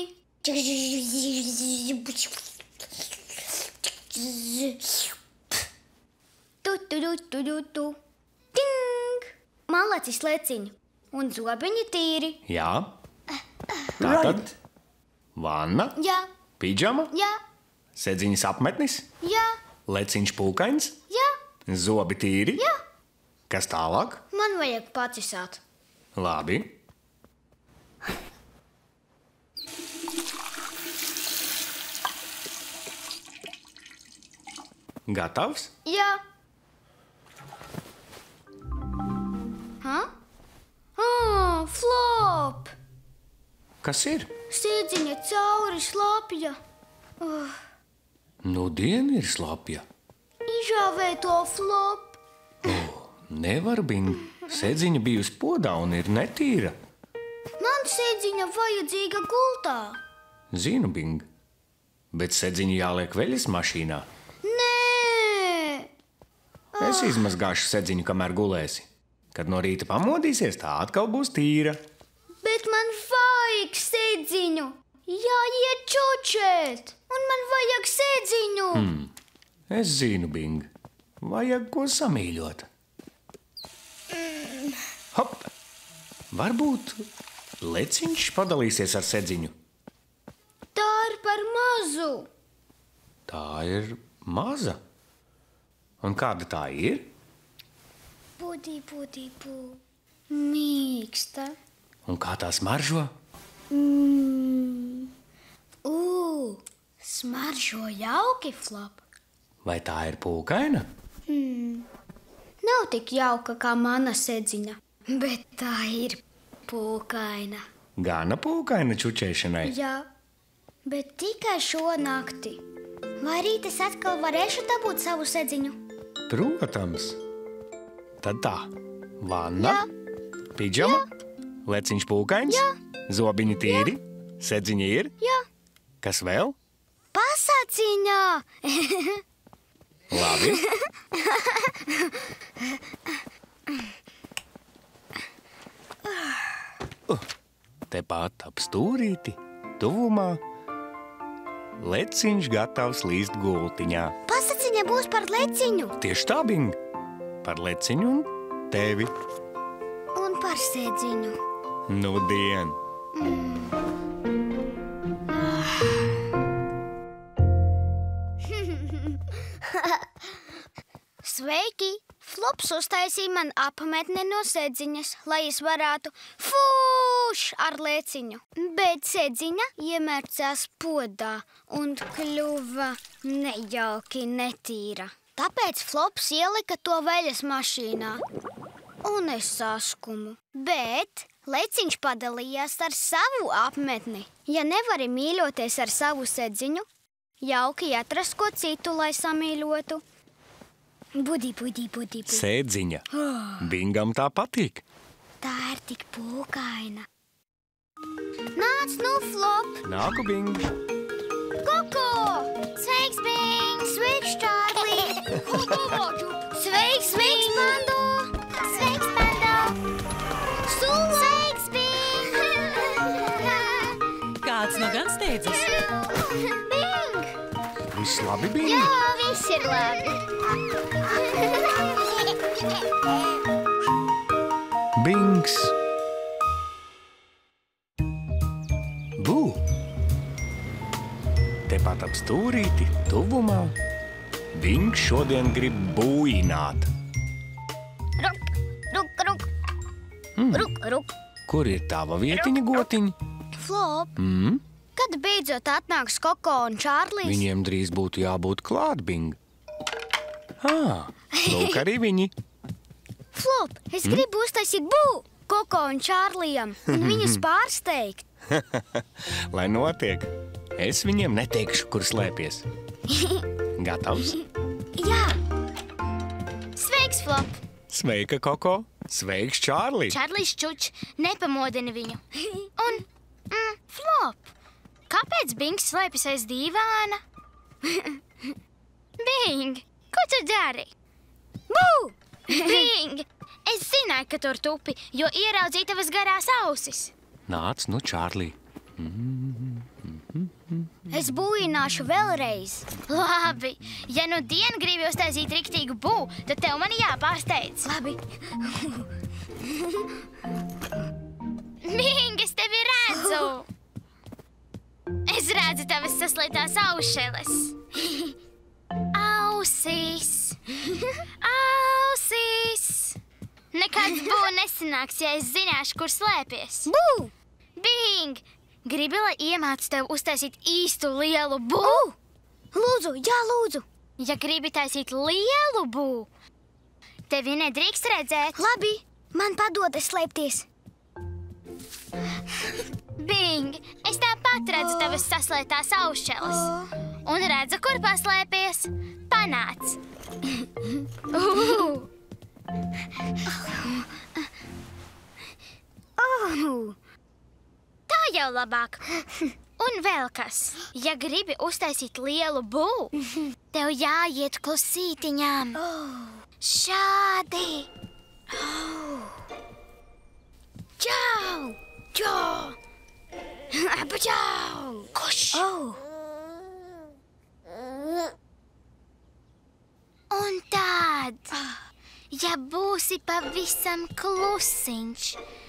Tu. Ding! Malacis leciņi. Un zobiņi tīri. Jā. Tātad vanna, Jā, pidžama, jā, sedziņas apmetnis, jā, leciņš pūkains, jā. zobi tīri. Jā. Kas tālāk? Man vajag pacisāt. Labi. Gatavs? Jā. Flop! Kas ir? Sēdziņa cauri slapja. Nudien ir slapja. Izžāvē to, Flop. Nevar, Bing. Sedziņa bijusi podā un ir netīra. Man sēdziņa vajadzīga gultā. Zinu, Bing. Bet sedziņu jāliek veļas mašīnā. Nē! Es izmazgāšu sedziņu, kamēr gulēsi. Kad no rīta pamodīsies, tā atkal būs tīra. Bet man vajag sēdziņu. Jāiet čučēt. Un man vajag sēdziņu. Es zinu, Bing. Vajag ko samīļot. Hop! Varbūt leciņš padalīsies ar sedziņu. Tā ir par mazu. Tā ir maza. Un kāda tā ir? Pūtī. Mīksta. Un kā tā smaržo? Smaržo jauki, Flop. Vai tā ir pūkaina? Nav tik jauka kā mana sedziņa, bet tā ir pūkaina. Gana pūkaina čučēšanai. Jā, bet tikai šo nakti. Vai rīt es atkal varēšu dabūt savu sedziņu? Protams. Tad tā. Vanna, pidžama, leciņš pūkains, zobiņi tīri, sedziņa ir. Jā. Kas vēl? Pasaciņā! Labi. Tepat ap stūrīti, tuvumā, leciņš gatavs līst gultiņā. Pasaciņa būs par leciņu Tieši tā, Bing. Par leciņu un tevi. un par sedziņu. Nudien. Sveiki! Flops uztaisīja man apmetni no sedziņas, lai es varētu fuš ar leciņu. Bet sedziņa iemērcās podā un kļuva nejauki netīra. Tāpēc Flops ielika to veļas mašīnā. Un es saskumu. Bet leciņš padalījās ar savu apmetni. Ja nevari mīļoties ar savu sedziņu, jauki atrast ko citu, lai samīļotu. Budī. Sēdziņa. Bingam tā patīk. Tā ir tik pūkaina. Nāc nu, Flop! Nāku, Bing. Koko! Sveiks, Bing! Sveiks, Čārlī! Sveiks, Pando! Sveiks, Pando! Sula! Sveiks, Bing! gan steidzas. Bing! Viss labi bija? Jā, viss ir labi. Bings! Bū! Tepat ap stūrīti, tuvumā, Bings šodien grib būjināt. Ruk, ruk, ruk. Ruk, ruk. Kur ir tava vietiņa, gotiņa? Flop, kad beidzot atnāks Koko un Čārlis? Viņiem drīz būtu jābūt klāt, Bing. Lūk arī viņi. Flop, es gribu uztaisīt bū Koko un Čārlijam un viņus pārsteigt. Lai notiek. Es viņiem neteikšu, kur slēpies. Gatavs? Jā, Sveiks, Flop! Sveika, Koko! Sveiks, Čārli! Čārlis Čuč, nepamodini viņu. Un, Flop, kāpēc Bings slēpjas aiz dīvāna? Bing, ko tu dari? Bū! Bing, es zināju, ka tur tupi, jo ieraudzīju tavas garās ausis. Nāc, nu, Čārli. es būjināšu vēlreiz. Labi, ja nu dien gribi uztaisīt riktīgu bū, tad tev mani jāpārsteidz. Labi. Bing, es tevi redzu! Es redzu tavas saslētās aušeles. Ausīs! Ausīs! Nekāds bū nesanāks, ja es zināšu, kur slēpies. Bū! Bing! Gribi, lai iemācu tev uztaisīt īstu lielu bū? Lūdzu, jā, lūdzu. Ja gribi taisīt lielu bū, tevi nedrīkst redzēt. Labi, man padodas slēpties. Bing, es tāpat redzu tavas saslētās aušeles. Un redzu, kur paslēpies. Panāc! Tā jau labāk. Un vēl kas. Ja gribi uztaisīt lielu bū, tev jāiet klusītiņām. Šādi. Čau! Čau! Apačau! Koš! Un tad, ja būsi pavisam klusiņš,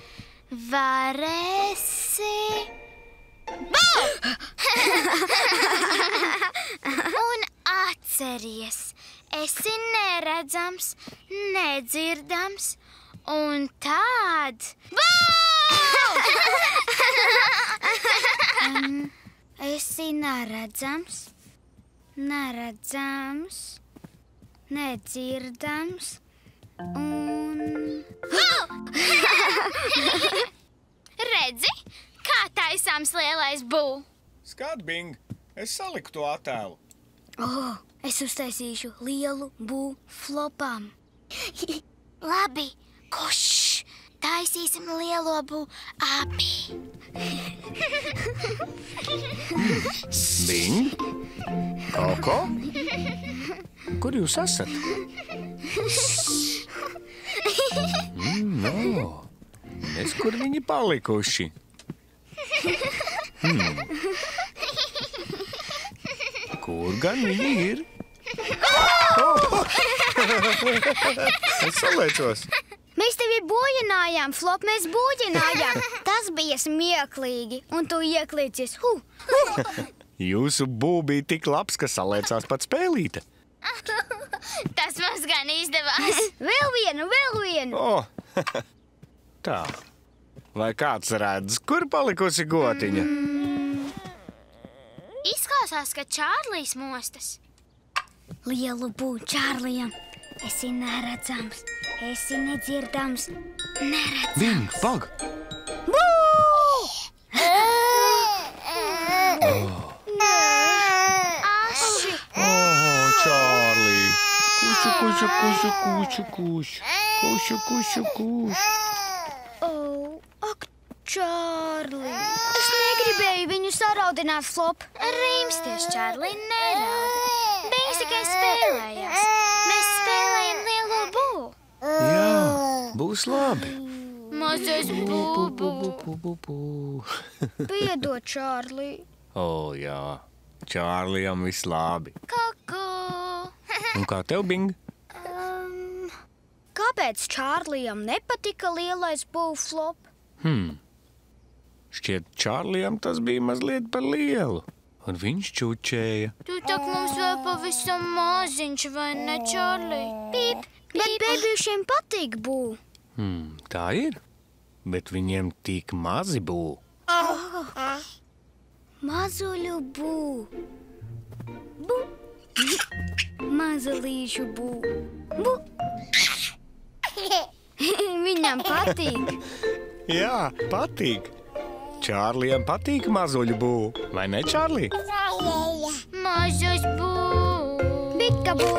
varēsi... Un atceries, esi neredzams, nedzirdams, un tad... Esi neredzams, nedzirdams un... Redzi, kā taisāms lielais bū? Skat, Bing, es saliku to attēlu. Es uztaisīšu lielu bū Flopam. Labi, koš, taisīsim lielo bū abi. Bing? Koko? Kur jūs esat? Es kur viņi palikuši? Kur gan viņi ir? Es salēcos. Mēs tevi bojinājām, Flop, mēs bojinājām. Tas bija smieklīgi, un tu ieklīcies. Jūsu bū bija tik labs, ka salēcās pat spēlīte. Tas mums gan izdevās. Vēl vienu. Tā. Vai kāds redz, kur palikusi gotiņa? Izklausās, ka Čārlijs mostas. Lielu bū Čārlijam. Esi neredzams, esi nedzirdams, neredzams. Bing, pag! Aši! Čārlī! Kušu. Ak, Čārli! Es negribēju viņu saraudināt, Flop. Rīmsties, Čārlī, neraudi. Bings tikai spēlējās. Mēs spēlējam lielo bū. Jā, būs labi. Mazais bū. Piedod, Čārli. O, jā, Čārlijam viss labi. Kuku! Un kā tev, Bing? Kāpēc Čārlijam nepatika lielais būvflop? Šķiet, Čārlijam tas bija mazliet par lielu, un viņš čučēja. Tu tak mums vēl pavisam maziņš, vai ne, Čārlī? Pīp, Bet bēbīšiem patīk bū. Tā ir, bet viņiem tik mazi bū. Mazuļu bū. Bū. Mazulīšu bū. Bū. Viņam patīk. Jā, patīk. Čārlijam patīk mazuļu bū, vai ne, Čārlī? mazas bū! Bika bū.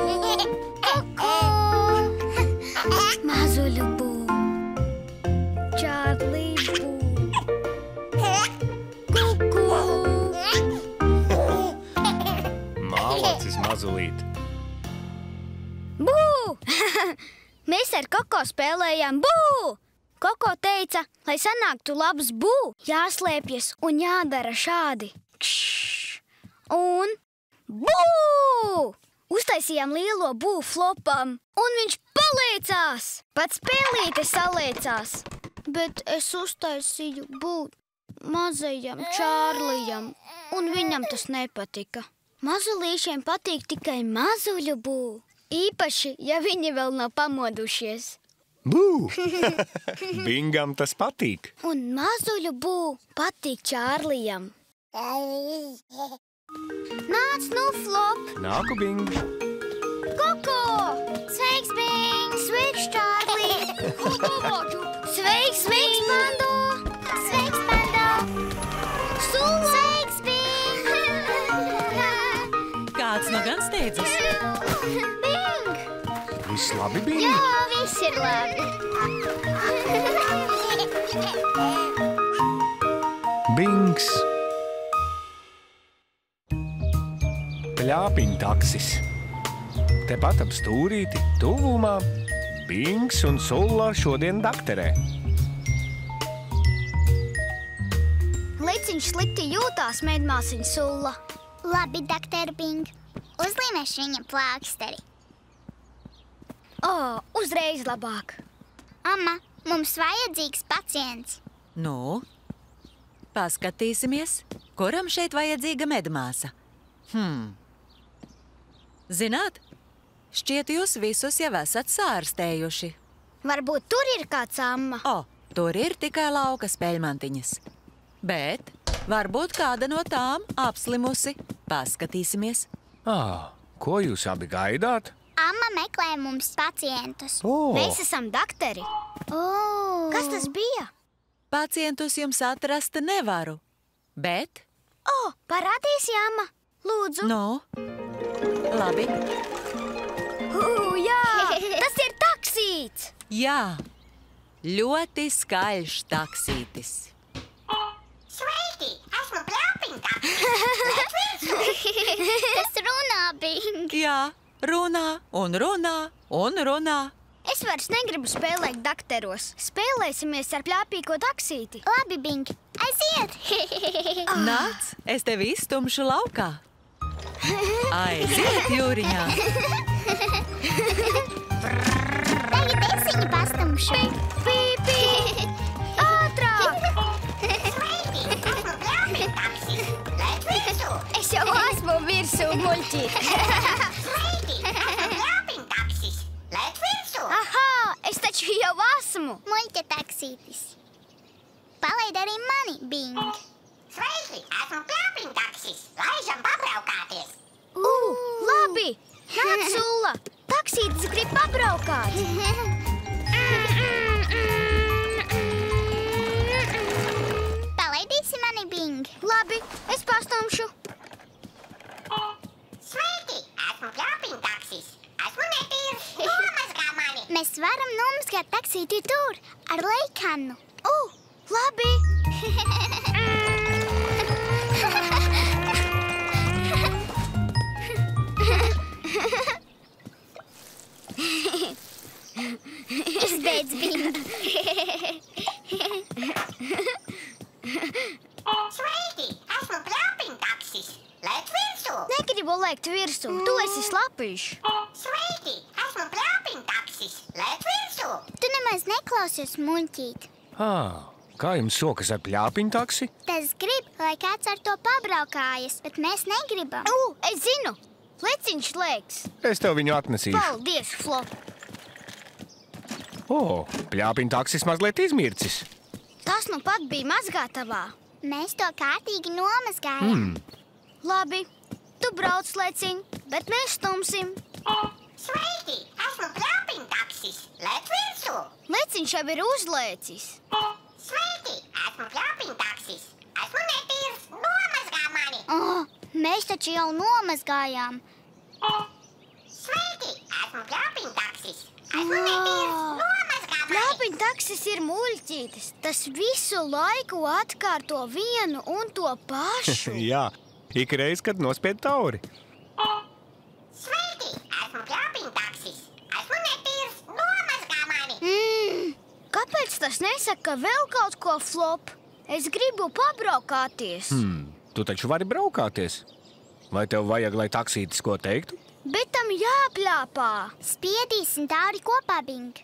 Mazuļu bū. Čārlī bū. Kuku. Mālacis mazulīt. Bū! Mēs ar Koko spēlējām bū! Koko teica, lai sanāktu labs bū, jāslēpjas un jādara šādi. Kšš! Un bū! Uztaisījām lielo bū flopam, un viņš paliecās! Pat spēlīte saliecās. Bet es uztaisīju bū mazajam Čārlijam, un viņam tas nepatika. Mazulīšiem patīk tikai mazuļu bū. Īpaši, ja viņi vēl nav pamodušies. Bū! Bingam tas patīk. Un mazuļu bū patīk Čārlijam. Nāc nu, Flop! Nāku, Bing. Koko! Sveiks, Bing! Sveiks, Čārlī! Sveiks, sveiks, Pando! Sveiks, Pando! Sula! Sveiks, Bing! Kāds no gan steidzas? Bing! Viss labi, Bing? Jā, viss ir labi. Bings. Pļāpiņu taksis. Tepat ap stūrīti, tuvumā, Bings un Sulla šodien dakterē. Leciņš slikti jūtās, medmāsiņa Sulla. Labi, doktor Bing. Uzlīmēšu viņam plāksteri. Uzreiz labāk. Amma, mums vajadzīgs pacients. Nu, paskatīsimies, kuram šeit vajadzīga medmāsa. Zināt, šķiet jūs visus jau esat sārstējuši. Varbūt tur ir kāds amma. Tur ir tikai lauka spēļmantiņas. Bet varbūt kāda no tām apslimusi. Paskatīsimies. Ko jūs abi gaidāt? Amma meklē mums pacientus. Mēs esam dakteri. Kas tas bija? Pacientus jums atrast nevaru, bet... Parādīsi, amma. Lūdzu. Labi. Jā, tas ir taksīts. Jā, ļoti skaļš taksītis. Sveiki, esmu pļāpiņtaksis. Tas runā, Bing. Jā, runā un runā un runā. Es vairs negribu spēlēt dakteros. Spēlēsimies ar pļāpīko taksīti. Labi, Bing, aiziet. Nāc, es tevi izstumšu laukā. Aiziet jūriņā. Tagad es viņu pastumšu. Pīpī! Ātrāk! Sveiki, esmu pļāpiņtaksis. Lec virsū. Es jau esmu virsū muļķī. Sveiki, esmu pļāpiņtaksis. Lec virsū. Aha, es taču jau esmu. Muļķa taksītis. Palaid arī mani, Bing. Sveiki, esmu pļāpiņtaksis. Laižam pabraukāties. Labi! Nāc, Sulla! Taksītis grib pabraukāt. Palaidīsi mani, Bing. Labi, es pastumšu. Sveiki, esmu pļāpiņtaksis. Esmu netīrs. Nomazgā mani. Mēs varam nomazgāt taksīti tur, ar leikanu. Labi! Izbeidz, Bing. Sveiki, esmu pļāpiņtaksis. lēkt virsū. Tu esi slapīšs. Sveiki! Esmu pļāpiņtaksis. Lēk virsū! Tu nemaz neklausies muļķīt. Kā jums sokas ar pļāpiņu taksi? Tas grib, lai kāds ar to pabraukājas, bet mēs negribam. Es zinu, leciņš lēks. Es tev viņu atnesīšu. Paldies, Flop. Pļāpiņu taksis mazliet izmircis. Tas nu pat bija mazgātavā. Mēs to kārtīgi nomazgājām. Labi, tu brauc, leciņ, bet mēs stumsim. Sveiki! Esmu pļāpiņtaksis. Lēk virsū! Leciņš jau ir uzlēcis. Sveiki! Esmu pļāpiņtaksis. Esmu netīrs. Nomazgā mani! Mēs taču jau nomazgājām. Sveiki! Esmu pļāpiņtaksis. Esmu netīrs. Nomazgā mani! Pļāpiņtaksis ir muļķītis. Tas visu laiku atkārto vienu un to pašu. Jā, ikreiz, kad nospied tauri. Sveiki! Esmu pļāpiņtaksis. Esmu netīrs. Nomazgā mani! Kāpēc tas nesaka vēl kaut ko, Flop? Es gribu pabraukāties. Tu taču vari braukāties. Vai tev vajag, lai taksītis ko teiktu? Bet tam jāpļāpā. Spiedīsim tauri kopā, Bing.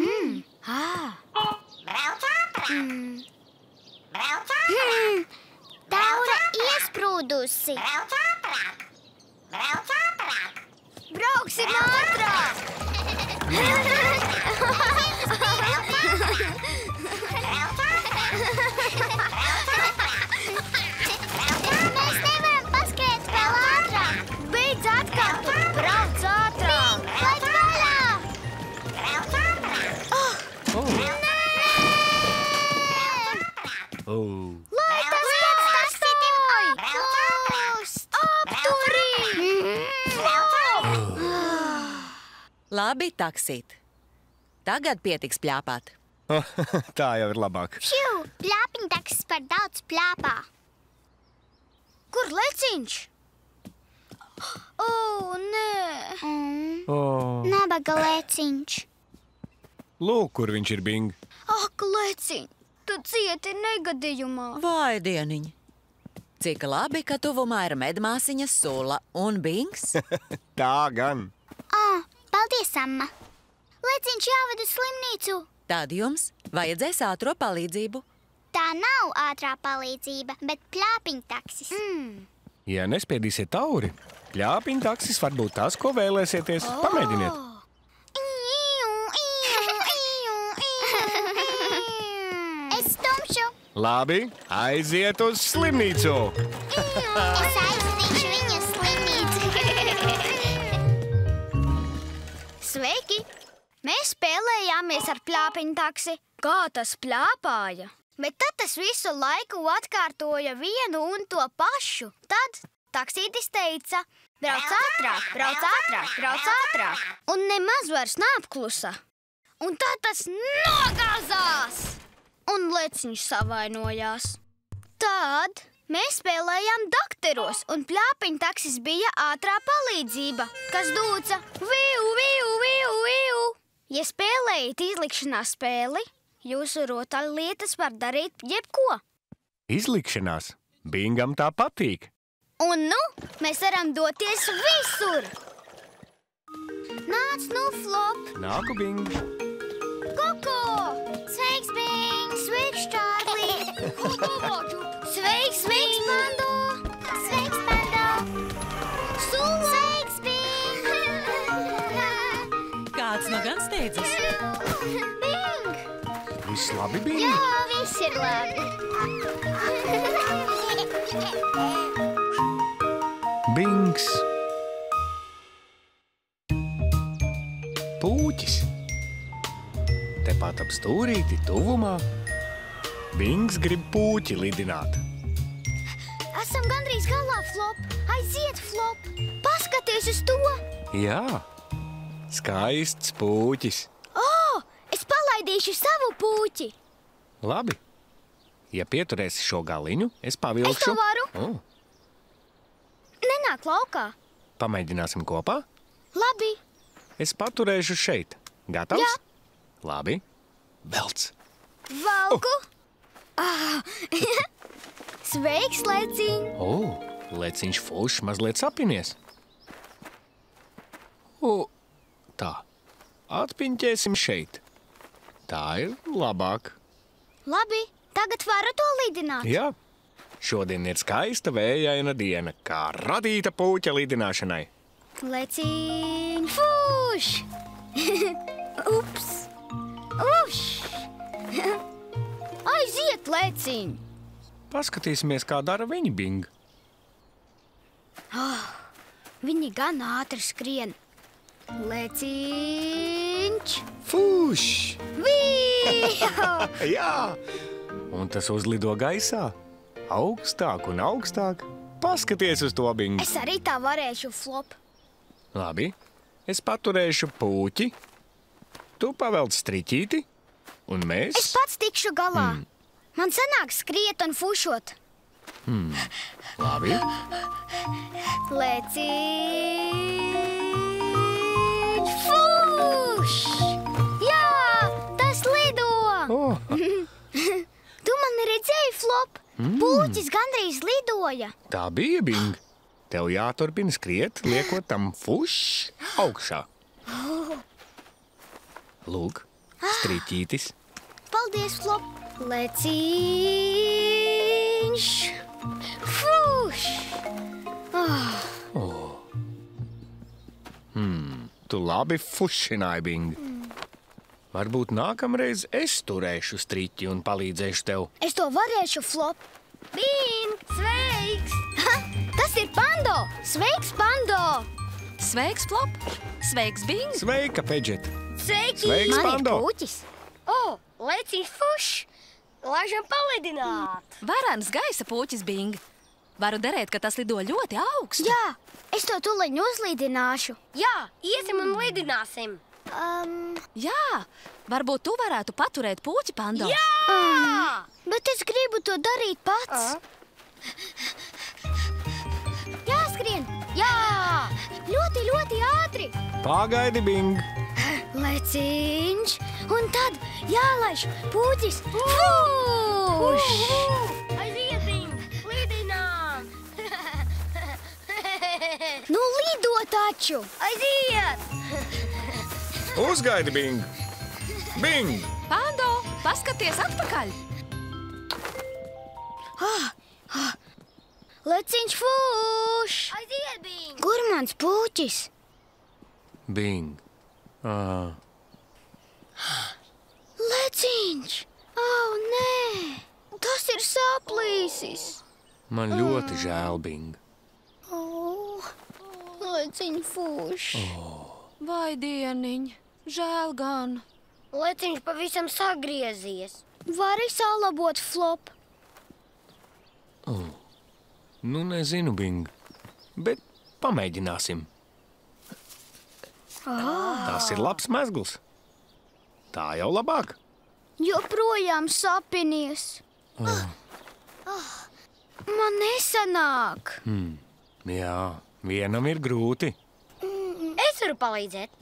Brauc ātrāk! Brauc ātrāk! Taura iesprūdusi! Brauc ātrāk! Brauc ātrāk! Brauksim ātrāk! Mēs nevaram paskriet vēl ātrāk! Beidz atkārtot! Brauc ātrāk! Laid vaļā! Brauc ātrāk! Lai tas pats stāj! Brauc ātrāk! Apturī! Labi, taksīt. Tagad pietiks pļāpāt. Tā jau ir labāk. Pšiu! Pļāpiņtaksis par daudz pļāpā! Kur leciņš? Nē! Nabaga lēciņš! Lūk, kur viņš ir, Bing. Ak, leciņ! Tu cieti negadījumā! Vai dieniņ! Cik labi, ka tuvumā ir medmāsiņas Sula un Bings. Tā gan. Paldies, Amma! Lēciņš jāved uz slimnīcu! Tad jums vajadzēs ātro palīdzību. Tā nav ātrā palīdzība, bet pļāpiņtaksis. Ja nespiedīsiet tauri, pļāpiņu taksis var būt tas, ko vēlēsieties. Pamēģiniet. Es stumšu! Labi, aiziet uz slimnīcu. Es aizvedīšu viņu uz slimnīcu! Sveiki! Mēs spēlējāmies ar pļāpiņu taksi. Kā tas pļāpāja? Bet tad tas visu laiku atkārtoja vienu un to pašu. Tad taksītis teica: brauc ātrāk, brauc ātrāk, brauc ātrāk. Un nemaz vairs neapklusa. Un tad tas nogāzās! Un leciņš savainojās. Tad mēs spēlējām dakteros, un pļāpiņu taksis bija ātrā palīdzība, kas dūca viu, viu, viu, viu. Ja spēlējat izlikšanās spēli, jūsu rotaļlietas var darīt jebko. Izlikšanās. Bingam tā patīk. Un nu, mēs varam doties visur. Nāc nu, Flop! Nāku, Bing. Koko! Sveiks, Bing! Sveiks, Čārlī! Sveiks, sveiks, Pando! Sveiks, Pando! Sula! Sveiks, Bing! Kāds no gan steidzas? Bing! Viss labi, Bing? Jā, viss ir labi. Bings. Pūķis. Tepat ap stūrīti tuvumā. Bings grib pūķi lidināt. Esam gandrīz galā, Flop. Aiziet, Flop. Paskaties uz to. Jā, skaists pūķis. Es palaidīšu savu pūķi. Labi. Ja pieturēsi šo galiņu, es pavilkšu. Es to varu. Nenāk laukā. Pamēģināsim kopā. Labi. Es paturēšu šeit. Gatavs? Jā. Labi. Velc. Valku. Sveiks, leciņ. Leciņš fušs mazliet sapinies. Tā. Atpiņķēsim šeit. Tā ir labāk. Labi, tagad varu to lidināt. Jā. Šodien ir skaista vējaina diena, kā radīta puķa lidināšanai. Leciņ, fuš! Ups! Uš! Aiziet, leciņ! Paskatīsimies, kā dara viņi, Bing. Viņi gan ātri skrien. Leciņš! Fuš! Vījo! Jā! Un tas uzlido gaisā. Augstāk un augstāk. Paskaties uz to, Bing. Es arī tā varēšu, Flop. Labi, es paturēšu puķi. Tu pavelc striķīti, un mēs... Es pats tikšu galā. Man sanāk skriet un fušot. Labi. Leciņš! Fuš! Jā, tas lido! Tu mani redzēji, Flop? Puķis gandrīz lidoja. Tā bija, Bing. Tev jāturpina skriet, liekot tam fuš augšā. Lūk, striķītis. Paldies, Flop! Leciņš! Fuš! Tu labi fušināji, Bing. Varbūt nākamreiz es turēšu striķi un palīdzēšu tev. Es to varēšu, Flop. Bing, sveiks! Tas ir Pando! Sveiks, Pando! Sveiks, Flop! Sveiks, Bing! Sveika, Pedžet! Sveiki! Sveiks, Man ir Pando! puķis. Leciņš fuš! Laižam palidināt! Varans gaisa puķis, Bing! Varu derēt, ka tas lido ļoti augstu. Jā, es to tuliņ uzlidināšu. Jā, iesim un lidināsim! Jā, varbūt tu varētu paturēt puķi, Pando. Bet es gribu to darīt pats. Jāskrien! Jā! Ļoti, ļoti ātri! Pagaidi, Bing! Leciņš! Un tad jālaiž puķis! Fuš! Aiziet, Bing! Lidinām! Nu lido taču! Aiziet! Uzgaidi, Bing! Bing! Pando, paskaties atpakaļ! Leciņš fuš! Aiziet, Bing! Kur mans puķis? Bing! Leciņš! Nē! Tas ir saplīsis! Man ļoti žēl, Bing. Leciņš fuš! Vai dieniņ, žēl gan. Leciņš pavisam sagriezies. Vari salabot, Flop? Nu, nezinu, Bing. Bet pamēģināsim. Tas ir labs mezgls. Tā jau labāk. Joprojām sapinies. Man nesanāk. Jā, vienam ir grūti. Es varu palīdzēt.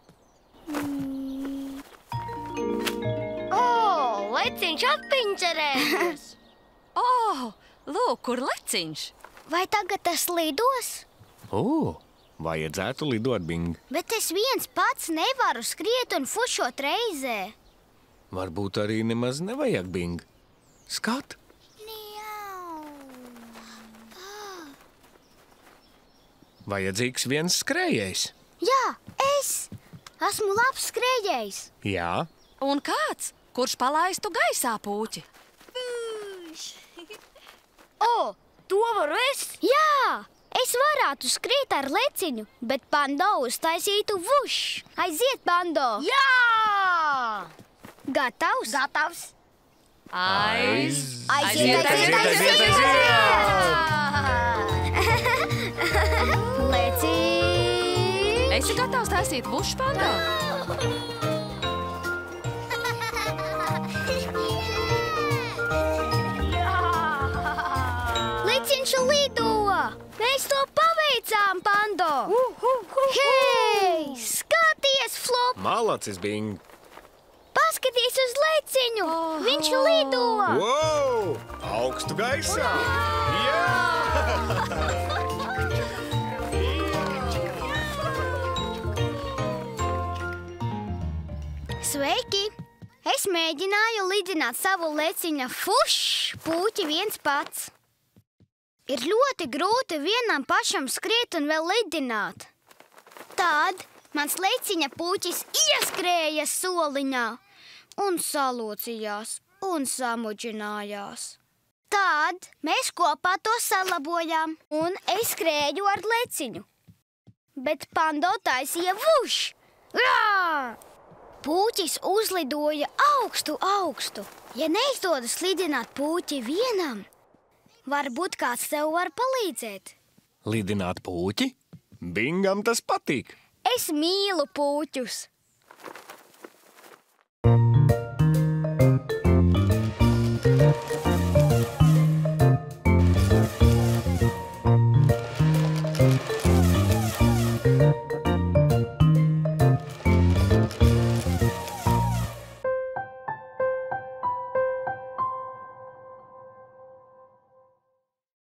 Leciņš atpiņķerējies. Lūk, kur leciņš. Vai tagad tas lidos? Vajadzētu lidot, Bing. Bet es viens pats nevaru skriet un fušot reizē. Varbūt arī nemaz nevajag, Bing. Skat! Vajadzīgs viens skrējējs. Jā, es! Esmu labs skrējējs. Jā, Un kāds, kurš palaistu gaisā puķi? To varu es. Jā, es varētu skriet ar leciņu, bet Pando uztaisītu vuš. Aiziet, Pando! Jā! Gatavs? Gatavs. Aiziet! Leciņš! Esi gatavs taisīt vušu, Pando? Leciņš lido! Mēs to paveicām, Pando! Hei! Skaties, Flop! malacis, Bing. Paskaties uz leciņu! Viņš lido! Wow! Augstu gaisā! Jā! Sveiki! Es mēģināju lidināt savu leciņa puķi viens pats. Ir ļoti grūti vienam pašam skriet un vēl lidināt. Tad mans leciņa puķis ieskrēja soliņā un salocījās un samudžinājās. Tad mēs kopā to salabojām, un es skrēju ar leciņu. Bet Pando taisīja vuš! Rā! Puķis uzlidoja augstu. Ja neizdodas lidināt puķi vienam, varbūt kāds tev var palīdzēt. Lidināt puķi? Bingam tas patīk. Es mīlu puķus.